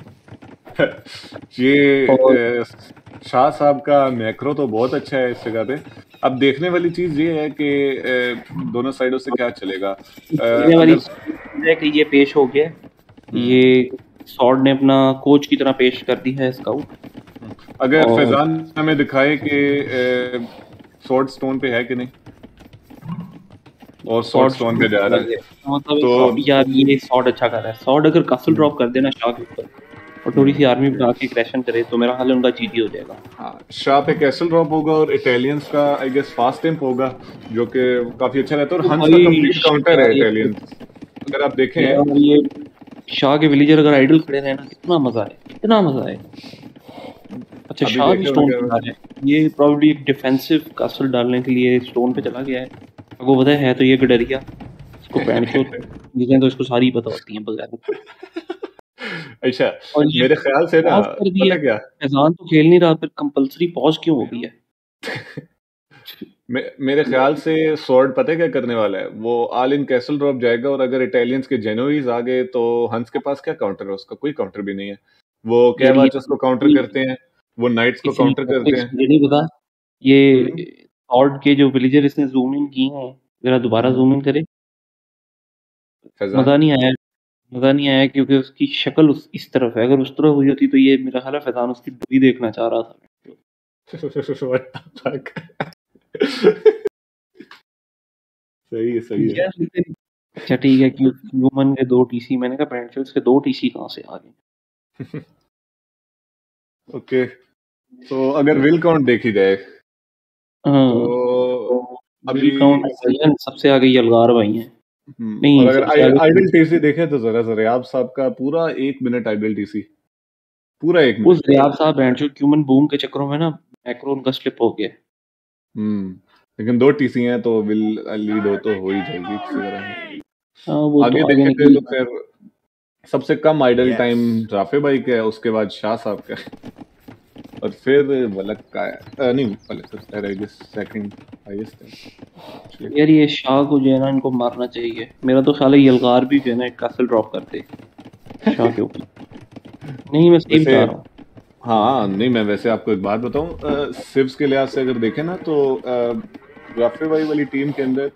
ये और शाह साहब का मैक्रो तो बहुत अच्छा है इस जगह पे। अब देखने वाली चीज ये है कि दोनों साइडों से क्या चलेगा। देखने वाली अगर चीज़ है कि ये पेश हो गया, ये सॉर्ड ने अपना कोच की तरह पेश कर दी है स्काउट। अगर और फैजान हमें दिखाए कि स्वॉर्ड स्टोन पे है कि नहीं, और स्वॉर्ड स्टोन पे जा रहा है, मतलब तो यार ये सॉर्ड अच्छा कर रहा है। सॉर्ड अगर कासल ड्रॉप कर देना शाह के ऊपर और थोड़ी सी आर्मी बना के क्रैशन करे तो मेरा हाल उनका जीती हो जाएगा। हाँ, शाह पे कैसल ड्रॉप होगा और इटालियंस का आई गेस फास्ट टेम्प होगा, जो कि काफी अच्छा रहता है। और तो हंस का भाई कंप्लीट काउंटर है यार इटालियंस, अगर आप देखें। यार ये शाह के विलेजर अगर आइडल खड़े रहे ना, कितना मजा है, कितना मजा है। अच्छा अभी शाह भी देखे स्टोन उनके पे आ रहा है, ये प्रॉब्ली एक डिफेंसिव कासल डालने के लिए स्टोन पे चला गया है। आपको पता है तो ये गडरिया, इसको पैंट चो चीजें तो इसको सारी पता होती हैं बगैर। अच्छा, और ये मेरे ख्याल से ना, पॉज कर दिया, पता क्या, फैजान तो खेल नहीं रहा, फिर कंपलसरी पॉज क्यों हो गई है? मेरे ख्याल से स्वॉर्ड पता है क्या करने वाला है, वो ऑल इन कैसल ड्रॉप जाएगा, और अगर इटालियंस के जेनोइज आ गए तो हंस के पास क्या काउंटर है, उसका कोई काउंटर भी नहीं है। वो यार ये कैवाचस को काउंटर करते हैं, वो नाइट्स को काउंटर करते हैं। मुझे नहीं पता ये हम्म, हॉर्ड के जो विलेजर इसने जूम इन किए हैं, जरा दोबारा हम्म, जूम इन करे। फैजान। मजा नहीं आया, मजा नहीं आया क्योंकि उसकी शक्ल इस तरफ है, अगर उस तरफ हुई होती तो ये मेरा ख्याल है फैजान उसकी डोरी देखना चाह रहा था। What the fuck? सही है, सही है। यार लेकिन अच्छा ठीक है कि ह्यूमन के 2 टीसी, मैंने कहा पेंट्रोल्स के 2 टीसी कहाँ से आ गए? ओके, तो अगर विल काउंट देखी जाए हाँ तो अभी विल काउंट सबसे आगे यलगार भाई हैं। और नहीं अगर सबसे आगे आइडल टीसी देखे तो जरा जरियाब साहब का पूरा 1 मिनट आइडल टीसी, पूरा 1 मिनट। उस रियाब साहब बैंचो क्यूमन बूम के चक्करों में ना मैक्रो उनका स्लिप हो गया। लेकिन 2 टीसी हैं तो विल लीड हो ही जाएगी किसी तरह। हाँ वो आगे तो आगे देखे थे निकल तो फिर सबसे कम आइडल टाइम राफे भाई का है, उसके बाद शाह साहब का है, और फिर वलक का है। नहीं वलक तो सेकंड हाईएस्ट है। यार ये शाह को जो है ना इनको मारना चाहिए। मेरा तो ख्याल है यलगार भी जो है ना एक कासल ड्रॉप करते शाह के ऊपर। नहीं मैं सही वैसे बता रहा हूँ। हाँ, नहीं मैं वैसे आपको एक बात बताऊं, सिव्स के लिहाज से अगर देखें ना तो राफे भाई वाली टीम के अंदर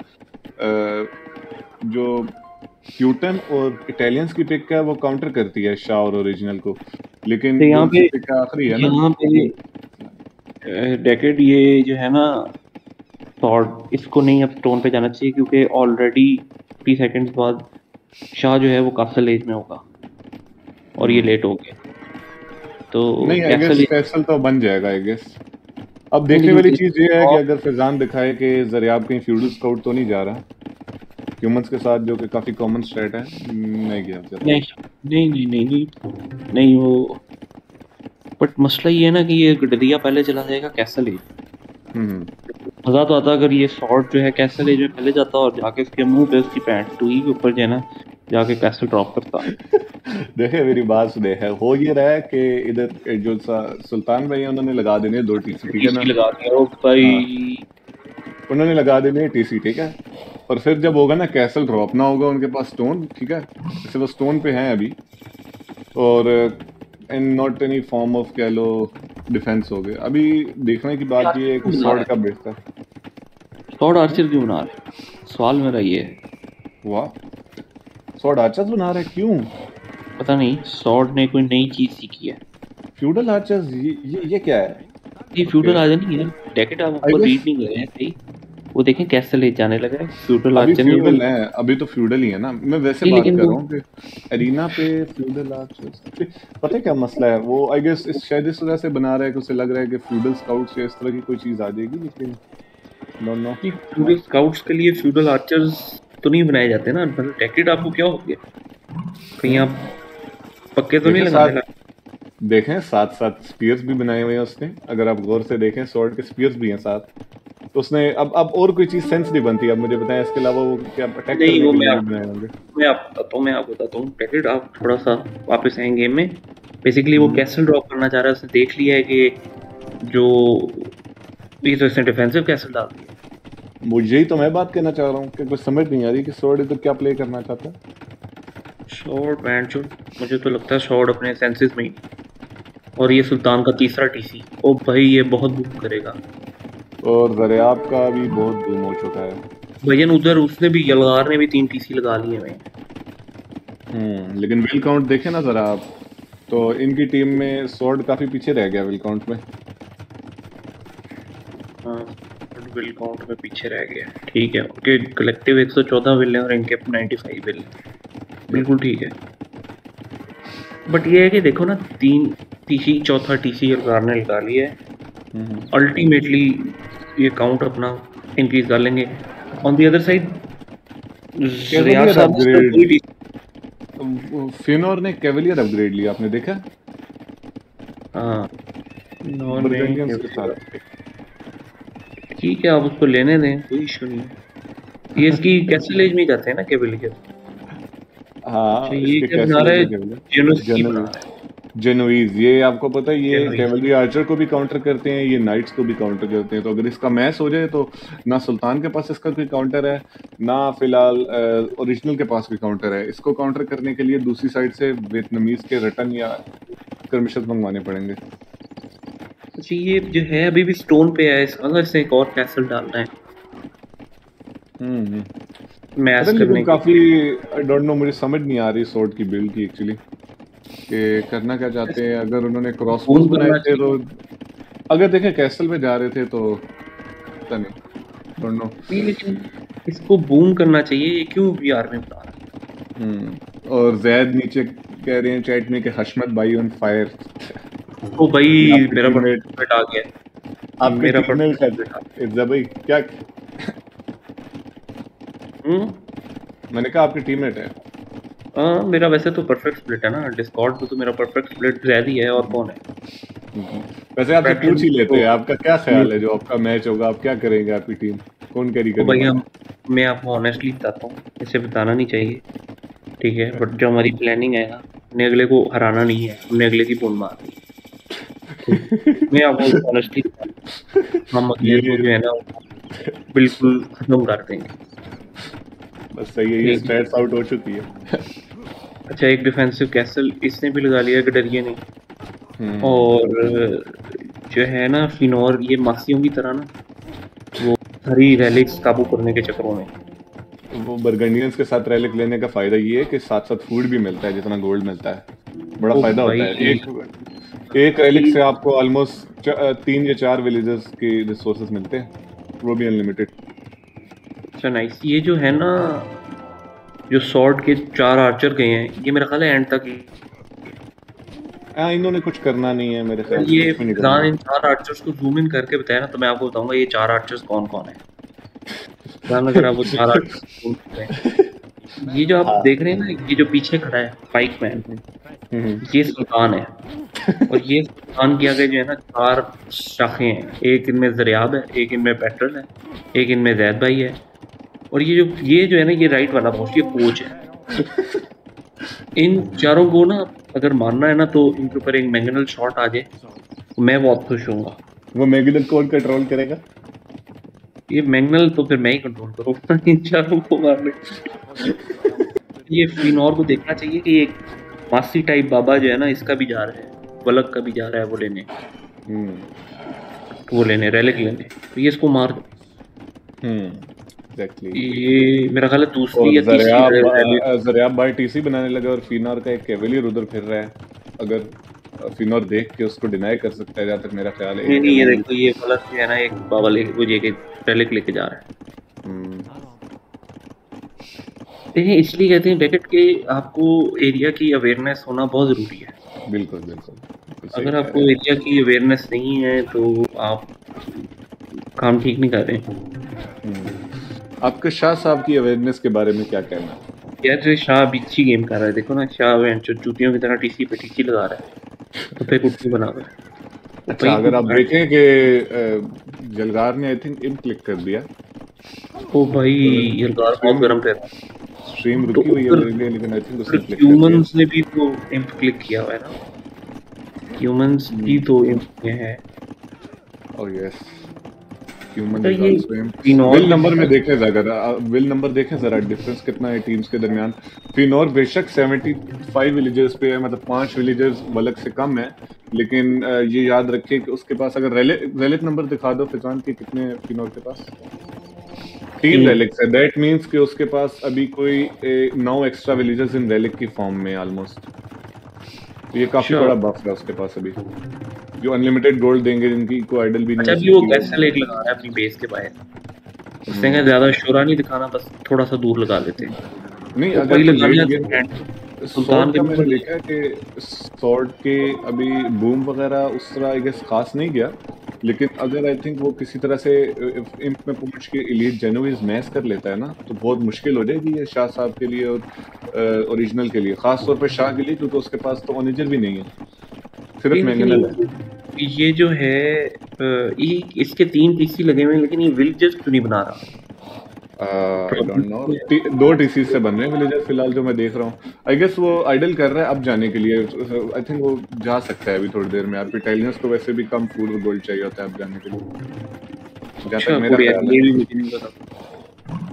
जो क्यूटन और इटालियंस की पिक है वो काउंटर करती है शाह और ओरिजिनल को, लेकिन तो यहाँ पे पिक आखिरी है ना। यहाँ पे डेकेड ये जो है ना थॉट, इसको नहीं अब स्टोन पे जाना चाहिए क्योंकि ऑलरेडी 3 सेकंड्स बाद शाह जो है वो कासल एज में होगा और ये लेट हो गया। तो नहीं आई गेस कैसल तो बन जाएगा आई गेस। अब देखने वाली चीज ये है कि अगर फैजान दिखाए कि जरियाब कहीं फ्यूडल स्काउट तो नहीं जा रहा ह्यूमंस के साथ, जो कि काफी कॉमन स्ट्रेट है, नहीं गया नहीं वो, बट मसला ये है ना कि ये गडरिया पहले चला जाएगा कैसल एज। मजा तो आता अगर ये शॉर्ट जो है कैसल एज में पहले जाता और जाके उसके मुंह पे उसकी पैंट टूई के ऊपर जो है ना जाके कैसल ड्रॉप करता। देखे मेरी बात सुने है, हो ये रहा है कि इधर जो सुल्तान भाई हैं उन्होंने लगा देने 2 टीसी, ठीक है ना, लगा दिया ओ भाई। उन्होंने लगा देने टीसी, ठीक है, और फिर जब होगा ना कैसल ड्रॉप ना होगा उनके पास स्टोन, ठीक है, जैसे वो स्टोन पे हैं अभी, और in not any form of कह लो डिफेंस हो गए। अभी देखने की बात ये है कि स्वॉर्ड का बेचता स्वॉर्ड आर्चर क्यों बना रहे, सवाल मेरा ये है। हुआ स्वॉर्ड आर्चर्स बना रहे क्यों, पता नहीं स्वॉर्ड ने कोई नई चीज सीखी है। फ्यूडल आर्चर्स, ये क्या है? ये फ्यूडल आर्चर नहीं है, डेकेड आप ऊपर रीड नहीं कर रहे हैं सही। वो देखें कैसे ले जाने लगा है फ्यूडल आर्चर नहीं। फ्यूडल है अभी तो फ्यूडल ही है ना, मैं वैसे बात कर रहा हूँ कि एरिना पे फ्यूडल आर्चर्स। पता है क्या मसला है, वो आई गेस शायद इस वजह से बना रहा है कि उसे लग रहा है कि फ्यूडल स्काउट्स या इस तरह की कोई चीज आ जाएगी, लेकिन डोंट नो। फ्यूडल स्काउट्स के लिए फ्यूडल आर्चर्स तो नहीं बनाए जाते ना, मतलब डेकेड आपको क्या हो गया, कहीं आप पक्के तो नहीं लगाने लगे। देखें साथ साथ स्पीयर्स भी बनाए हुए हैं उसने, अगर आप गौर से देखें स्वॉर्ड के स्पीयर्स भी हैं साथ। तो उसने अब और कोई चीज सेंस नहीं बनती। अब मुझे बताएं इसके अलावा वो क्या अटैक नहीं, करने वो के मैं लिए आप बनाए होंगे। मैं आपको बताता हूँ पैकेट। आप थोड़ा सा वापस आए गेम में। बेसिकली वो कैसल ड्रॉप करना चाह रहा है। उसने देख लिया है कि जो ये तो इसने डिफेंसिव कैसल डाल दिया। मुझे ही तो मैं बात कहना चाह रहा हूँ कि कुछ समझ नहीं आ रही कि स्वॉर्ड तो क्या प्ले करना चाहता है। शॉर्ट बैंड जो मुझे तो लगता है शॉर्ट अपने सेंसेस में ही। और ये सुल्तान का तीसरा टीसी। ओ भाई ये बहुत बूम करेगा। और ज़रियाब का भी बहुत बूम हो चुका है। भजन उधर उसने भी यलगार ने भी 3 टीसी लगा लिए हैं। लेकिन विल काउंट देखें ना जरा आप, तो इनकी टीम में स्वॉर्ड काफी पीछे रह गया विल काउंट में। हाँ, विल काउंट में पीछे रह गया। ठीक है, उनके कलेक्टिव 114 विल है और इनके 95 विल। बिल्कुल ठीक है। बट ये है कि देखो ना, 3 टीसी, चौथा टीसी यलगार ने लगा लिया है। अल्टीमेटली ये काउंट अपना इंक्रीज कर लेंगे। On the other side Riyaz साहब फिनोर ने कैवलियर अपग्रेड लिया, आपने देखा? हाँ, बर्गंडियंस के साथ। ठीक है, आप उसको लेने दें, कोई इशू नहीं है। ये इसकी कैसल एज में जाते हैं ना कैवलियर। हाँ, ये इसके क्या बना रहा है? जेनोइज बना रहा है। जेनोइज, ये आपको पता है, ये जेनोइज। कैवलरी आर्चर को भी काउंटर करते हैं, ये नाइट्स को भी काउंटर करते हैं। तो अगर इसका मैच हो जाए तो ना सुल्तान के पास इसका कोई काउंटर है, ना फिलहाल ओरिजिनल के पास कोई काउंटर है। इसको काउंटर करने के लिए दूसरी साइड से वियतनामीज के रिटर्न या स्कर्मिशेस मंगवाने पड़ेंगे। अच्छा, ये जो है अभी भी स्टोन पे है, इसका मतलब इससे एक और कैसल डालना है मैच लेकिन करने के। काफी आई डोंट नो, मुझे समझ नहीं आ रही स्वॉर्ड की बिल्ड की एक्चुअली कि करना क्या चाहते हैं। अगर उन्होंने क्रॉसबोज बनाए थे तो, अगर देखें कैसल में जा रहे थे तो पता नहीं, डोंट नो। नहीं, लेकिन इसको बूम करना चाहिए। ये क्यों वीआर में बना रहा है? और जैद नीचे कह रहे हैं चैट में कि हशमत भाई ऑन फायर। ओ भाई आपके मेरा teammate- परफेक्ट आ गया। आपके मेरा टीममेट है इर्जा भाई क्या? मैंने कहा आपके टीममेट है। हाँ, मेरा वैसे तो परफेक्ट स्प्लिट है ना डिस्कॉर्ड पे, तो मेरा परफेक्ट स्प्लिट जैद ही है। और कौन है? वैसे आपसे पूछ ही लेते हैं, आपका क्या ख्याल है जो आपका मैच होगा, आप क्या करेंगे, आपकी टीम कौन कैरी तो करेगा? भैया मैं आपको ऑनेस्टली बताता हूँ, इसे बताना नहीं चाहिए, ठीक है? बट जो हमारी प्लानिंग है ना, हमने अगले को हराना नहीं है, हमने अगले की बूंद मारनी है। मैं आपको ऑनेस्टली हम अगले को जो है ना बिल्कुल खत्म कर देंगे। बस सही है, ये स्ट्रेट्स आउट हो चुकी है। अच्छा, एक डिफेंसिव कैसल इसने भी लगा लिया गडरिये ने। और जो है ना फिनोर, ये मासियों की तरह ना वो सारी रैलिक्स काबू करने के चक्करों में। वो बर्गंडियंस के साथ रैलिक लेने का फायदा ये है कि साथ साथ फूड भी मिलता है, जितना गोल्ड मिलता है बड़ा ओ फायदा होता भाई, है। एक रैलिक से आपको ऑलमोस्ट 3 या 4 विलेजेस के रिसोर्सेज मिलते हैं, वो भी अनलिमिटेड। अच्छा नाइस। ये जो है ना, जो सॉर्ड के 4 आर्चर गए हैं, ये मेरा ख्याल है एंड तक ही। हाँ, इन्होंने कुछ करना नहीं है मेरे ख्याल से, ये कुछ भी नहीं करना। इन 4 आर्चर्स को जूम इन करके बताया ना, तो मैं आपको बताऊंगा ये 4 आर्चर्स कौन कौन है। अगर आप वो 4 आर्चर्स ये जो आप देख रहे हैं ना, ये जो पीछे खड़ा है पाइक मैन, ये सुल्तान है। और ये सुल्तान की आगे जो है ना 4 शाखें हैं। एक इनमें ज़रियाब है, एक इनमें पेट्रोल है, एक इनमें जैद भाई है, और ये जो है ना, ये राइट वाला बॉस, ये कोच है। इन चारों को ना अगर मारना है ना, तो इनके ऊपर एक मैंगनल शॉट आ जाए तो मैं बहुत खुश होऊंगा। वो मैगनल कौन कंट्रोल करेगा? ये मैंगनल तो फिर मैं ही कंट्रोल करूंगा इन चारों को मारने। ये फिनोर को देखना चाहिए कि एक मासी टाइप बाबा जो है ना, इसका भी जा रहा है, वलक का भी जा रहा है वो लेने रैलिक लेने, तो ये इसको मार दो। एग्जैक्टली। ये मेरा ख्याल है दूसरी या तीसरी रैलिक। ज़रियाब भाई टीसी बनाने लगा और फिनोर का एक कैवलियर उधर फिर रहा है। अगर फिनोर देख के उसको डिनाई कर सकता है, जहाँ तक मेरा ख्याल है। नहीं, ये देखो, ये वलक जो है ना, एक बाबा लेके वो ये रैलिक लेके जा रहा है। देखिए, इसलिए कहते हैं डेकेट के आपको एरिया की अवेयरनेस होना बहुत ज़रूरी है। बिल्कुल बिल्कुल। अगर आपको एरिया की अवेयरनेस नहीं है तो आप काम ठीक नहीं कर रहे। आपके शाह साहब की अवेयरनेस के बारे में क्या कहना है? यार जो शाह अभी अच्छी गेम कर रहा है, देखो ना, शाह जूतियों की तरह टीसी पे टीसी लगा रहा है, तो पे कुट्टी बना रहा है। अच्छा अगर आप देखें कि जलगार ने आई थिंक इन क्लिक कर दिया, ओ भाई यलगार बहुत गर्म थे। स्ट्रीम तो रुकी हुई है उधर मेरे लिए, लेकिन आई थिंक उसने क्लिक कर दिया। ह्यूमंस ने भी तो इम्प क्लिक किया हुआ है ना, ह्यूमंस भी तो इम्प में है। ओह यस, ह्यूमन तो इज ये आल्सो इन। फिनोर विल नंबर में देखें जरा, विल नंबर देखें जरा, डिफरेंस कितना है टीम्स के दरमियान। फिनोर बेशक 75 विलेजर्स पे है, मतलब 5 विलेजर्स वलक से कम है, लेकिन ये याद रखिए कि उसके पास अगर रेलिक नंबर दिखा दो फिजान के, कितने हैं फिनोर के पास? 3 रेलिक्स है। दैट मींस कि उसके पास अभी कोई 9 एक्स्ट्रा विलेजर्स इन रेलिक की फॉर्म में ऑलमोस्ट। तो ये काफी बड़ा बफ है उसके पास अभी, जो अनलिमिटेड गोल्ड देंगे, जिनकी कोई आइडल भी नहीं अच्छा अभी वो कैसल एक लगा रहा है अपनी बेस के बाहर, उसने कहा ज्यादा शोरा नहीं दिखाना, बस थोड़ा सा दूर लगा लेते हैं। नहीं तो अगर वही लगा लिया ये सुल्तान सॉर्ड का के मैंने देखा है कि सॉर्ड के अभी बूम वगैरह उस तरह आई गेस खास नहीं गया, लेकिन अगर आई थिंक वो किसी तरह से इंप में पहुंच के एलीट जेनोइज मैच कर लेता है ना, तो बहुत मुश्किल हो जाएगी ये शाह साहब के लिए और ओरिजिनल के लिए, खास तौर पे शाह के लिए, क्योंकि उसके पास तो ओनिजर भी नहीं है, सिर्फ मैंगनल है। ये जो है ये इसके 3 टीसी लगे हुए हैं, लेकिन ये विलेजर्स क्यों नहीं बना रहा? आई डोंट नो, 2 टीसी से बन रहे हैं विलेजर फिलहाल जो मैं देख रहा हूँ। आई गेस वो आइडल कर रहा है अब जाने के लिए, आई थिंक वो जा सकता है अभी थोड़ी देर में। यार पिटालियंस को वैसे भी कम फूड और गोल्ड चाहिए होता है अब जाने के लिए, जहाँ तक मेरा ख्याल है। ये भी मुझे नहीं पता,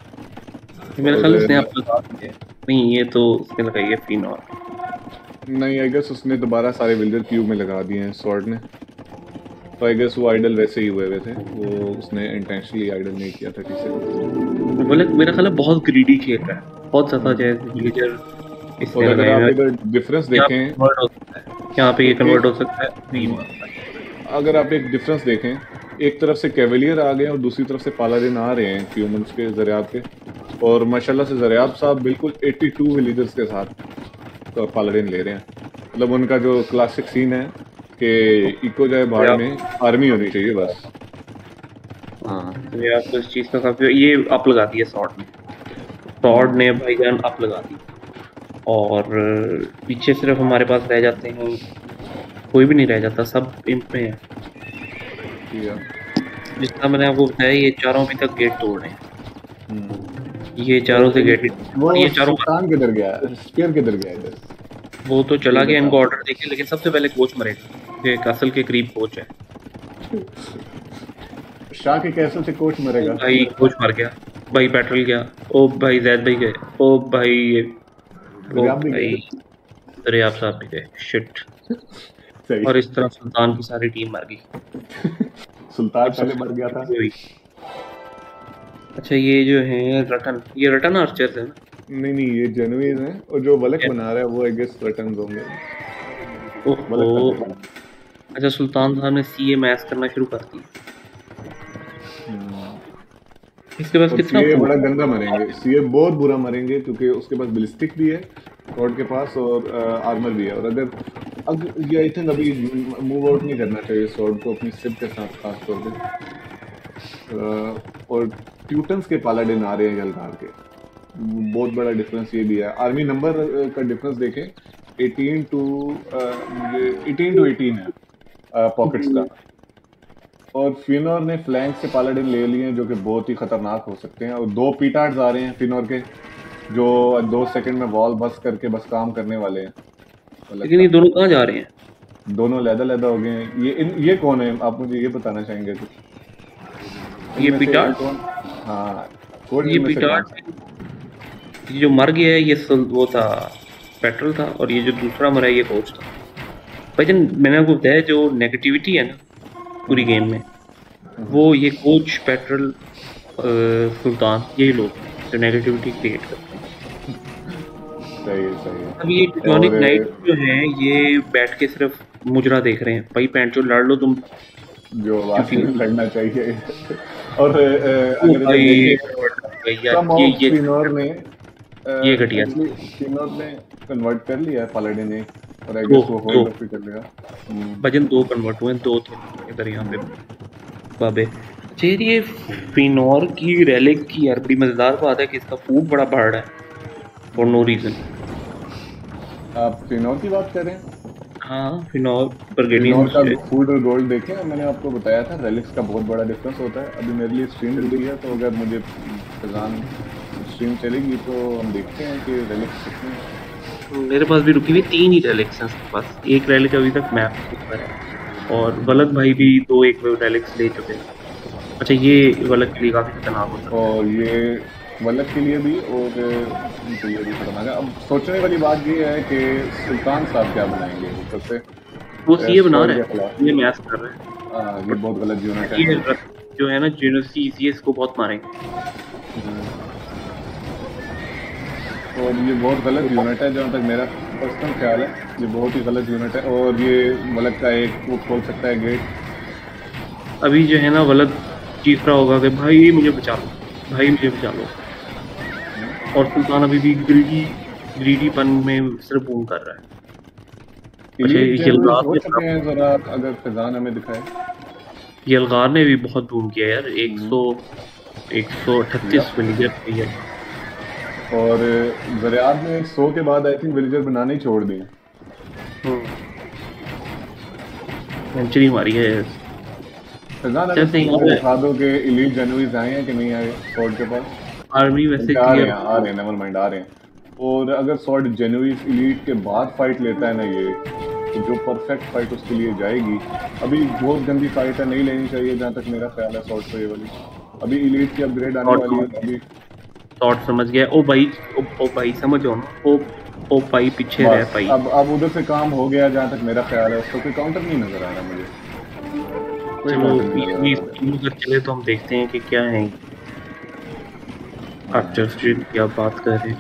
मेरा ख्याल उसने आप लगा दिया नहीं, ये तो उसने लगाई है फिनोर। नहीं आई गेस उसने दोबारा सारे विलेजर क्यूब में लगा दिए हैं सॉर्ड ने, तो आई गेस वो आइडल वैसे ही हुए थे, वो उसने इंटेंशनली आइडल नहीं किया था किसी को। बोले मेरा ख्याल है बहुत ग्रीडी खेल रहा है, बहुत ज्यादा जैसे विलेजर इसने अगर लगाए आप हुए इधर डिफरेंस देखें, यहाँ पे ये कन्वर्ट हो सकता है। अगर आप एक डिफरेंस देखें, एक तरफ से कैवेलियर आ गए और दूसरी तरफ से पालाडिन आ रहे हैं ह्यूमंस के ज़रियाब के, और माशाल्लाह से ज़रियाब साहब बिल्कुल 82 विलेजर्स के साथ तो पालाडिन ले रहे हैं। मतलब उनका जो क्लासिक सीन है कि इको जाए बाहर में, आर्मी होनी चाहिए बस। हाँ तो ये आपको इस चीज़ का काफ़ी, ये अप लगा दिया सॉर्ड ने, सॉर्ड ने भाईजान अप लगा दी, और पीछे सिर्फ हमारे पास रह जाते हैं, कोई भी नहीं रह जाता, सब इंप में है। जितना मैंने आपको बताया ये चारों अभी तक गेट तोड़ रहे हैं, ये चारों से गेट, ये चारों किधर गया, स्पीयर किधर गया इधर? वो तो चला गया, इनको ऑर्डर देके, लेकिन सबसे पहले कोच मरेगा, ये कैसल के करीब कोच है। शाह के कैसल से कोच मरेगा? भाई कोच मर गया, भाई पेट्रोल गया, ओ भाई जैद भाई गए, ओ भाई, ओ भाई दरियाब साहब भी गए, शिट। और इस तरह सुल्तान की सारी टीम मर गई। सुल्तान पहले मर गया था। अच्छा ये जो है रटन, ये रटन आर्चर्स है ना? नहीं ये जेनोइज हैं, और जो वलक बना रहा है वो आई गेस रटन होंगे। ओहो, अच्छा सुल्तान साहब ने सीए मैच करना शुरू कर दिया। इसके पास कितना सीए बड़ा गंदा मरेंगे, सीए बहुत बुरा मरेंगे, क्योंकि उसके पास बैलिस्टिक भी है सॉर्ड के पास, और आर्मर भी है। और अगर ये आई थिंक अभी मूव आउट नहीं करना चाहिए सॉर्ड को अपनी सिप के साथ खास तौर पे। और ट्यूटन्स के पालाडिन आ रहे हैं यलगार के, बहुत बड़ा डिफरेंस ये भी है। आर्मी नंबर का डिफरेंस देखें, 18 to 18 है पॉकेट्स का, और फिनोर ने फ्लैंक से पालाडिन ले लिए हैं जो कि बहुत ही खतरनाक हो सकते हैं। और 2 पीटार्ड्स आ रहे हैं फिनोर के, जो 2 सेकंड में वॉल बस करके बस काम करने वाले हैं। लेकिन ये दोनों कहाँ जा रहे हैं? दोनों लैदा हो गए हैं। ये कौन है, आप मुझे ये बताना चाहेंगे कुछ? ये पीटार्ड, हाँ ये पीटार्ड जो मर गया है, ये वो था पेट्रोल था, और ये जो दूसरा मरा है ये कोच था। भाईजान मैंने आपको बताया जो नेगेटिविटी है ना पूरी गेम में, वो ये कोच, पेट्रोल, सुल्तान, यही लोग जो नेगेटिविटी क्रिएट करते हैं। सही है। अब ये टिटॉनिक नाइट जो है ये बैठ के सिर्फ मुजरा देख रहे हैं, भाई पैंट जो लड़ लो तुम, जो लड़ना चाहिए। और अगर ये घटिया फिनोर ने कन्वर्ट कर लिया है पालाडिन ने, और आई गेस वो होल्ड अप भी कर लेगा। भजन 2 कन्वर्ट हुए, 2 थे इधर यहाँ पे बाबे। अच्छा ये फिनोर की रेलिक की यार बड़ी मजेदार बात है कि इसका फूड बड़ा बढ़ रहा है फॉर नो रीजन। आप फिनोर की बात कर रहे हैं? हाँ फिनोल पर रिनॉल्ट का गेडियन फूड और गोल्ड देखें, मैंने आपको बताया था रेलिक्स का बहुत बड़ा डिफरेंस होता है। अभी मेरे लिए स्ट्रीम रुकी है, तो अगर मुझे खजान स्ट्रीम चलेगी तो हम देखते हैं कि रेलिक्स कितने हैं। मेरे पास भी रुकी हुई 3 ही रेलिक्स हैं उसके पास। एक रेलिक अभी तक मैप के ऊपर है और वलक भाई भी 2 एक रेलिक्स ले चुके हैं। अच्छा ये वलक के लिए काफी खतरनाक होता है। और ये वलक के लिए भी और इनके लिए भी खतरनाक है। अब सोचने वाली बात ये है कि सुल्तान साहब क्या बनाएंगे ऊपर से। वो सीए बना स्क्वाड रहे के खिलाफ। हैं, ये मैच कर रहे हैं। ये बहुत गलत यूनिट है। ये जो है ना जेनोसी सीएस को बहुत मारेंगे। और ये बहुत गलत यूनिट है जहाँ तक मेरा पर्सनल ख्याल है। ये बहुत ही गलत यूनिट है और ये वलक का एक वो खोल सकता है गेट। अभी जो है ना वलक चीख रहा होगा कि भाई मुझे बचा लो, भाई मुझे बचा लो। और सुल्तान अभी भी ग्रीडीपन में सिर्फ बूम कर रहा है। अच्छा यलगार हो चुके हैं जरा, अगर खजान हमें दिखाए। यलगार ने भी बहुत बूम किया यार, 138 विलिजर किया। और ज़रियाद ने 100 के बाद आई थिंक विलेजर बनाने ही छोड़ दिए। सेंचुरी मारी है। खजान अगर दिखा दो कि एलीट जनवीज आए हैं कि नहीं आए सॉर्ड के पास। आर्मी वैसे आ रहे हैं नेवर माइंड आ रहे हैं। और अगर सॉर्ड जेनुइस एलीट के बाद फाइट लेता है ना ये, तो जो परफेक्ट फाइट उसके लिए जाएगी। अभी बहुत गंदी फाइट है, नहीं लेनी चाहिए जहाँ तक मेरा ख्याल है सॉर्ड को ये वाली। अभी एलीट की अपग्रेड आने वाली है। अभी शॉट समझ गया। ओ भाई समझो ना। ओ भाई पीछे रह भाई। अब उधर से काम हो गया जहाँ तक मेरा ख्याल है। उसको कोई काउंटर नहीं नजर आ रहा मुझे। चलो चले तो हम देखते हैं कि क्या है। आर्चर स्ट्रीट की आप बात कर रहे हैं।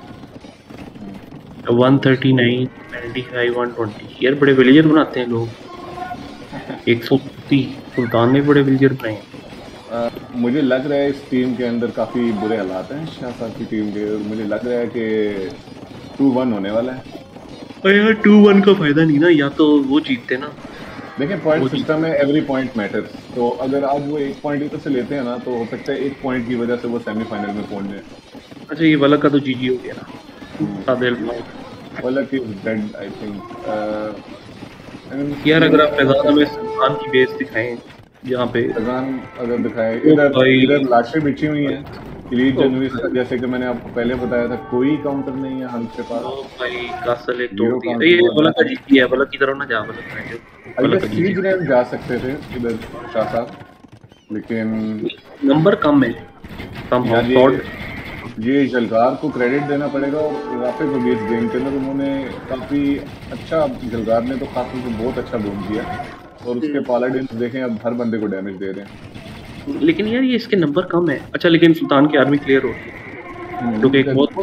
139 95 120 यार बड़े विलेजर बनाते हैं लोग। 130 सुल्तान ने बड़े विलेजर बनाए हैं। मुझे लग रहा है इस टीम के अंदर काफी बुरे हालात हैं शाह साहब की टीम के। मुझे लग रहा है कि 2-1 होने वाला है। अरे यार 2-1 का फायदा नहीं ना, या तो वो जीतते ना। देखिए पॉइंट सिस्टम में एवरी पॉइंट मैटर्स। तो अगर आज वो 1 पॉइंट इधर से लेते हैं ना, तो हो सकता है 1 पॉइंट की वजह से वो सेमीफाइनल में पहुंच जाए। अच्छा ये वलक का तो जीजी हो गया ना। सादेल वलक इज डेड आई थिंक। यार अगर आप फैजान में सुल्तान की बेस दिखाएं जहाँ पे फैजान अगर दिखाएं, इधर लाशें बिछी हुई हैं एलीट जनवीस का। जैसे कि मैंने आपको पहले बताया था कोई काउंटर नहीं है हंस के पास। ओ भाई कासल एक तोड़ दिया। ये वलक का जीजी है, वलक की तरफ ना जा। वलक का सीज रैम जा सकते थे इधर शाह साहब, लेकिन नंबर कम है। कम है। ये जलगार को क्रेडिट देना पड़ेगा। और राफे को भी इस गेम के अंदर उन्होंने काफ़ी अच्छा, जलगार ने तो खासतौर से बहुत अच्छा बूम किया। और उसके पालाडिन्स देखें अब हर बंदे को डैमेज दे रहे हैं। लेकिन यार ये इसके नंबर कम है। अच्छा लेकिन सुल्तान की आर्मी क्लियर होती है जो कि एक बहुत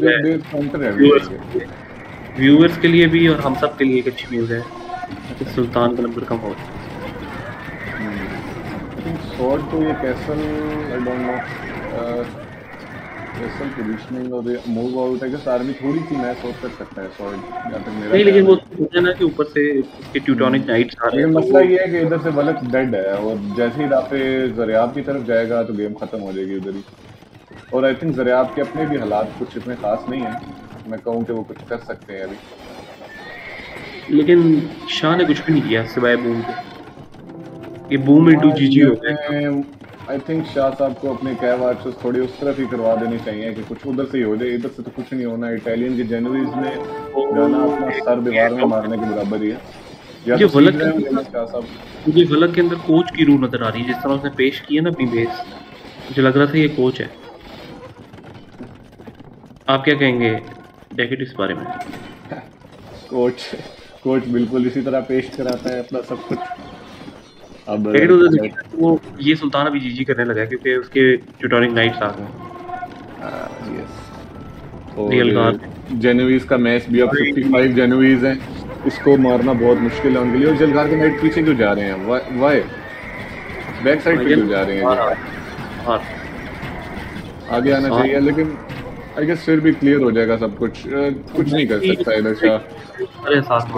व्यूअर्स के लिए भी और हम सब के लिए एक अच्छी न्यूज़ है कि सुल्तान का नंबर कम हो। सॉर्ड तो ये castle I don't know castle positioning और मूव आउट है कि आर्मी थोड़ी सी मैं सोच सकता है सॉर्ड जहाँ तक मेरा। नहीं लेकिन वो सोचा ना कि ऊपर से इसके ट्यूटोनिक नाइट्स आ रहे हैं। मसला ये है कि इधर से वलक डेड है और जैसे ही राफे ज़रियाब की तरफ जाएगा तो गेम खत्म हो जाएगी उधर ही। और आई थिंक ज़रियाब के अपने भी हालात कुछ इतने खास नहीं है मैं कहूँ कि वो कुछ कर सकते हैं अभी। लेकिन शाह ने कुछ भी नहीं किया सिवाय बूम के। ये बूम इनटू जीजी हो गया। आई थिंक शाह साहब को अपने कैव आर्चर्स थोड़ी उस तरफ ही करवा देनी चाहिए कि कुछ उधर से ही हो जाए। इधर से तो कुछ नहीं होना। इटालियन के जनवरीज ने जाना अपना सर दीवार में मारने के बराबर ही है। या तो मुझे वलक के अंदर कोच की रूह नजर आ रही है जिस तरह उसने पेश किया ना अपनी बेस। मुझे लग रहा था ये कोच है। आप क्या कहेंगे डेकेट इस बारे में? कोच बिल्कुल इसी तरह पेश कराता है अपना सब कुछ। अब वो ये सुल्तान अभी जीजी करने लगा है क्योंकि उसके ट्यूटोरिंग नाइट्स आ गए। और जेनुइस का मैच भी अब 55 जेनुइस हैं। इसको मारना बहुत मुश्किल है उनके लिए। और जलगार के नाइट पीछे क्यों जा रहे हैं? वाई बैक साइड पे क्यों जा रहे हैं? आगे आना चाहिए लेकिन आई गेस फिर भी क्लियर हो जाएगा सब कुछ। कुछ नहीं कर सकता इधर शाह।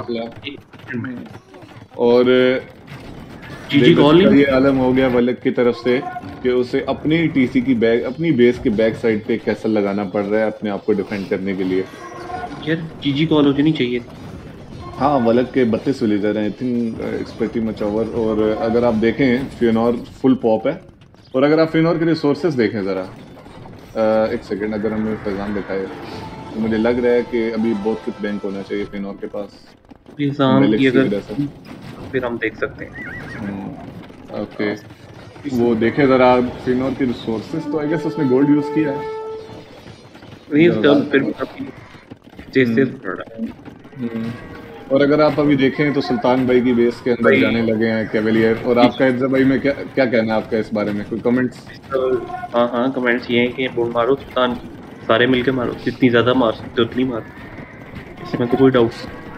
और जीजी कॉल ये आलम हो गया वलक की तरफ से कि उसे अपनी टीसी की बैग अपनी बेस के बैक साइड पे कैसल लगाना पड़ रहा है अपने आप को डिफेंड करने के लिए। यार जीजी कॉल हो जानी चाहिए। हाँ, वलक के 32 विलेजर हैं, I think it's pretty much over. और अगर आप देखें फियोनोर फुल पॉप है। और अगर आप फियोनोर के रिसोर्सेज देखें ज़रा, एक सेकंड, अगर हमें फैजान दिखाए तो मुझे लग रहा है कि अभी बहुत कुछ बैंक होना चाहिए फियोनोर के पास, इंसान की मेलिक्स की अगर वजह से। फिर हम देख सकते हैं। ओके, वो देखें ज़रा फियोनोर के रिसोर्सेज, तो आई गेस उसने गोल्ड यूज़ किया है। नहीं जरदार फिर का। भी काफी चेसेस पड़ रहा है हम्म। और अगर आप अभी देखें तो सुल्तान भाई की बेस के अंदर भाई। जाने लगे हैं कैवेलियर। और आपका एड्जा भाई में क्या क्या कहना है आपका इस बारे में, कोई कमेंट्स? हाँ हाँ, कमेंट्स ये हैं कि बूम मारो सुल्तान की, सारे मिलके मारो, जितनी ज्यादा मार सकते हो उतनी मारो, इसमें तो कोई डाउट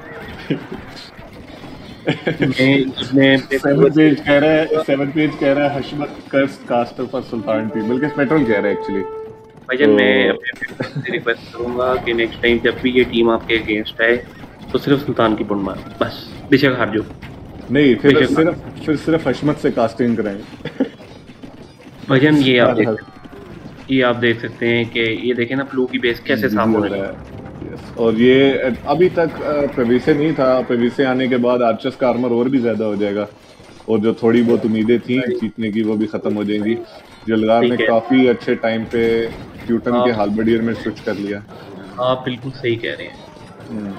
मैं सेवन पेज कह रहा है हशमत कर्स कास्टर फॉर सुल्तान टीम, बल्कि पेट्रोल कह रहा है एक्चुअली। भाईजान मैं अपने फ्रेंड्स से रिक्वेस्ट करूंगा कि नेक्स्ट टाइम जब भी ये टीम आपके अगेंस्ट आए तो सिर्फ सुल्तान की बुंड मारो, बस बेशक हार जाओ। नहीं, फिर बेशक हार। सिर्फ हशमत से कास्टिंग कराएं। भाईजान हाँ, ये आप देख सकते हैं कि ये देखें ना ब्लू की बेस कैसे जी साफ हो होने रहा लगी। है। Yes. और ये अभी तक प्रवीसे नहीं था, प्रवीसे आने के बाद आर्चर्स का आर्मर और भी ज्यादा हो जाएगा। और जो थोड़ी बहुत उम्मीदें थी जीतने की वो भी खत्म हो जाएंगी। जलगार ने ठीक है, काफी अच्छे टाइम पे ट्यूटन के आप हालबडियर में स्विच कर लिया। आप बिल्कुल सही कह रहे हैं। हम्म।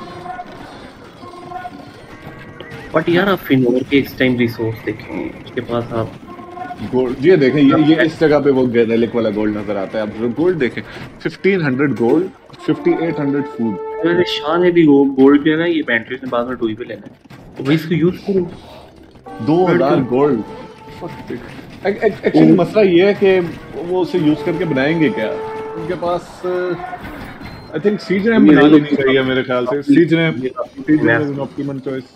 बट यार आप फिनोर के इस टाइम रिसोर्स देखें, उसके पास आप गोल्ड ये देखें, ये इस जगह पे वो रेलिक वाला गोल्ड नजर आता है। आप गोल्ड देखें, 1500 गोल्ड, 5800 फूड। मेरे शाह ने भी गोल्ड जो है ना ये पेंट्री ने बाद में टूई पे लेना है, तो भाई इसको यूज करो। 2000 गोल्ड। एक्चुअली मसला ये है कि वो उसे यूज करके बनाएंगे क्या? उनके पास आई थिंक सीज रैम बना लेनी चाहिए मेरे ख्याल से। Siege ram is an optimum choice.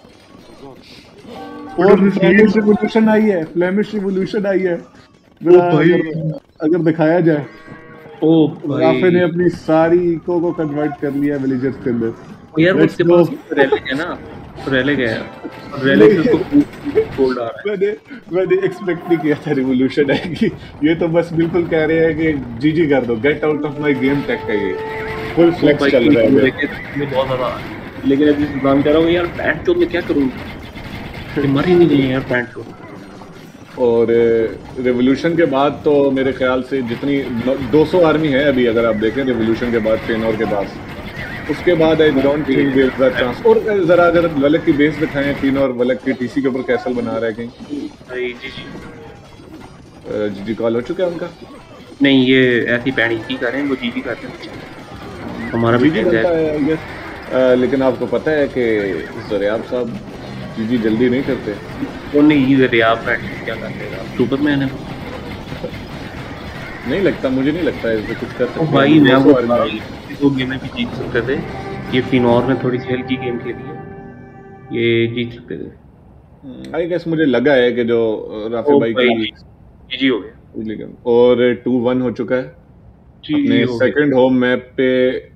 और फ्लेमिश रिवॉल्यूशन आई है, फ्लेमिश रिवॉल्यूशन आई है। अगर दिखाया जाए, ओ भाई राफे ने अपनी सारी इको को कन्वर्ट कर लिया विलेजर्स के अंदर। यार लेट्स उसके गो। पास रेलिक है ना, रेलिक है, रेलिक से उसको गोल्ड आ रहा मैंने एक्सपेक्ट नहीं किया था रिवॉल्यूशन आएगी। ये तो बस बिल्कुल कह रहे हैं कि जीजी कर दो, get out of my game tech का ये फुल है। फ्लेक्स चल रहा है। ये बहुत ज्यादा आ रहा है। लेकिन अभी सुल्तान कह रहा हूँ यार पैंट तो मैं क्या करूँगा, ये मर ही नहीं रही है यार पैंट तो। और रेवोल्यूशन के बाद तो मेरे ख्याल से जितनी 200 आर्मी है अभी, अगर आप देखें रेवोल्यूशन के बाद फेनोर के पास, उसके बाद I don't think there is a chance. और जरा अगर वलक की बेस दिखाएं, तीन और वलक की टीसी के ऊपर कैसल बना रहा है कहीं। भाई जी जीजी कॉल हो चुका है उनका? नहीं, ये ऐसी पैणी की कर रहे हैं, वो जीजी करते हैं हमारा भी जीजी बनता है आई गेस। लेकिन आपको पता है कि ज़रियाब साहब जीजी जल्दी नहीं करते। वो नहीं ये आप पैंट क्या करते हैं सुपरमैन है नहीं लगता, मुझे नहीं लगता है कुछ कर सकते। भाई मैं वो दो गेम में भी जीत सकते थे, ये फिनोर में थोड़ी सी हल्की गेम खेली है, ये जीत सकते थे। आई गेस मुझे लगा है कि जो राफे भाई की जीजी हो गया और 2-1 हो चुका है अपने सेकंड होम मैप पे।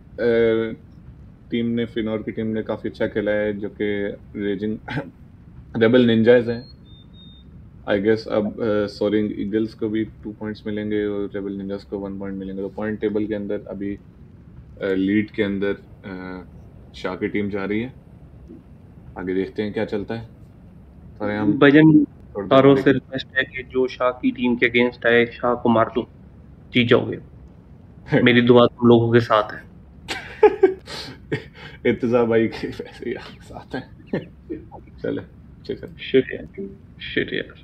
टीम ने फिनोर की टीम ने काफी अच्छा खेला है, जो कि रेजिंग रेबल निंजाज हैं। आई गेस अब सोरिंग ईगल्स को भी 2 पॉइंट्स मिलेंगे और रेबल निंजाज को 1 पॉइंट मिलेंगे। तो पॉइंट टेबल के अंदर अभी लीड के अंदर शाह की टीम जा रही है। आगे देखते हैं क्या चलता है। भजन तारों से रिक्वेस्ट है कि जो शाह की टीम के अगेंस्ट आए शाह को मार दो, जीत जाओगे। मेरी दुआ तुम लोगों के साथ है। इत्तेजा भाई के वैसे ही साथ हैं। चले शिट यार।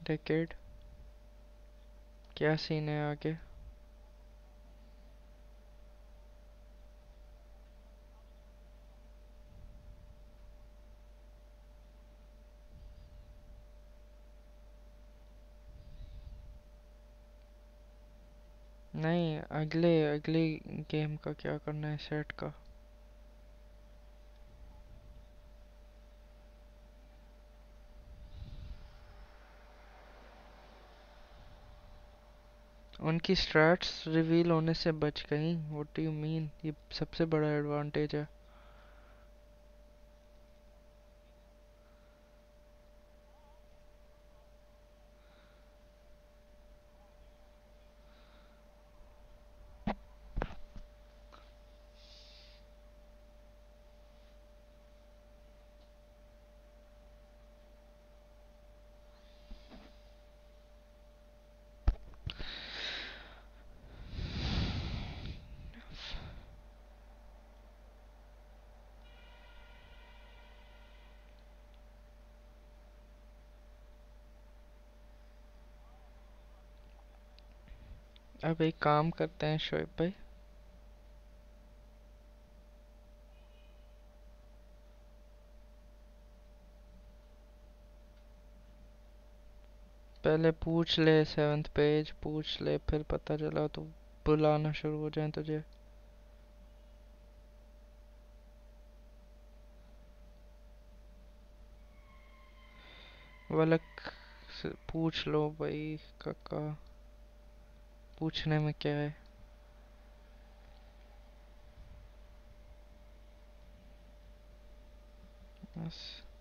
डेकेड क्या सीन है आगे? नहीं, अगले अगली गेम का क्या करना है सेट का? उनकी स्ट्रैट्स रिवील होने से बच गई। What do you mean? ये सबसे बड़ा एडवांटेज है। अब एक काम करते हैं शोएब भाई, पहले पूछ ले, 7th पेज पूछ ले, फिर पता चला तो बुलाना शुरू हो जाए तुझे। वलक से पूछ लो भाई काका, पूछने में क्या है? बस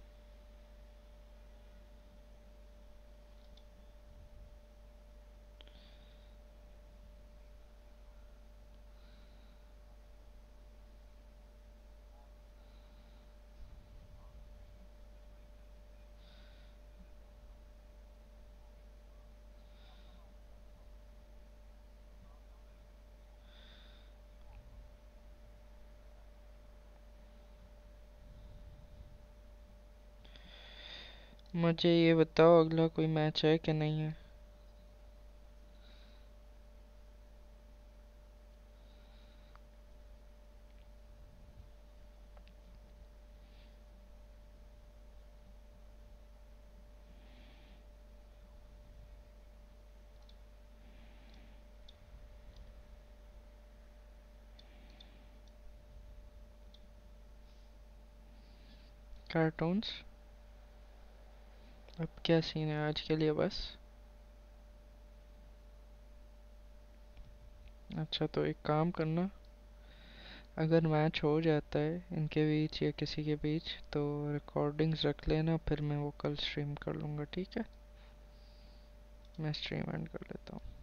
मुझे ये बताओ अगला कोई मैच है कि नहीं है? कार्टून्स? अब क्या सीन है आज के लिए बस? अच्छा तो एक काम करना, अगर मैच हो जाता है इनके बीच या किसी के बीच तो रिकॉर्डिंग्स रख लेना, फिर मैं वो कल स्ट्रीम कर लूँगा, ठीक है? मैं स्ट्रीम एंड कर लेता हूँ।